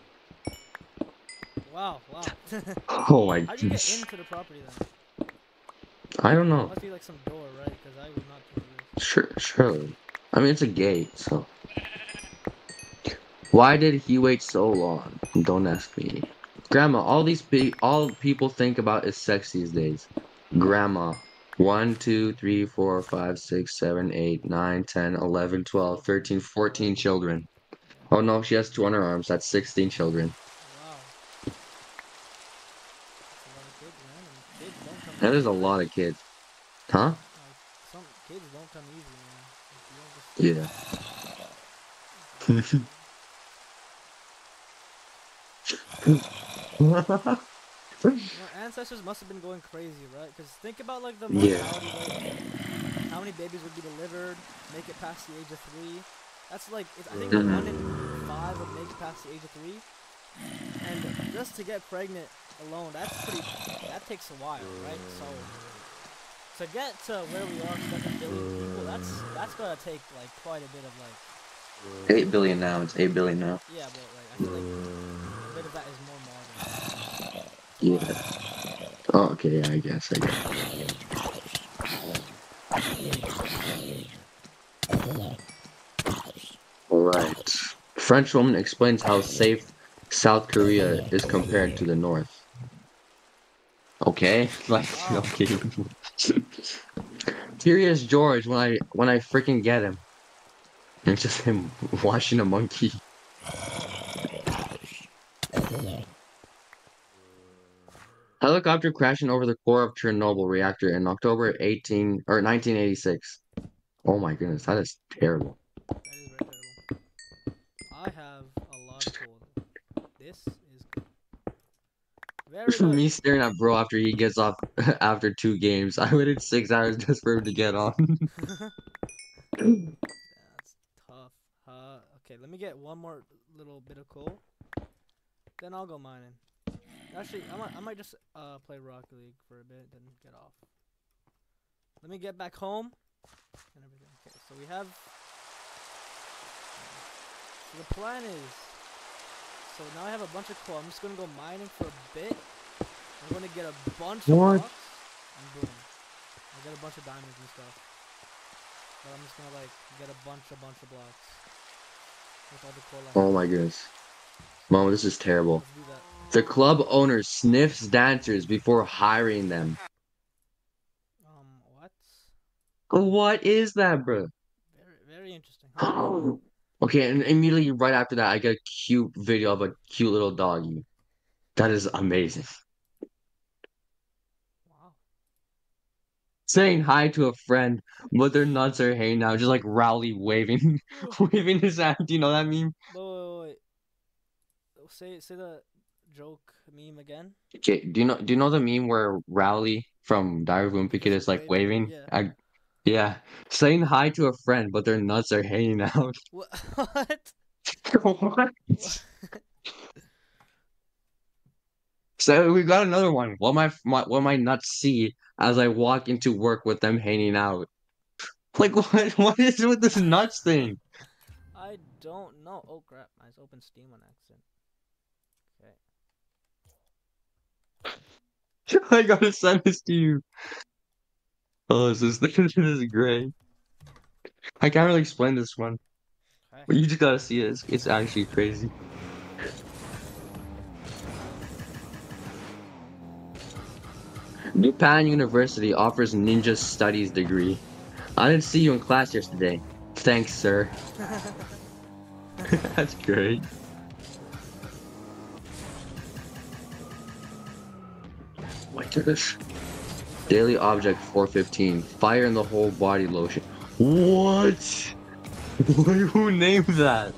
Wow, wow. Oh my How do you get goodness. into the property then? I don't There know. must be like some door, right? Because I would not do this. Sure, surely. I mean, it's a gate, so. Why did he wait so long? Don't ask me. Grandma, all these pe all people think about is sex these days. Grandma. one, two, three, four, five, six, seven, eight, nine, ten, eleven, twelve, thirteen, fourteen children. Oh no, she has two on her arms. That's sixteen children. Wow. That's a lot of kids, man. And kids don't come That is easy, a right? lot of kids. Huh? Like, some kids don't come easy, man. Like, you don't just... Yeah. Your ancestors must have been going crazy, right? Because think about like the Yeah. mortality rate. How many babies would be delivered, make it past the age of three? That's like, it's, I think Mhm. one in five would make it past the age of three. And just to get pregnant alone, that's pretty. That takes a while, right? So to get to where we are, seven billion people, that's that's gonna take like quite a bit of like. Eight billion now. It's eight billion now. Yeah, but like I feel like a bit of that is more modern. Yeah. Oh, okay. Yeah, I guess. I guess. All right. French woman explains how safe South Korea is compared to the North. Okay, like Wow. okay. Curious George, when I when I freaking get him, it's just him washing a monkey. Helicopter crashing over the core of Chernobyl reactor in October eighteen or nineteen eighty-six. Oh my goodness, that is terrible. That is very terrible. I have a lot of cool. This is good. Very good. Me staring at bro after he gets off after two games. I waited six hours just for him to get on. That's tough. Uh, okay, let me get one more little bit of coal. Then I'll go mining. Actually, I might, I might just uh play Rocket League for a bit, then get off. Let me get back home and everything. Okay, so we have. So the plan is. So now I have a bunch of coal. I'm just gonna go mining for a bit. I'm gonna get a bunch What? of blocks, and boom, I'll get a bunch of diamonds and stuff. But I'm just gonna like get a bunch, a bunch of blocks with all the coal. I have. Oh my goodness. Mom, this is terrible. Let's do that. The club owner sniffs dancers before hiring them. Um, what? What is that, bro? Very, very interesting. Huh? Okay, and immediately right after that, I get a cute video of a cute little doggy. That is amazing. Wow. Saying hi to a friend, but their nuts are hanging out, just like Rowley waving, waving his hand. Do you know that meme? Wait, wait, wait. Say, say the joke meme again. Okay, do you know? Do you know the meme where Rowley from Diary of a Wimpy Kid is like waving? Yeah. I, yeah, saying hi to a friend, but their nuts are hanging out. What? What? What? So we got another one. What my, my what my nuts see as I walk into work with them hanging out. Like what? What is with this nuts thing? I don't know. Oh crap! I just opened Steam on accident. Okay. I gotta send this to you. Oh, this is this is great. I can't really explain this one, Okay. but you just gotta see it. It's, it's actually crazy. Japan University offers ninja studies degree. I didn't see you in class yesterday. Thanks, sir. That's great. Wait to this. Daily object four fifteen. Fire in the whole body lotion. What? Who named that?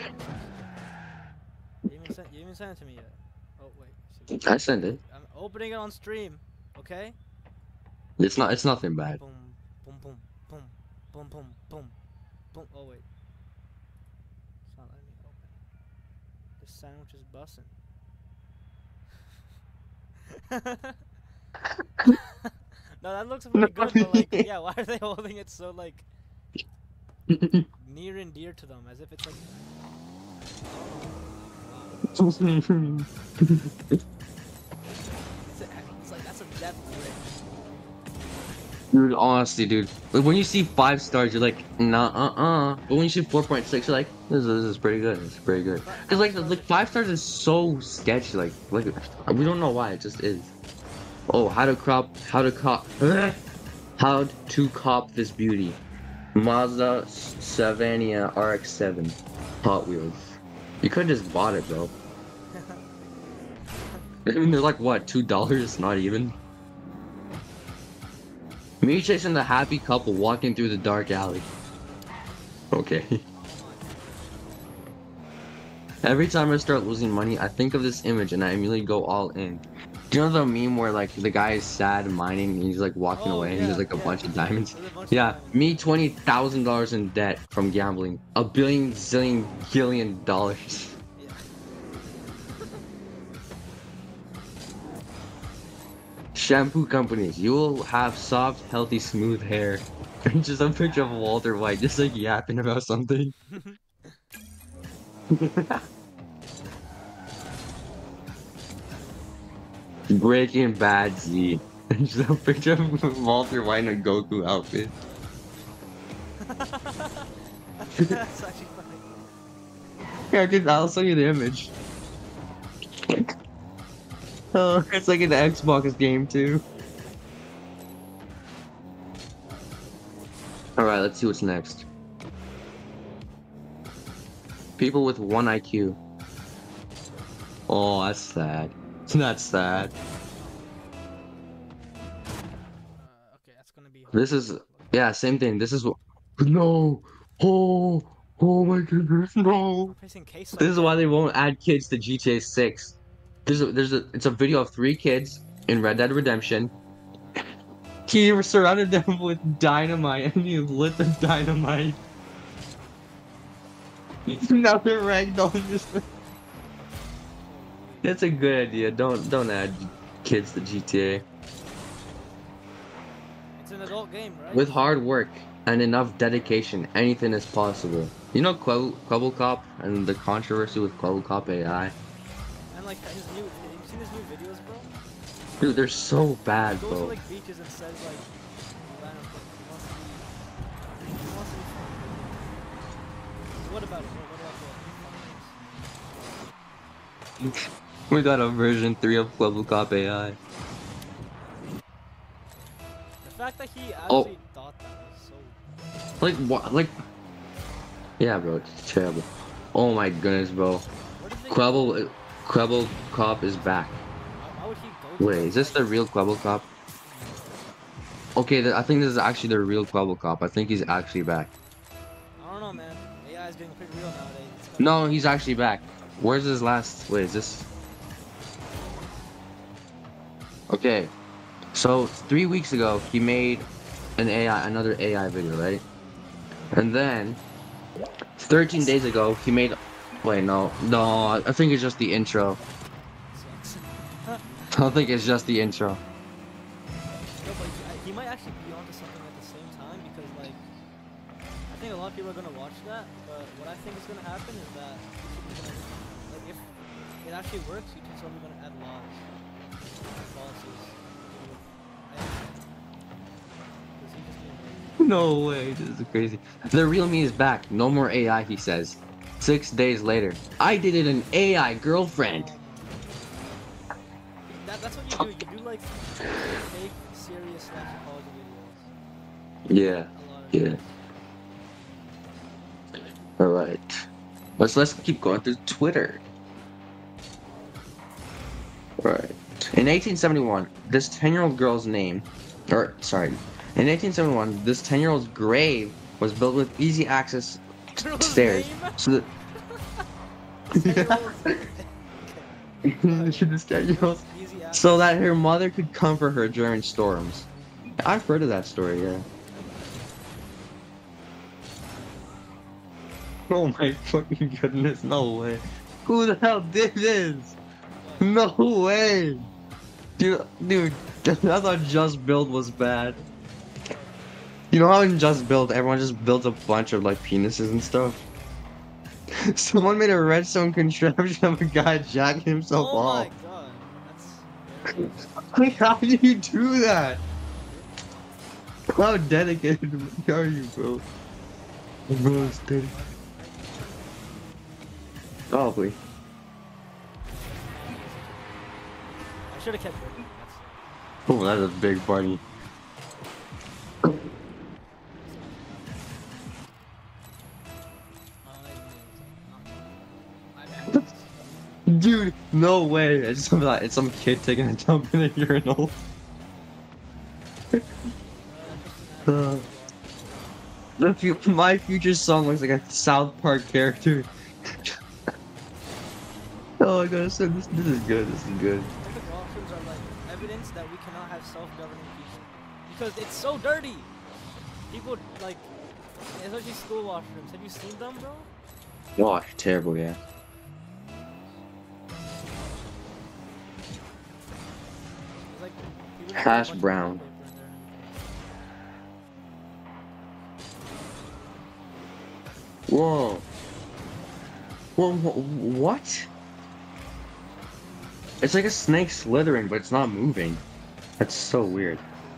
You even sent, you even sent it to me yet? Oh wait. I sent it. I'm opening it on stream. Okay. It's not. It's nothing bad. Boom, boom, boom, boom, boom, boom, boom, boom. Oh wait. It's not letting me open. This sandwich is bussin'. No, that looks pretty good, but like, yeah, why are they holding it so like near and dear to them, as if it's like. Wow. It's, it's like that's a death grip. Dude, honestly, dude, like when you see five stars, you're like, nah, uh, uh. But when you see four point six, you're like, this is, this is pretty good. This is pretty good. Cause like, the, like five stars is so sketchy. Like, like we don't know why. It just is. Oh, how to crop? How to cop? How to cop this beauty? Mazda Savania R X seven, Hot Wheels. You could have just bought it, bro. I mean, they're like what, two dollars? Not even. Me chasing the happy couple walking through the dark alley. Okay. Every time I start losing money, I think of this image and I immediately go all in. Do you know the meme where like the guy is sad mining and he's like walking Oh, away yeah, and there's like a yeah. bunch of diamonds? There's a bunch of Yeah, diamonds. me twenty thousand dollars in debt from gambling. A billion, zillion, gillion dollars. Yeah. Shampoo companies, you will have soft, healthy, smooth hair. And just a picture of Walter White, just like yapping about something. Breaking Bad Z. And just a picture of Walter White in a Goku outfit. That's actually funny. Yeah, dude, I'll show you the image. Oh, it's like an Xbox game too. Alright, let's see what's next. People with one I Q. Oh, that's sad. It's not sad. Uh, okay, that's gonna be. This is, yeah, same thing. This is, no. Oh, oh my goodness, no. Pressing case. This is why they won't add kids to G T A six. There's a, there's a, it's a video of three kids in Red Dead Redemption. He surrounded them with dynamite and he lit the dynamite. Now they're ragdolling this. That's a good idea. Don't don't add kids to G T A. It's an adult game, right? With hard work and enough dedication, anything is possible. You know Quibble, Quibblecop and the controversy with Quibblecop A I? And like his new, have you seen his new videos, bro? Dude, they're so bad, He goes to bro. like beaches and says like, random things. He wants to be, he wants to be funny. What about it? What about the We got a version three of Quibblecop A I. The fact that he actually Oh. thought that was so. Like what? Like, yeah, bro, it's terrible. Oh my goodness, bro. Where did they Quibble, Quibblecop is back. Why would he go to Wait, is this the like- real Quibblecop? Okay, th I think this is actually the real Quibblecop. I think he's actually back. I don't know, man. A I is getting pretty real nowadays. It's like- No, he's actually back. Where's his last? Wait, is this? Okay, so three weeks ago he made an A I, another A I video, right? And then thirteen days ago he made. Wait, no, no, I think it's just the intro. Sucks. I don't think it's just the intro. No, but he, I- he might actually be onto something at the same time because, like, I think a lot of people are gonna watch that. But what I think is gonna happen is that YouTube's gonna, like, if it actually works, YouTube's only gonna add laws, and policies. Because he just didn't work. No way, this is crazy. The real me is back. No more A I, he says. Six days later, I did it an A I girlfriend. Um, that, that's what you do. You do like fake, serious psychology videos. Yeah, A lot of yeah. All right. Let's let's keep going through Twitter. All right. In eighteen seventy-one, this ten-year-old girl's name, or sorry, in eighteen seventy-one, this ten-year-old's grave was built with easy access Girl's stairs. name? So that this ten-year-old's Easy access. so that her mother could comfort her during storms. I've heard of that story, yeah. Oh my fucking goodness, no way. Who the hell did this? No way! Dude, dude, I thought Just Build was bad. You know how in Just Build, everyone just builds a bunch of like penises and stuff? Someone made a redstone contraption of a guy jacking himself Oh my off. god, that's very Like, how do you do that? How dedicated are you, bro? Bro, it's dedicated. Probably. I should have kept working. That's Oh, that's a big party. my bad. Dude, no way. It's some, like, it's some kid taking a dump in a urinal. Uh, the fu my future song looks like a South Park character. Oh my god, so this, this is good, this is good. Public washrooms are like evidence that we cannot have self-governing people because it's so dirty. People like, especially school washrooms. Have you seen them, bro? Gosh, terrible, yeah. It's like people a Hash bunch of brown. wallpaper in there and everything. Whoa. Whoa, wh- what? It's like a snake slithering, but it's not moving. That's so weird.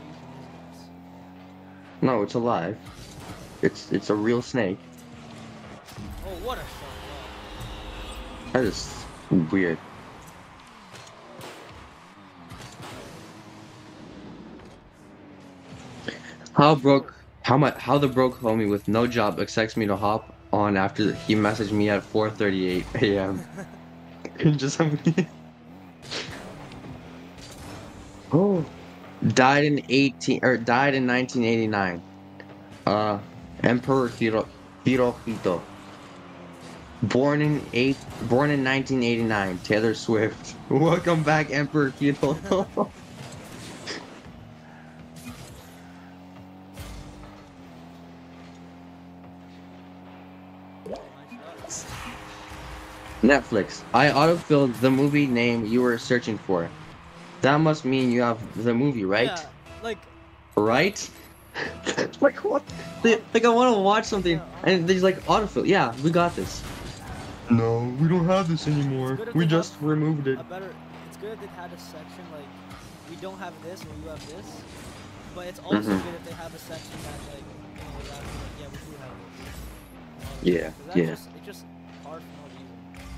No, it's alive. It's it's a real snake. Oh, what a shot! Wow. That is weird. How broke? How much? How the broke homie with no job expects me to hop on after he messaged me at four thirty-eight a m Just somebody. Oh. Died in eighteen or died in nineteen eighty-nine. Uh, Emperor Hiro Hirohito. Born in eight. Born in nineteen eighty-nine. Taylor Swift. Welcome back, Emperor Hirohito. Nice shot. Netflix. I autofilled the movie name you were searching for. That must mean you have the movie, right? Yeah, like Right? Like what? They, like I want to watch something, and there's like autofill. Yeah, we got this. No, we don't have this anymore. good if We they just have removed it. a better. It's good if they had a section like we don't have this or you have this, but it's also Mhm. good if they have a section that like you know without like yeah we do have this. Yeah, 'Cause that's yeah. Just, it's just hard for no reason.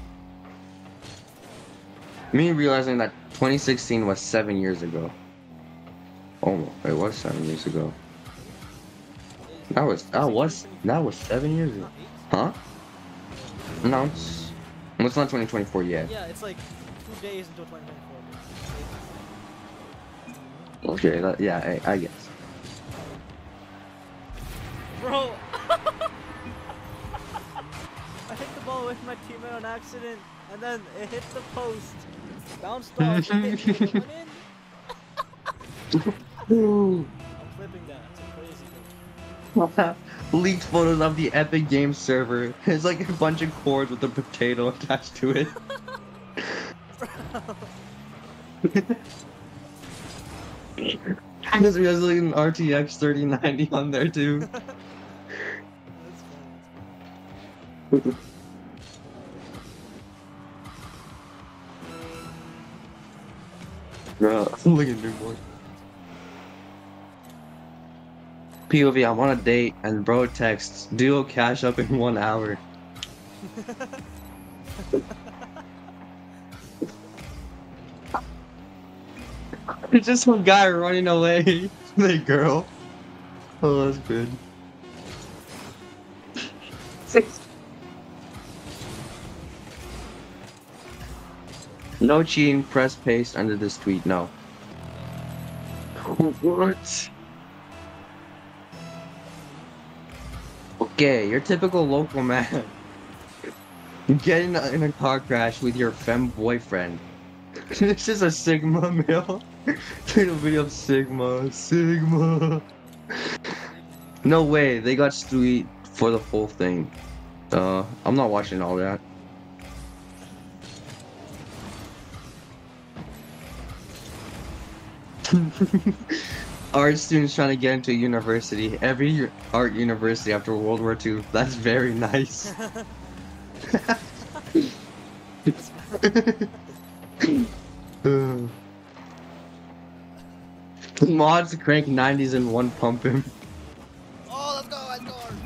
Me realizing that twenty sixteen was seven years ago. Oh, it was seven years ago. Is- That was that is it was twenty that was seven years ago. not eight? Huh? No, it's well, it's not twenty twenty-four yet. Yeah, it's like two days until twenty twenty-four. Okay, that, yeah, I, I guess. Bro, I hit the ball with my teammate on accident, and then it hit the post, bounced off, and hit me, and it went in. I'm flipping that. It's a crazy thing. Leaked photos of the Epic Games server. It's like a bunch of cords with a potato attached to it. There's there's like an R T X thirty ninety on there too. That's fun. That's fun. Bro, look at newborn. P O V, I'm on a date and bro texts, duo cash up in one hour. It's just some guy running away. The girl. Oh, that's good. No cheating, press paste under this tweet, no. What? Okay, your typical local man. You get in a, in a car crash with your femme boyfriend. This is a Sigma male. Take a video of Sigma. Sigma. No way, they got Stewie for the full thing. Uh, I'm not watching all that. Art students trying to get into university. Every u- art university after World War Two. That's very nice. Uh, Mods crank nineties in one pump him. Oh, let's go! I scored.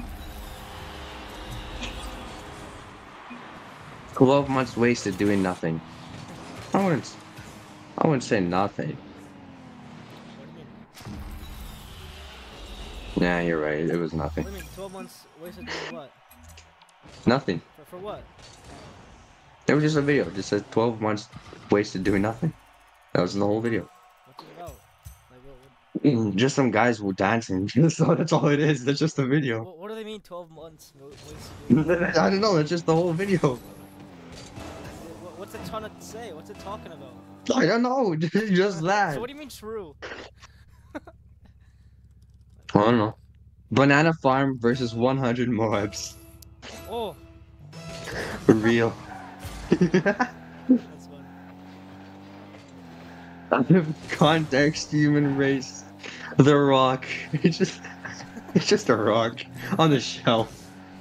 twelve months wasted doing nothing. I wouldn't. I wouldn't say nothing. What do you mean? Nah, you're right. It was nothing. What do you mean? Twelve months wasted doing what? Nothing. For, for what? It was just a video. It just said twelve months wasted doing nothing. That was the whole video. What's it about? Like what? Mm, Just some guys were dancing. So that's all it is. That's just the What, video. what, what do they mean? Twelve months wa- wasted doing? I don't know. That's just the whole video. What, what's it trying to say? What's it talking about? I don't know. Just that. So what do you mean true? I don't know. Banana Farm versus one hundred Moabs. Oh, For real. that's fun. Out of context, human race. The rock. It's just it's just a rock on the shelf.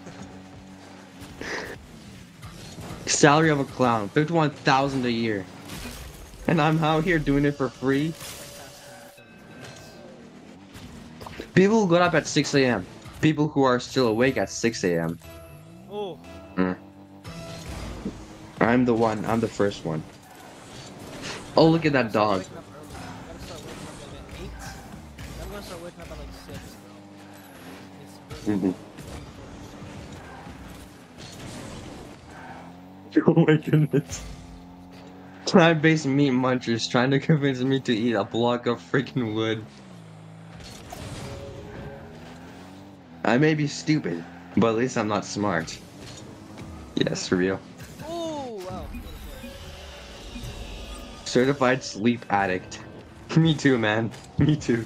Salary of a clown, fifty-one thousand a year. And I'm out here doing it for free. People who got up at six A M People who are still awake at six A M Oh. Mm. I'm the one. I'm the first one. Oh, look at that dog. Waking up early. I gotta start waking up like at eight. I'm gonna start waking up at like six, bro. It's really Mhm. Oh my goodness. Plant-based meat munchers trying to convince me to eat a block of freaking wood. I may be stupid, but at least I'm not smart. Yes, for real. Oh wow. Certified sleep addict. Me too, man. Me too.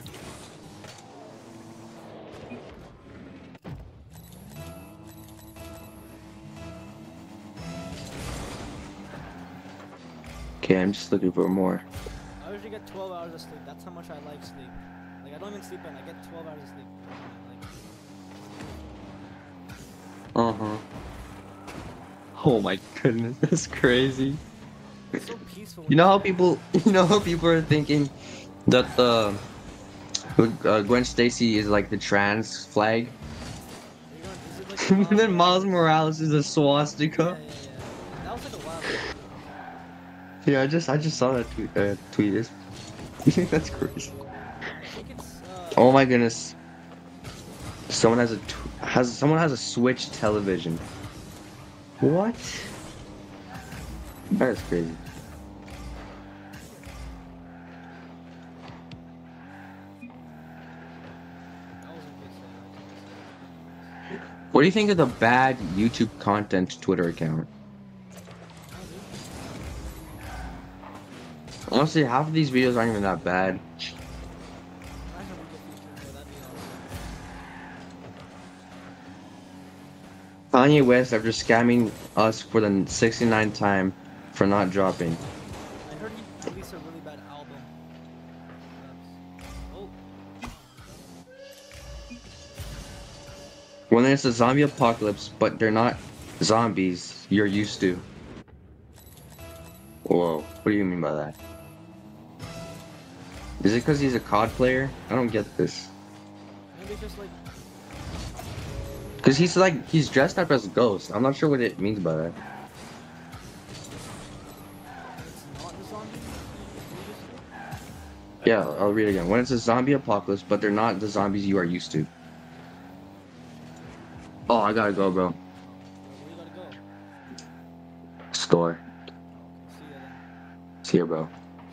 Okay, I'm just looking for more. I usually get twelve hours of sleep. That's how much I like sleep. Like I don't even sleep in. I get twelve hours of sleep. Like, Uh-huh. Oh my goodness, that's crazy. it's so peaceful. You know how people, you know how people are thinking that the uh, Gwen Stacy is like the trans flag, and then Miles Morales is a swastika. Yeah, yeah, yeah. That was like a while ago. Yeah, I just, I just saw that tweet. Uh, tweet. Is that's crazy. I think it's, uh, Oh my goodness. Someone has a tw has someone has a Switch television. What? That is crazy. that was a good set. What do you think of the bad YouTube content Twitter account? Honestly, half of these videos aren't even that bad. Kanye West after scamming us for the sixty-ninth time for not dropping. I heard he released a really bad album. Oh. When there's a zombie apocalypse, but they're not zombies you're used to. Whoa, what do you mean by that? Is it because he's a C O D player? I don't get this. Maybe just like. Because he's like, he's dressed up as a ghost. I'm not sure what it means by that. It's not the zombie? Yeah, I'll read it again. When it's a zombie apocalypse, but they're not the zombies you are used to. Oh, I gotta go, bro. Where you gotta go? Store. See ya then. See ya, bro.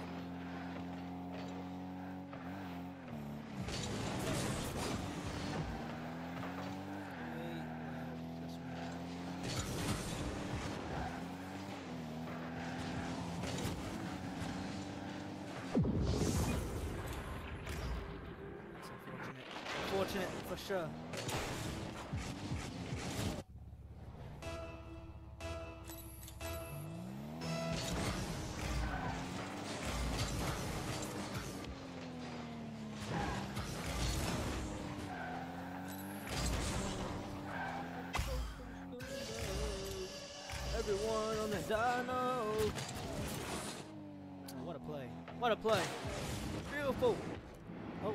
Unfortunate for sure. Everyone on the dyno. Oh, what a play. What a play. Beautiful. Oh.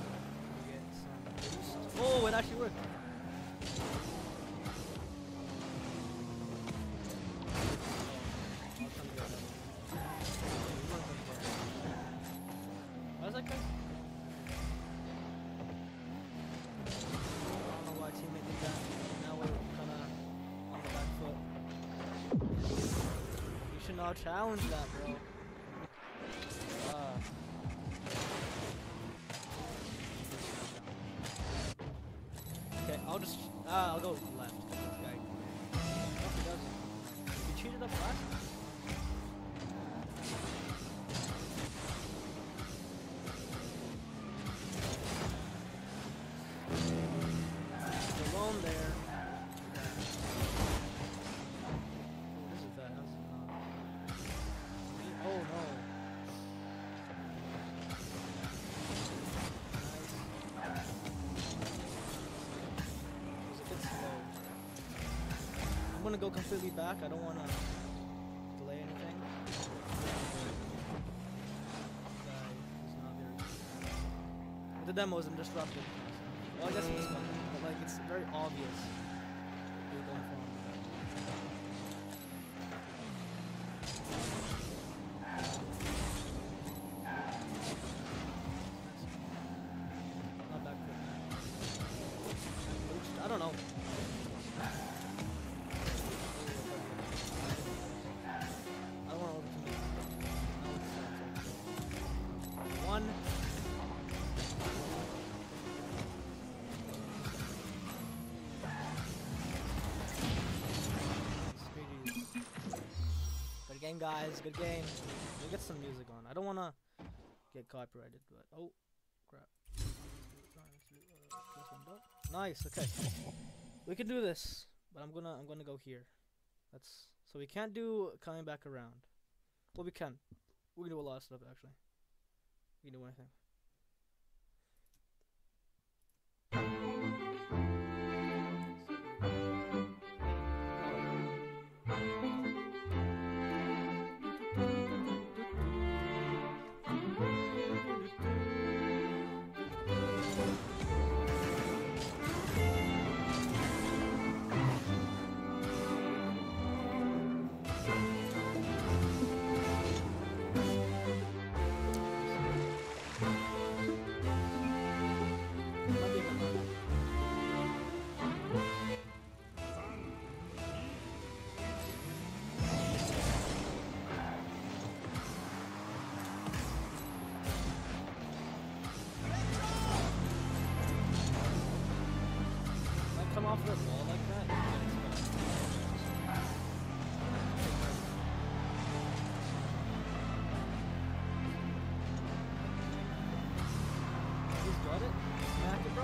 Oh, it actually worked. should not challenge that, bro. Uh. Okay, I'll just. Uh, I'll go left. This guy. Oh, he does. He cheated up last time. He's alone there. What is that? How's it not? Oh no. I'm gonna go completely back. I don't wanna delay anything. Guy is not very. The demo isn't disruptive. Well, I guess it's fun, but like it's very obvious. You're going for not that quick. I don't know. One. Good game, guys. Good game. We'll get some music on. I don't wanna get copyrighted, but oh, crap. Nice. Okay, we can do this, but I'm gonna I'm gonna go here. That's so we can't do coming back around. Well, we can. We can do a lot of stuff actually. We can do anything. Come off the wall like that? He's got it? Smack it, bro?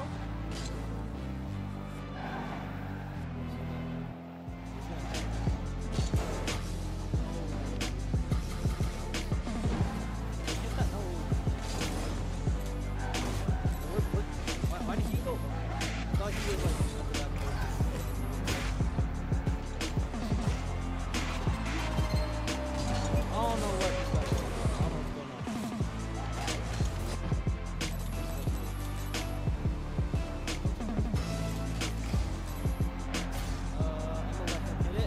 Why did he go? I thought he was like under that person. I don't know what he's got going on. I don't know what's going on. Uh, I'm gonna let him hit it.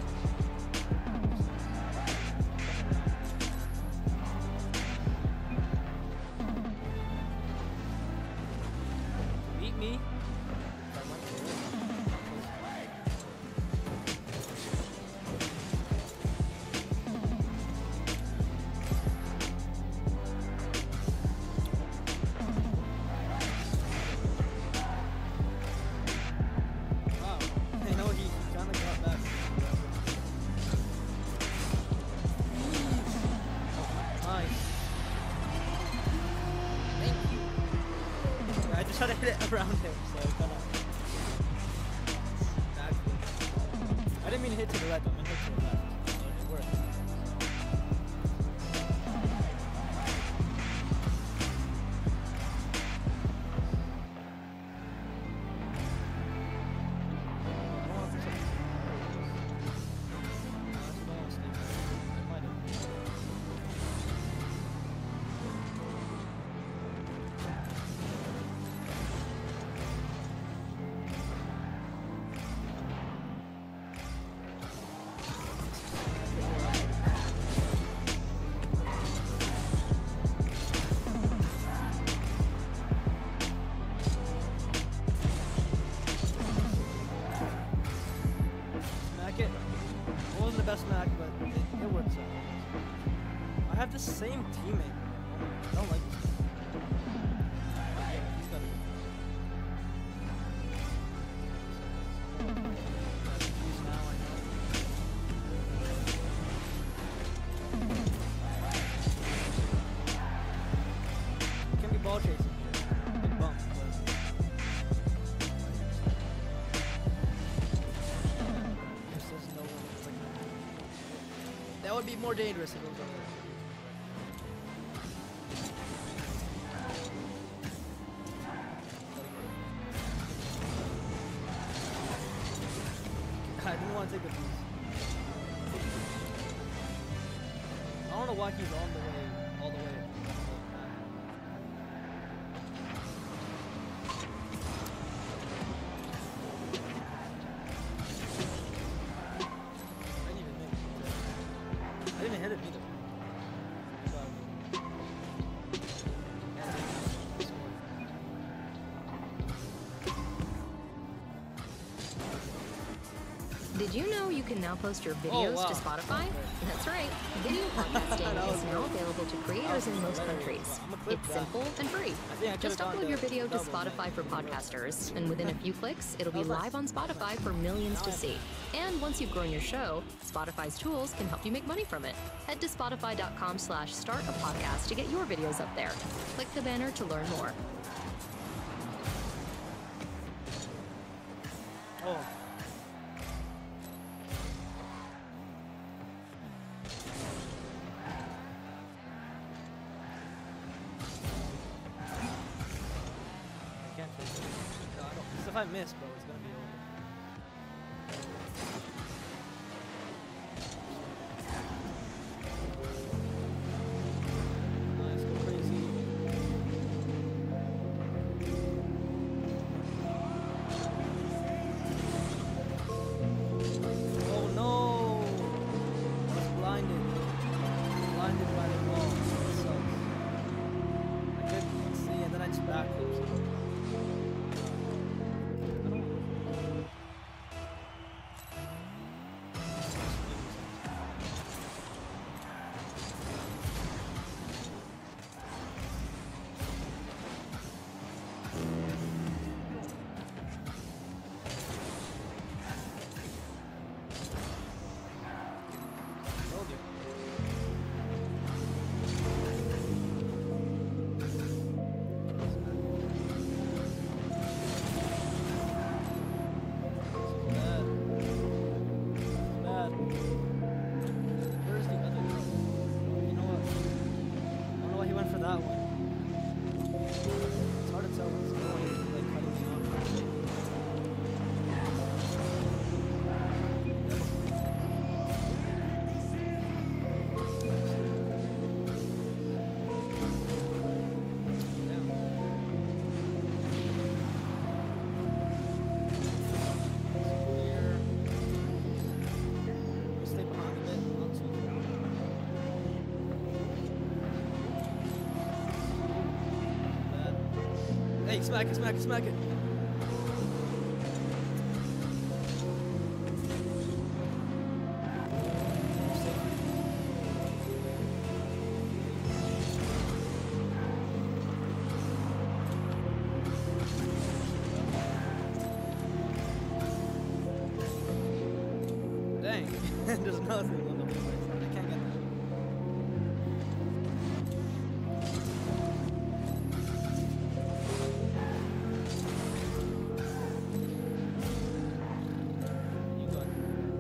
Beat me. Try to hit it around him, so kind of backwards. I didn't mean to hit to the right, though. I meant hit to the left. So it worked. have the same teammate. I don't like this. Yeah, he's got He's now, I know. Can be ball chasing here. Big bump, but just doesn't know when it's like that would be more dangerous if it was on the I didn't want to take the boost. I don't know why he's on the way, all the way. I didn't even make it. I didn't even hit it either. Did you know you can now post your videos Oh, wow. to Spotify? That's right. Video podcasting That was is now available to creators in most countries. I'm gonna clip It's that. simple and free. I think I Just could've gone upload to your video to double, Spotify man. for podcasters, and within a few clicks, it'll be That was live on Spotify for millions to see. And once you've grown your show, Spotify's tools can help you make money from it. Head to spotify.com slash start a podcast to get your videos up there. Click the banner to learn more. Oh. I can't take it. No, I don't. 'Cause if I miss, bro, it's gonna be over. Nice, go crazy. Oh no! I was blinded. Blinded by the wall. That sucks. I couldn't see, and then I just backflipped. I don't- Told you. Bad. Bad. Where's the other girl? You know what? I don't know why he went for that one. It's hard to tell what's going on, like cutting me off. Stay behind a bit, not too bad. Hey, smack it, smack it, smack it. Dang, there's nothing on the way. I can't get that. You got it.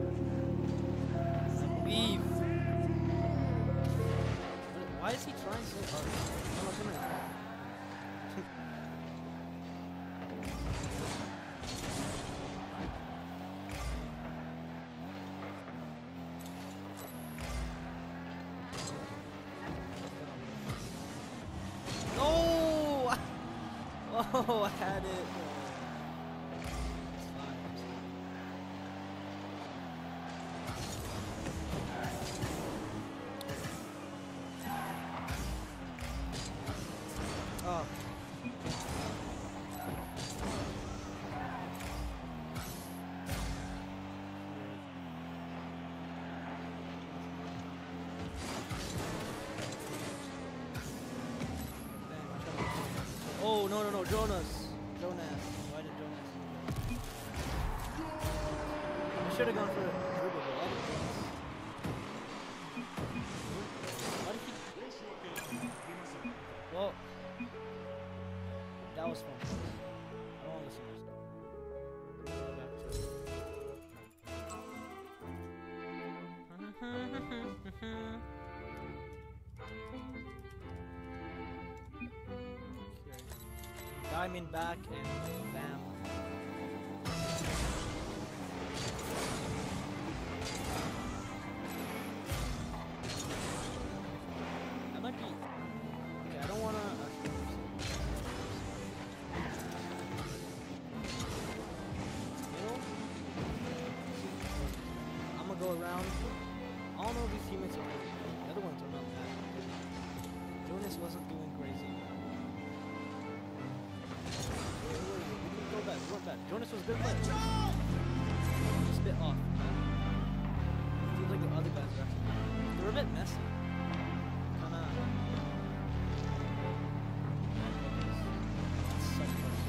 Leave. Why is he trying so hard? I'm not gonna- No! Oh, I had it. It's fine. Oh. No, no, no, Jonas. Jonas. Why did Jonas? I should have gone for a dribble, but why did Jonas? Why did he? Well, that was fun. I don't want to listen to this now. Go back to it. Okay. Diamond back and bam. That might be. Okay, I don't wanna. I'm gonna go around. I don't know if these teammates are really good. The other ones are not bad. Jonas wasn't doing crazy. Wait, wait, wait. We didn't go back. We went back. Jonas was good, but he spit off. It seems like the other guys are actually good. They're a bit messy. Kinda. Such a damage.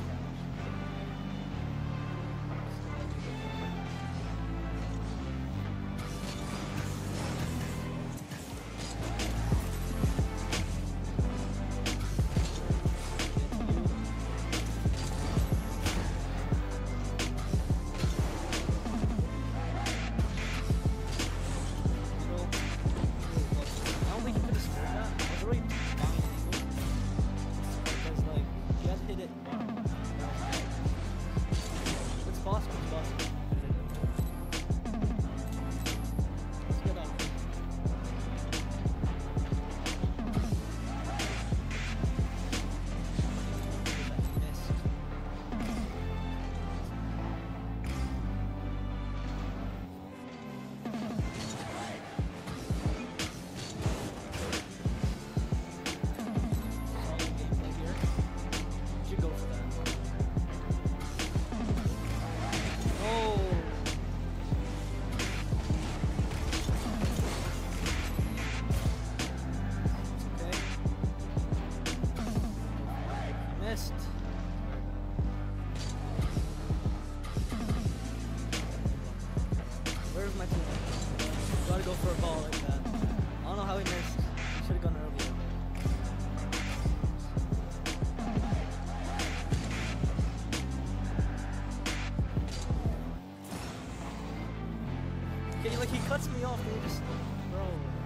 Where's my team? Gotta go for a ball like that. I don't know how he missed. He should have gone earlier. Okay, like he cuts me off and he just, bro.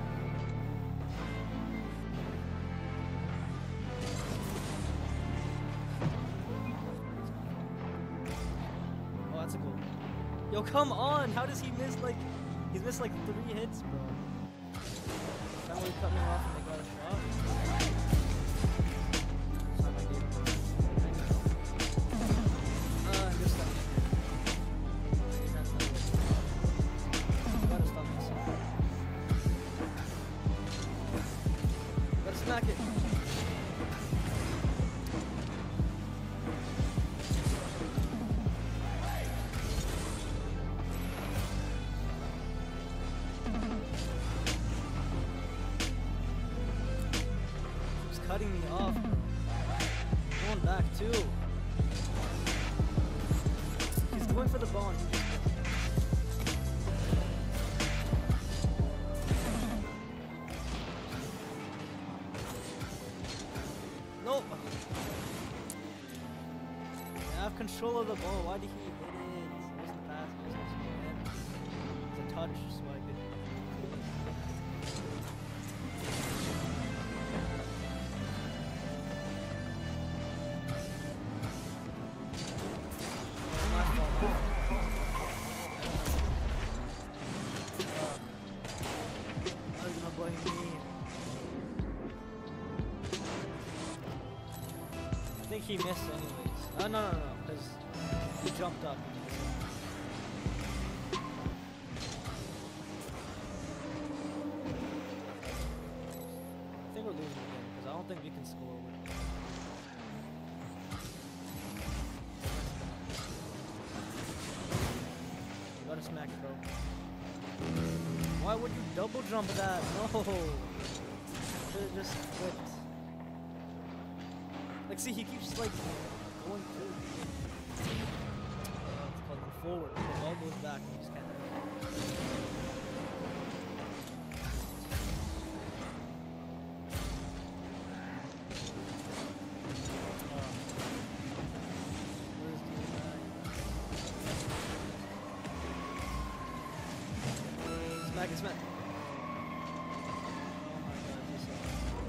Oh, that's a goal. Yo, come on! How does he miss like... He's missed like three hits, bro. That way he cut me off and they got a shot. It's not my game. Uh, I'm just stuck. Gotta stop myself. Gotta smack it. Cutting me off, bro. Going back too. He's going for the ball and he just... Nope. I have control of the ball. Why did he hit it? It wasn't a pass. It was supposed to be a hit. It's a touch, so I could... I think he missed anyways. Oh, no, no, no, because he jumped up. I think we're losing again, because I don't think we can score with it. You gotta smack it, bro. Why would you double jump that? No! Should've just flipped. Like, see, he keeps like going through. Uh, it's called going forward. The ball goes back and you just can't. Smack and smack. Oh my god, he's so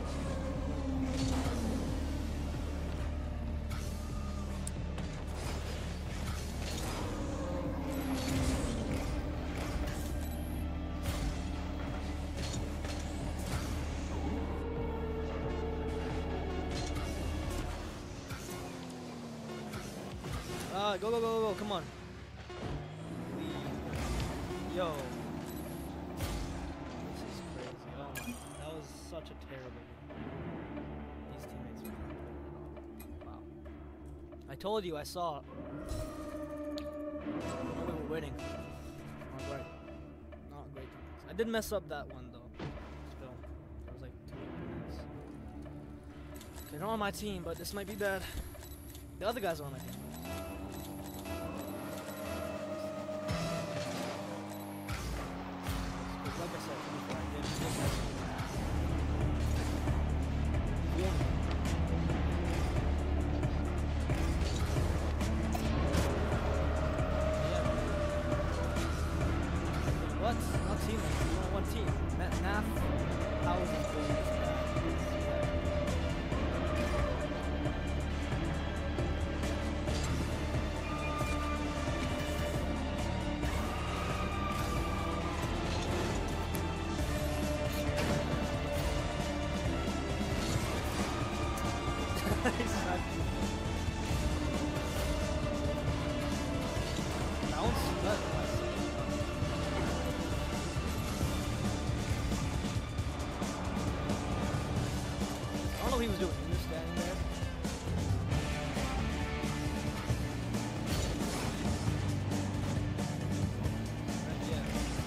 Ah, go, go, go, go, come on. Please. Yo. This is crazy. Oh my, that was such a terrible game. These teammates were not playing at all. Wow. I told you, I saw it. Oh, we were winning. Not great. Not great teammates. I did mess up that one though. Still. There was like two minutes. They're not on my team, but this might be bad. The other guys are on my team. Like I said before, I did this as yeah. What? Not teammates. We're on one team. Na Naf, how is it going this bad? I don't know what he was doing. He was standing there. And yeah.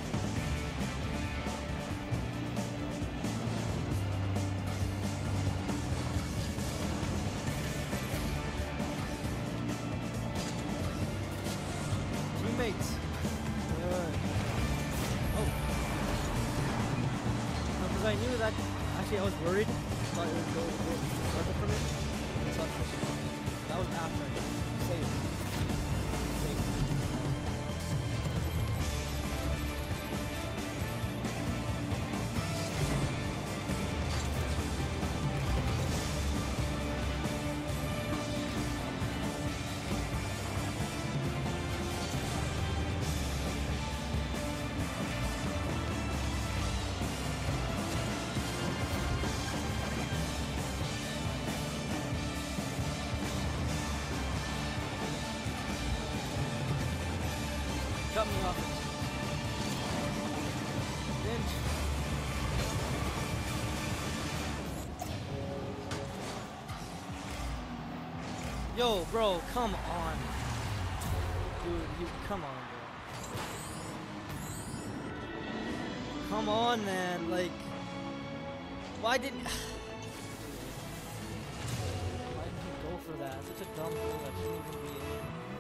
Teammates. Good. Oh. Because I knew that. Actually, I was worried. I thought it would go further for me. It's not pushing me. That was after I saved. Saved. Cut me off. Bench. Yo, bro, come on. Dude, you come on, bro. Come on, man. Like, why didn't why didn't you go for that? Such a dumb goal that shouldn't even be in.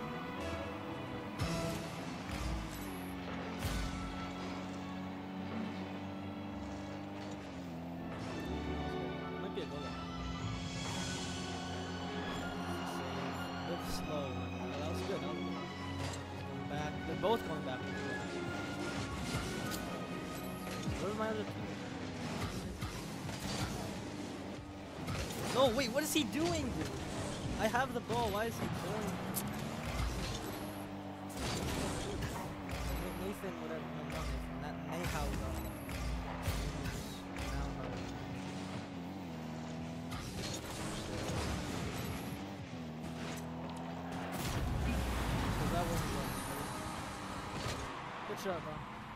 Might be a goal. Live slow. Yeah, that was good. That was good. Going back. They're both going back. Where's my other team? No, wait, what is he doing, dude? I have the ball. Why is he going? Nathan, whatever. No, not Nathan. Not Nahau, though. That wasn't good. Good shot, bro.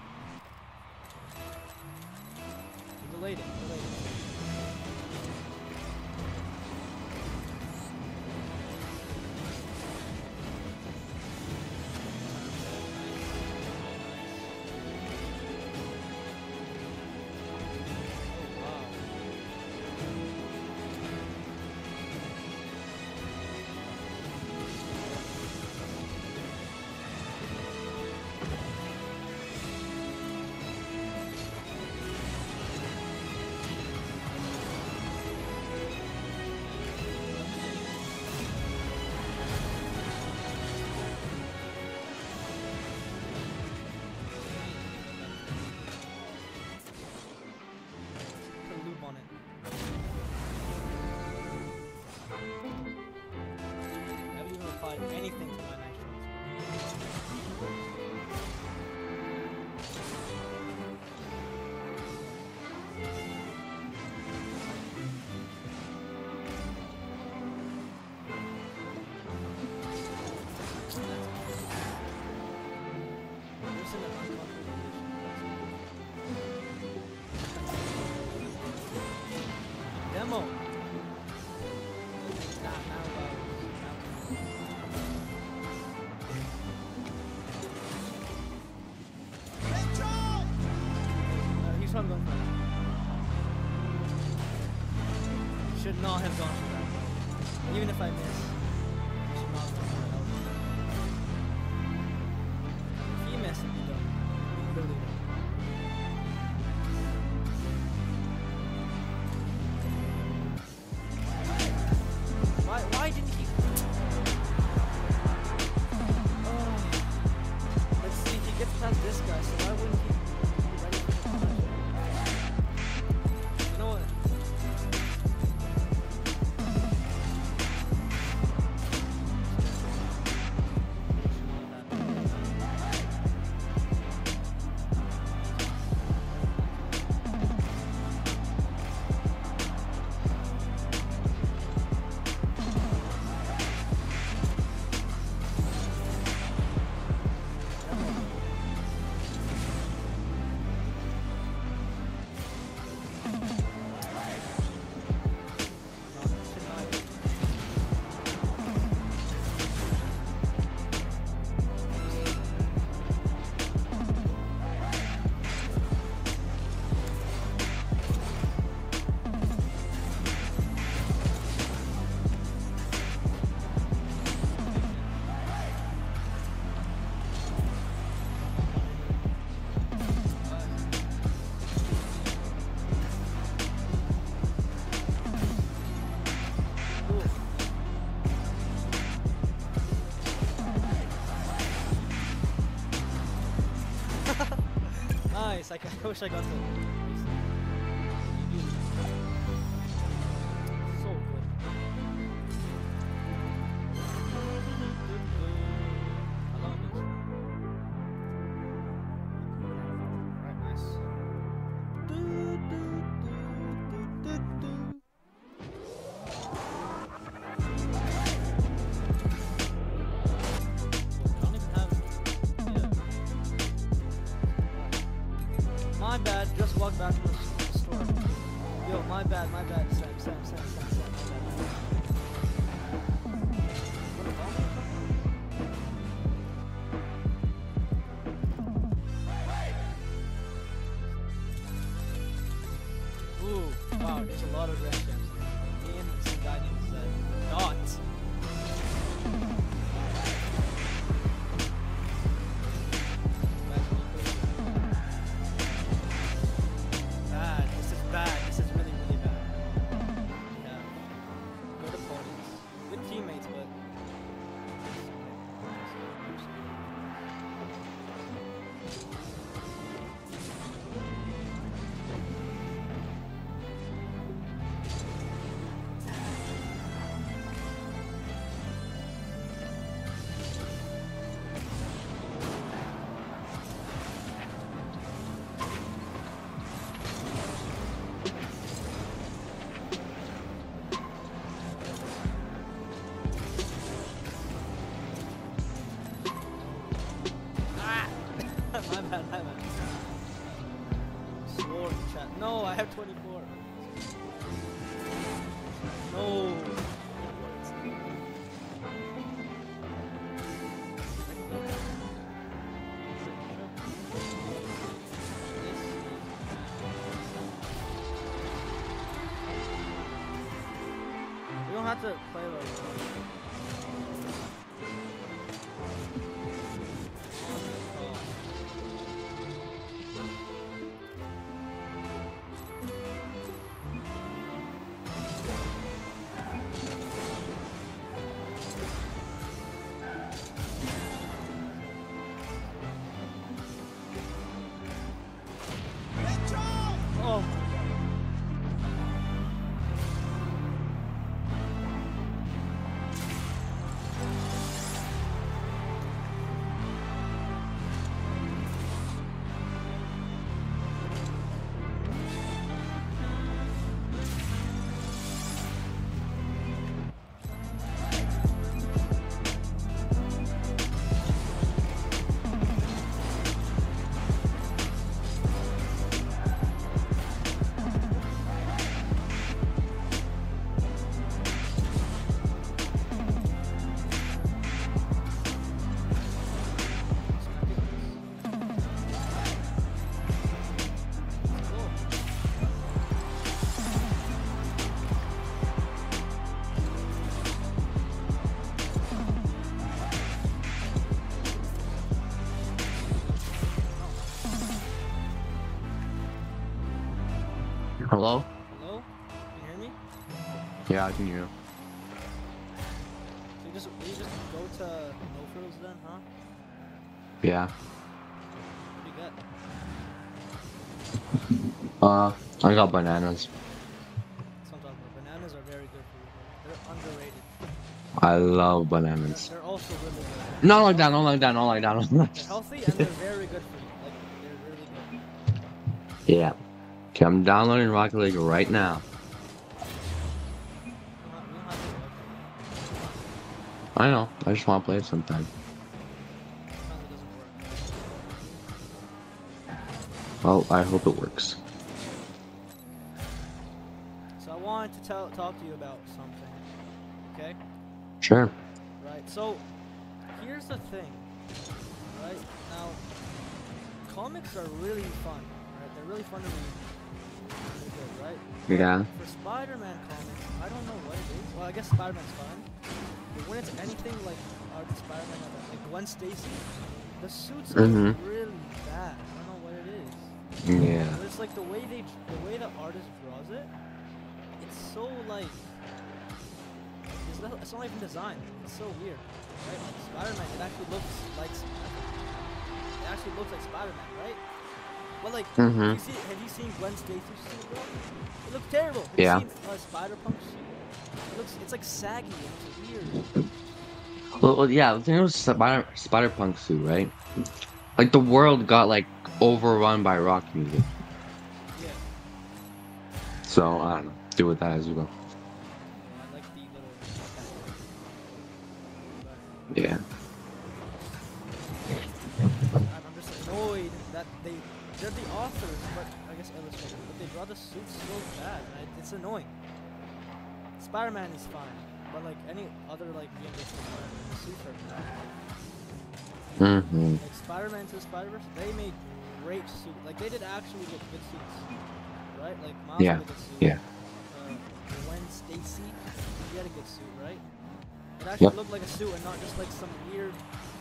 You delayed it. Delayed it. Oh, wow. anything to buy nice There's an uncomfortable position. Demo. Nah, now, uh, Uh, he's probably going for that. Should not have gone for that. Even if I miss, I should not have gone for that. If he missed, it'd be done. Literally done. Why, why didn't he? Oh. Let's see if he gets past this guy, so why wouldn't he be ready for the punch? You know what? Nice. I, I wish I got to. So good. How long is it? Right, nice. Do, do, do, do, do, do. I don't even have. Yeah. My bad, just walked back from the store. Yo, my bad, my bad, Sam, Sam, Sam, Sam, Sam, my bad, my bad. What a bomb. Ooh, wow, there's a lot of red gems. Me and some guy named Zed. Dot. Bad. This is bad. This is really, really bad. Yeah. Good opponents. Good teammates, but. My bad, my bad. Sword chat. No, I have twenty-four. No. We don't have to play like that. Oh my god. Hello? Hello? Can you hear me? Yeah, I can hear you. So you just you just go to no frills then, huh? Yeah. What do you get? Uh, I got bananas. That's what I'm talking about. Bananas are very good for you, bro. They're underrated. I love They're, bananas. they're also really good. Not like that, not like that, not like that. Not like They're healthy and they're very good for you. Like they're really good. Yeah. Okay, I'm downloading Rocket League right now. We don't have, we don't have to work. I know. I just want to play it sometime. Sometimes it doesn't work. Well, I hope it works. So I wanted to tell talk to you about something. Okay? Sure. Right. So here's the thing. Right? Now comics are really fun. Right? They're really fun to read. Really good, right? Yeah. For Spider-Man comics, I don't know what it is. Well, I guess Spider-Man's fine. But when it's anything like uh, Spider-Man, like, like Gwen Stacy, the suits Mhm. are really bad. I don't know what it is. Yeah. But it's like the way they, the way the artist draws it, it's so like, it's not, it's not even designed. It's so weird, right? Like Spider-Man, it actually looks like, it actually looks like Spider-Man, right? But like, Mhm. have you seen, have you seen Gwen Stacy's suit, bro? It looks terrible. Have Yeah. you seen uh, Spider-Punk's suit? It looks, it's like saggy and it's weird. Well, well, yeah, the thing was Spider Spider Punk suit, right? Like the world got like overrun by rock music. Yeah. So I don't know. Do with that as you go. I like the little. Yeah. I'm, I'm just annoyed that they they're the authors, but I guess illustrators, but they draw the suits so bad, and I, it's annoying. Spider-Man is fine, but like any other like realistic Spider-Man, the suits are bad. Mhm. Like Spider-Man to the Spider-Verse, they made great suits. Like they did actually get good suits, right? Like Miles Yeah, had a good suit. yeah. Uh, Gwen Stacy, she had a good suit, right? It actually Yep. looked like a suit and not just like some weird,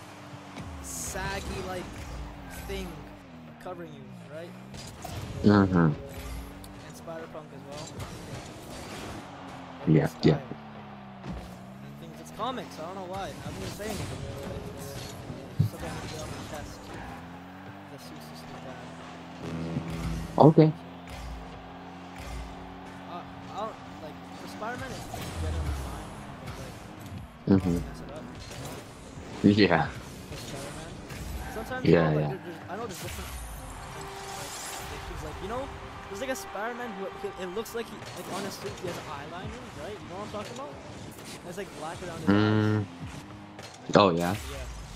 saggy like thing covering you, right? Mhm. And Spider-Punk as well. Yeah, Style. yeah. And things, it's comics. I don't know why. I'm gonna say anything. It's something I have to get off my chest. The suits just look bad. Okay. Uh, I don't like for Spider-Man. It's it's generally fine. But like, Mhm. mess it up. Yeah. For Spider-Man. Sometimes Yeah, you know, like, yeah. there- there's, I know there's different. Like, things like you know, there's like a Spider-Man who he, it looks like he like on his suit he has eyeliner, right? You know what I'm talking about? It's like black around his eyes. Mm. Oh yeah. Yeah.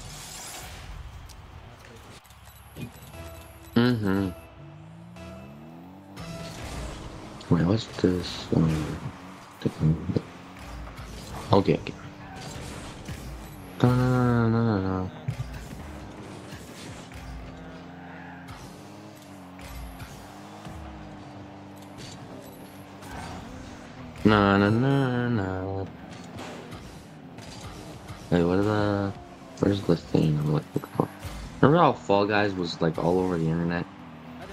That's pretty cool. Mhm. Wait, what's this? Um, okay, okay. No, no, no, no, no, no. No, no, no, no. Wait, what are the? Where's the thing I'm looking for? Remember how Fall Guys was like all over the internet? I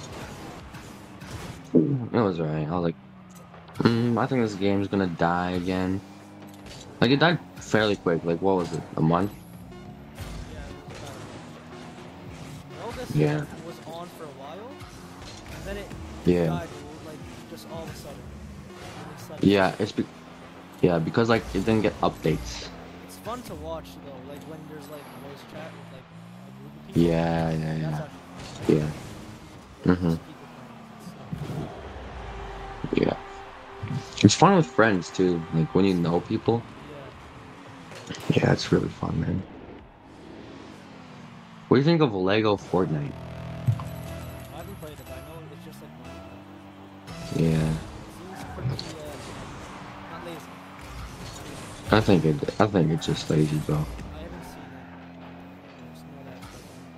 didn't. It was alright. I was like, mm, I think this game's gonna die again. Like it died fairly quick. Like what was it? A month? Yeah, it was about. All this Yeah. was on for a while, and then it Yeah. died like just all of a sudden. Really sudden. Yeah, it's be yeah because like it didn't get updates. It's fun to watch though, like when there's like voice chat with like a group of people. Yeah, yeah, That's yeah, actually fun. yeah. There's Mhm. just people playing. It's, Yeah. It's fun with friends too. Like when you know people. uh, Yeah, it's really fun, man. What do you think of Lego Fortnite? yeah. I haven't played it, but I know it's just like Minecraft. Yeah, It seems pretty uh, not lazy. I think it. I think it's just lazy, bro. I haven't seen it. I just know that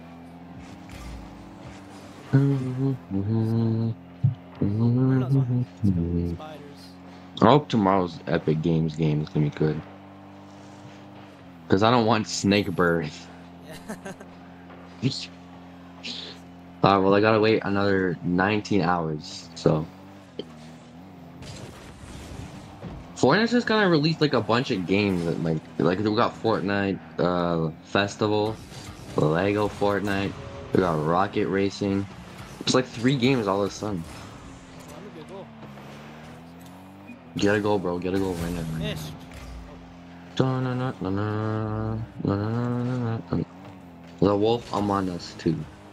it's like, or not zombies, it's got spiders. I hope tomorrow's Epic Games game is gonna be good. Cause I don't want Snakebird. Yeah. Alright, well I gotta wait another nineteen hours, so Fortnite's just gonna release like a bunch of games that, like like we got Fortnite uh Festival, Lego Fortnite, we got Rocket Racing. It's like three games all of a sudden. Let me get a goal. Get a go, bro. Get a go right now. Right now. Missed. Da-na-na-na-na, na-na-na-na-na. The Wolf Among Us too.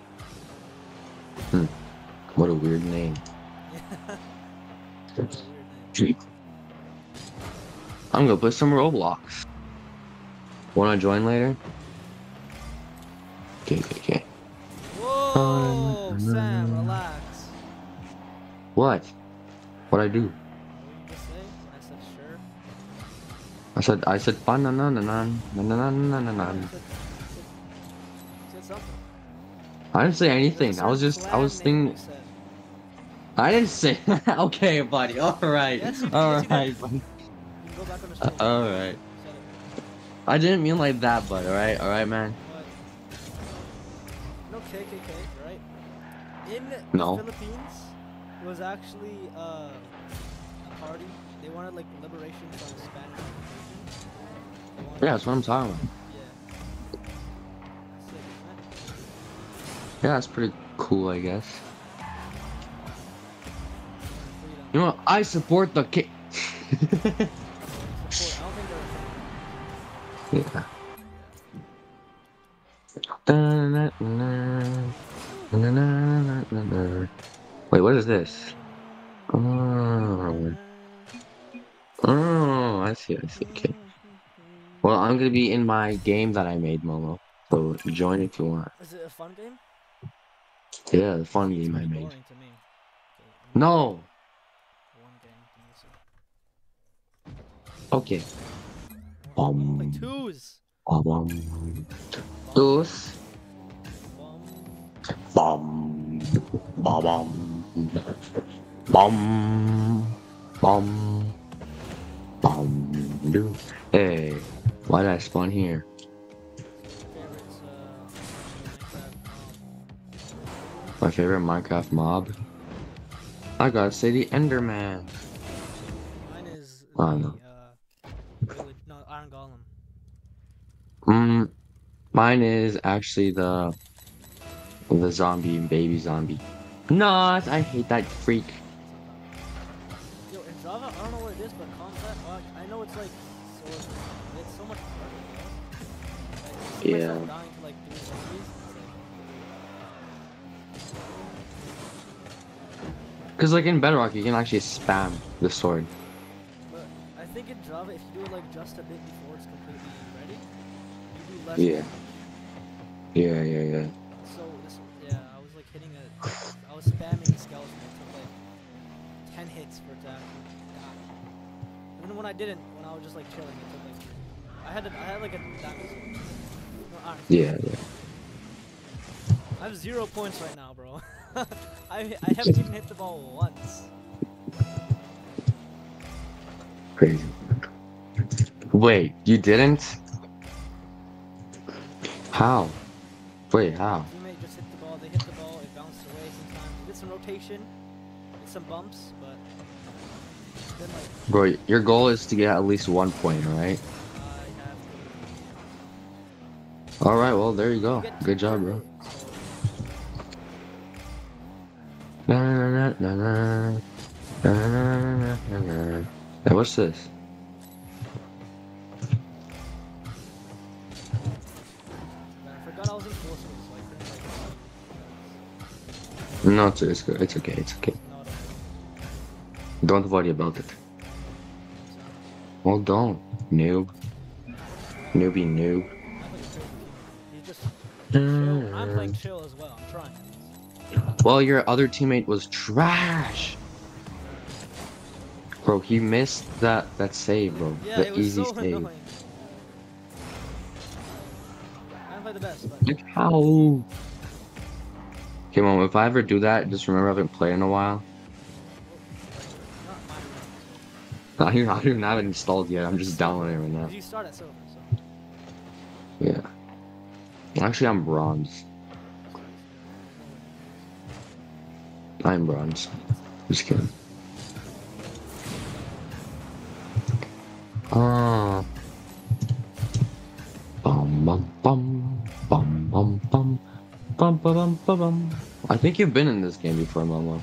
Hmm. What a weird name. That's a weird name. I'm gonna play some Roblox. Wanna join later? Okay, okay, okay. Whoa, Sam, relax. What? What'd I do? What did you just say? I said sure. I said I said fun na na na na na na na na na na. You said, you said something. I didn't say There's a anything. I was certain just I slang was name you thinking. said. I didn't say. Okay, buddy. All right. Yes, you did, All yes, you did. right. buddy. You can go back on the Uh, story. all right. You said it. I didn't mean like that, but all right, all right, man. What? No K K K, right? In No. the Philippines, it was actually uh, a party. They wanted like liberation from Spanish occupation. They wanted- Yeah, that's what I'm talking about. Yeah. Sick, isn't it? Yeah, that's pretty cool, I guess. Freedom. You know what? I support the ki- Support. I don't think they're Yeah. Da-na-na-na. Wait, what is this? Oh. Oh, I see, I see. Okay. Well, I'm gonna be in my game that I made, Momo. So join if you want. Is it a fun game? Yeah, the fun It's game I pretty made. boring to me. Okay, No. one game. Let me see. Okay. I wanna play Um. twos. Um. Dos. Bum. Bum. Bum. Bum. Bum. Bum. Dude. Hey, why did I spawn here? Favorites, uh, Minecraft, um, My favorite Minecraft mob? I gotta say the Enderman. Mine is I the don't know. uh, village, no, Iron Golem. Mm, mine is actually the the zombie baby zombie. Not, I hate that freak. Yo, in Java, I don't know what it is, but combat, uh, I know it's like, so it's, it's so much harder, you know? Like, see Yeah. myself dying to like three zombies, it's like, Cause like in Bedrock, you can actually spam the sword. but I think in Java, if you do it like just a bit before it's completely ready, you do less Yeah. damage. Yeah, yeah, yeah. So this, yeah, I was like hitting a, I was spamming a skeleton. It took like ten hits for it to actually die. Even when I didn't, when I was just like chilling, it took like, I had, a, I had like a diamond sword. No, iron. Yeah, yeah. I have zero points right now, bro. I, I haven't even hit the ball once. Crazy. Wait, you didn't? How? Wait, how? Teammate just hit the ball. They hit the ball. It bounced away sometimes. We did some rotation, did some bumps, but then like Bro, your goal is to get at least one point, right? I have Alright, well, there you to go. get Good two job, per bro. game, so Na na na na na. Na na na na na. Hey, what's this? man, I forgot I was enforceable, so I couldn't like. No, it's, it's good. It's okay. It's okay. Not Don't worry about it. a, Well, don't. Noob. Newbie noob. He's just chill. I'm playing chill as well. I'm trying. Well, your other teammate was trash. Bro, he missed that that save, bro. Yeah, the it was easy so save. annoying. I don't play the best, but Like how? Okay, mom. If I ever do that, just remember I haven't played in a while. not my I don't even have it installed yet. I'm just downloading it right now. Because you start at silver, so. Yeah. Actually, I'm bronze. I'm bronze. Just kidding. Uh, bum bum bum bum bum bum bum bum bum bum. bum. I think you've been in this game before, Momo.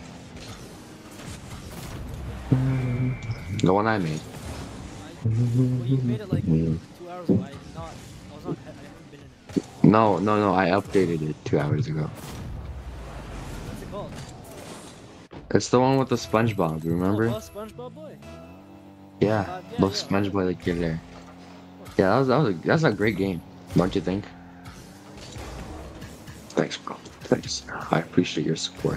The one I made. I, well, you made it like two hours ago. I did not. I was not. I haven't been in it. No, no, no. I updated it two hours ago. What's it called? It's the one with the SpongeBob. Remember? Oh, uh, SpongeBob boy. Yeah, Uh, yeah, the yeah. SpongeBob the killer. Yeah, that was that was a, that's a great game, don't you think? Thanks, bro. Thanks. I appreciate your support.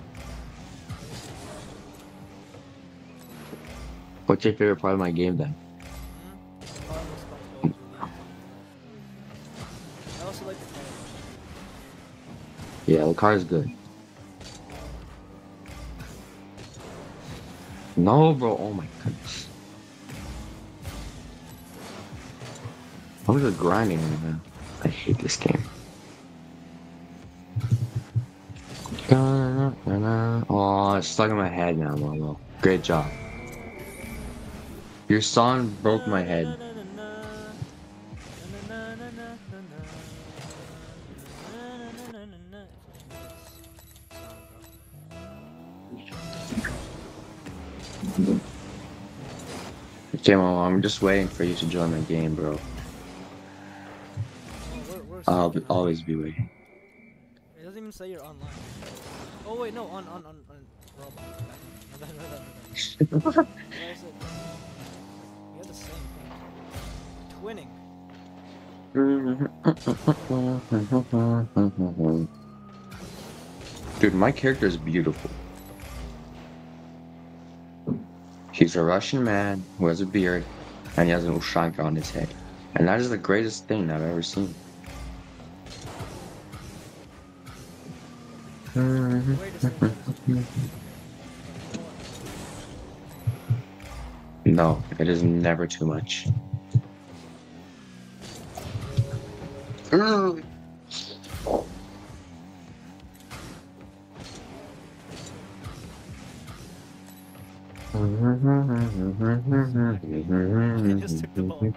What's your favorite part of my game then? Hmm? Oh, SpongeBob was really I also like the car. Yeah, the car is good. No, bro. Oh my goodness. I'm just grinding right now. I hate this game. Oh, it's stuck in my head now, Momo. Great job. Your song broke my head. Okay, Momo, I'm just waiting for you to join my game, bro. I'll be, always be waiting. It doesn't even say you're online. Oh wait, no, on on on on Roblox. No, no, no, no, no. What did I say? We have the same thing. Twinning. Dude, my character is beautiful. He's a Russian man who has a beard and he has an ushanka on his head. And that is the greatest thing I've ever seen. Wait a second. No, it is never too much. I just took the ball.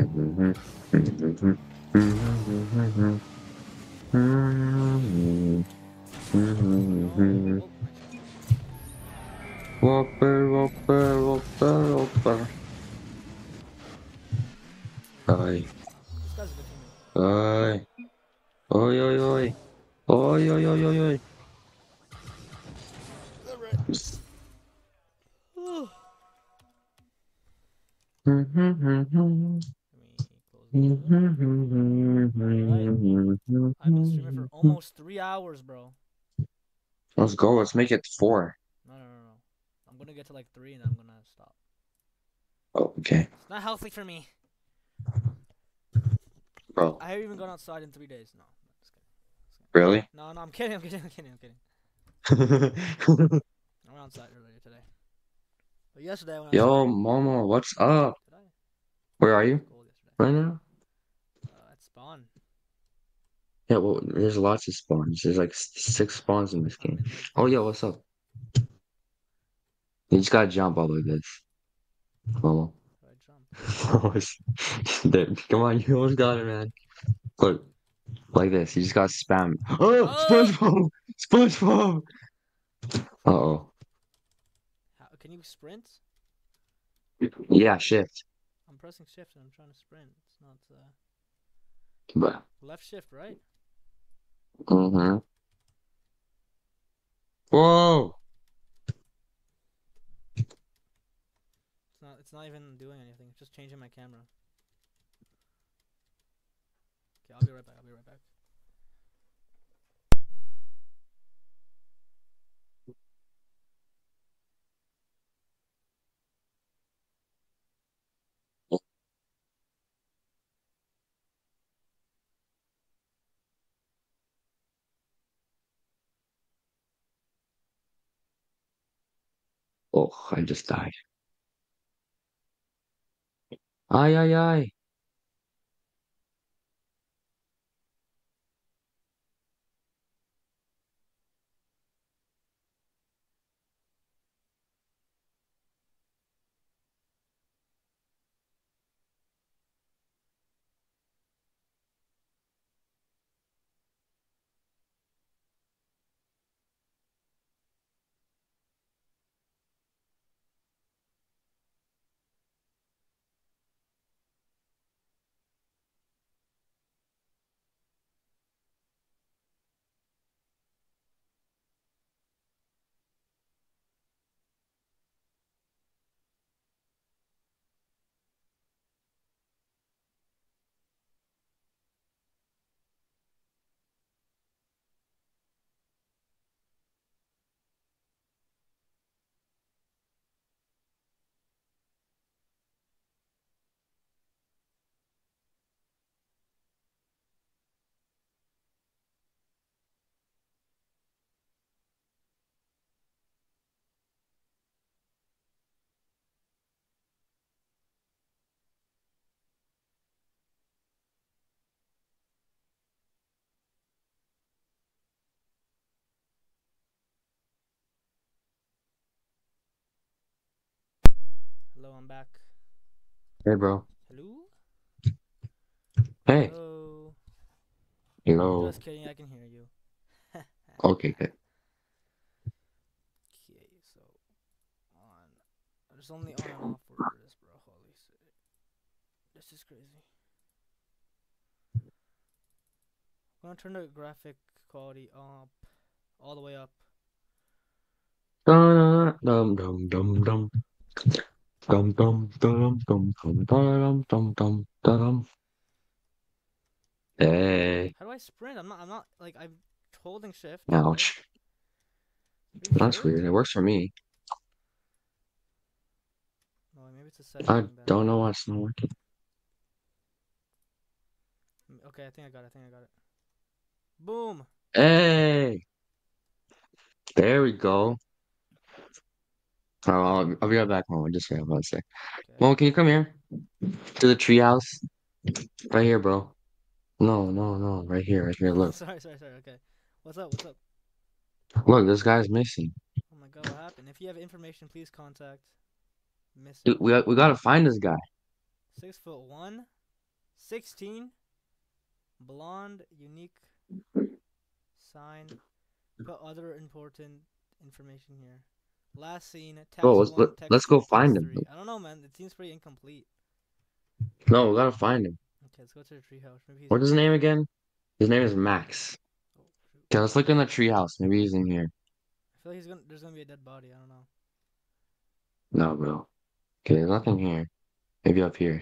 Whopper, whopper, whopper, whopper. Oi. This guy's a good teammate. Oi. Oi, oi, oi. Oi, oi, oi, oi, oi. I've been streaming for almost three hours, bro. Let's go. Let's make it four. No, no, no, no. I'm gonna get to like three and I'm gonna stop. Oh, okay. It's not healthy for me. Bro. I haven't even gone outside in three days. No, just kidding. Just kidding. Really? No, no, I'm kidding. I'm kidding. I'm kidding. I'm kidding. I went outside earlier today. But yesterday I went outside. Yo, Momo, what's up? Did I? Where are you? Gold yesterday. Right now? Uh, at spawn. Yeah, well, there's lots of spawns. There's like s- six spawns in this I'm game. in the Oh, yo, what's up? You just gotta jump all like this. Momo. Where I jump. There- Come on, you almost got it, man. Look, like this. You just gotta spam. Oh, Oh! SpongeBob! SpongeBob! Uh-oh. How, can you sprint? Yeah, shift. I'm pressing shift and I'm trying to sprint. It's not uh, But, left shift, right? mm-hmm. Whoa! It's not. It's not even doing anything. It's just changing my camera. Okay, I'll be right back. I'll be right back. Oh, I just died. Ay, ay, ay. Hello, I'm back. Hey, bro. Hello? Hey. Hello? Hello. Just kidding, I can hear you. Okay, good. Okay, so on. There's only on and off for this, bro. Holy shit. This is crazy. I'm gonna turn the graphic quality up, all the way up. Dum dum dum dum dum dum dum dum dum dum dum dum dum dum. Hey. How do I sprint? I'm not. I'm not like I'm holding shift. Right? Ouch. Are you That's sure? weird. It works for me. No, maybe it's a setting I thing then. don't know why it's not working. Mm, Okay, I think I got it. I think I got it. Boom. Hey. There we go. Oh, I'll, I'll be right back, Mom. Just wait one sec. Okay. Mom, can you come here to the treehouse? Right here, bro. No, no, no. Right here. Right here. Look. sorry, sorry, sorry. Okay. What's up? What's up? Look, this guy's missing. Oh my god, what happened? If you have information, please contact. Missing. Dude, we we gotta find this guy. Six foot one, sixteen, blonde, unique, sign. Put other important information here. Last seen, text Bro, let's one, let, text let's two, go find text him. three. I don't know, man. It seems pretty incomplete. No, we gotta find him. Okay, let's go to the treehouse. Maybe he's What's in his here. name again? His name is Max. Oh, shoot. Okay, let's look in the treehouse. Maybe he's in here. I feel like he's gonna. There's gonna be a dead body. I don't know. No, bro. Okay, there's nothing here. Maybe up here.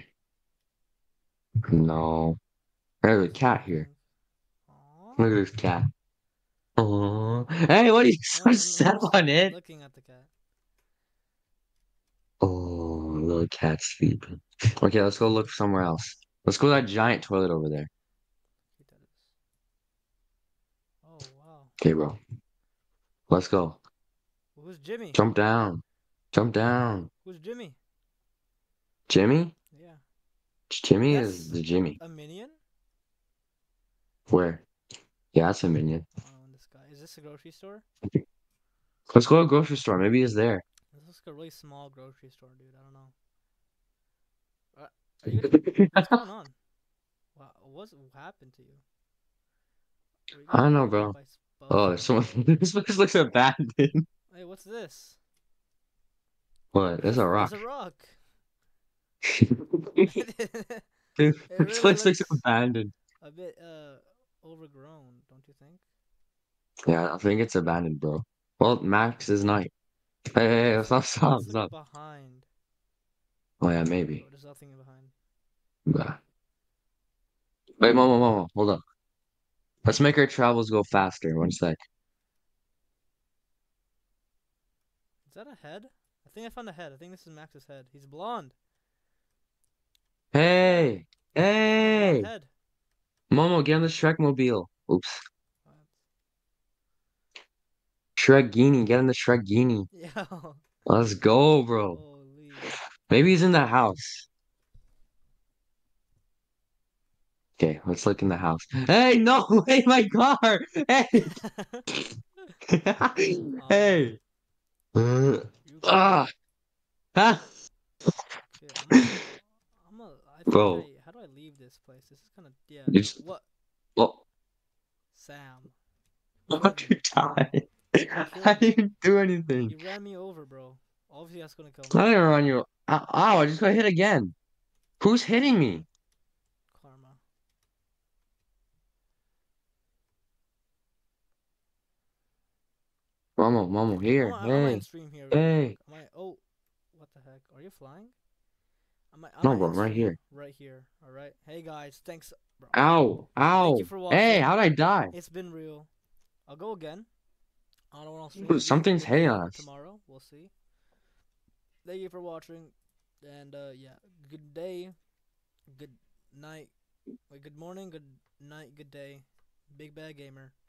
No. There's a cat here. Aww. Look at this cat. Oh, hey, what are you No, so I'm, step I'm just on it? looking at the cat. Oh, little cat sleeping. Okay, let's go look somewhere else. Let's go to that giant toilet over there. Wait, that is. Oh wow. Okay, bro. Let's go. Who's Jimmy? Jump down. Jump down. Who's Jimmy? Jimmy? Yeah. Jimmy is That's the Jimmy. a minion? Where? Yeah, that's a minion. Oh, and this guy. Is this a grocery store? Let's go to a grocery store. Maybe he's there. This looks like a really small grocery store, dude. I don't know. Uh, are you gonna, what's going on? Wow, what's what happened to you? Were you I guys don't know, murdered bro. by Spuff Oh, or there's someone. what? This place looks abandoned. Hey, what's this? What? There's a rock. There's a rock. Dude, It this really place looks looks abandoned. a bit uh overgrown, don't you think? Yeah, I think it's abandoned, bro. Well, Max is not. Hey, hey, hey, stop, stop, Let's look stop. behind. Oh yeah, Oh, maybe. there's nothing behind. Bah. Wait, Momo, Momo, hold up. Let's make our travels go faster. One sec. Is that a head? I think I found a head. I think this is Max's head. He's blonde. Hey, He's got a blonde hey, head. Momo, get on the Shrek mobile. Oops. What? Shrek Genie, get on the Shrek Genie. Yo. Let's go, bro. Holy. Maybe he's in the house. Okay, let's look in the house. Hey, no, wait, my car. Hey, um, hey. Uh, you ah, ah. okay, I'm a, I'm a, I think Bro, I, how do I leave this place? This is kind of, yeah. you no, just, what? well, Sam. how'd you die? I Killed me. didn't do anything. You ran me over, bro. Obviously that's gonna kill I me. didn't run you. Ow, ow, I just got hit again. Who's hitting me? Karma. Momo, Momo, I'm, here. I, I might Hey, end stream here real quick. hey. I might, oh, what the heck? Are you flying? I might, I No, might bro, end I'm right stream here. right here. All right. Hey guys, thanks, bro. Ow, Thank you ow. for Hey, watching. how'd I die? It's been real. I'll go again. I don't know when I'll stream Ooh, again. something's hitting Today on or us. tomorrow. We'll see. Thank you for watching. And uh yeah, good day. Good night. Wait, good morning, good night, good day. Big Bad Gamer.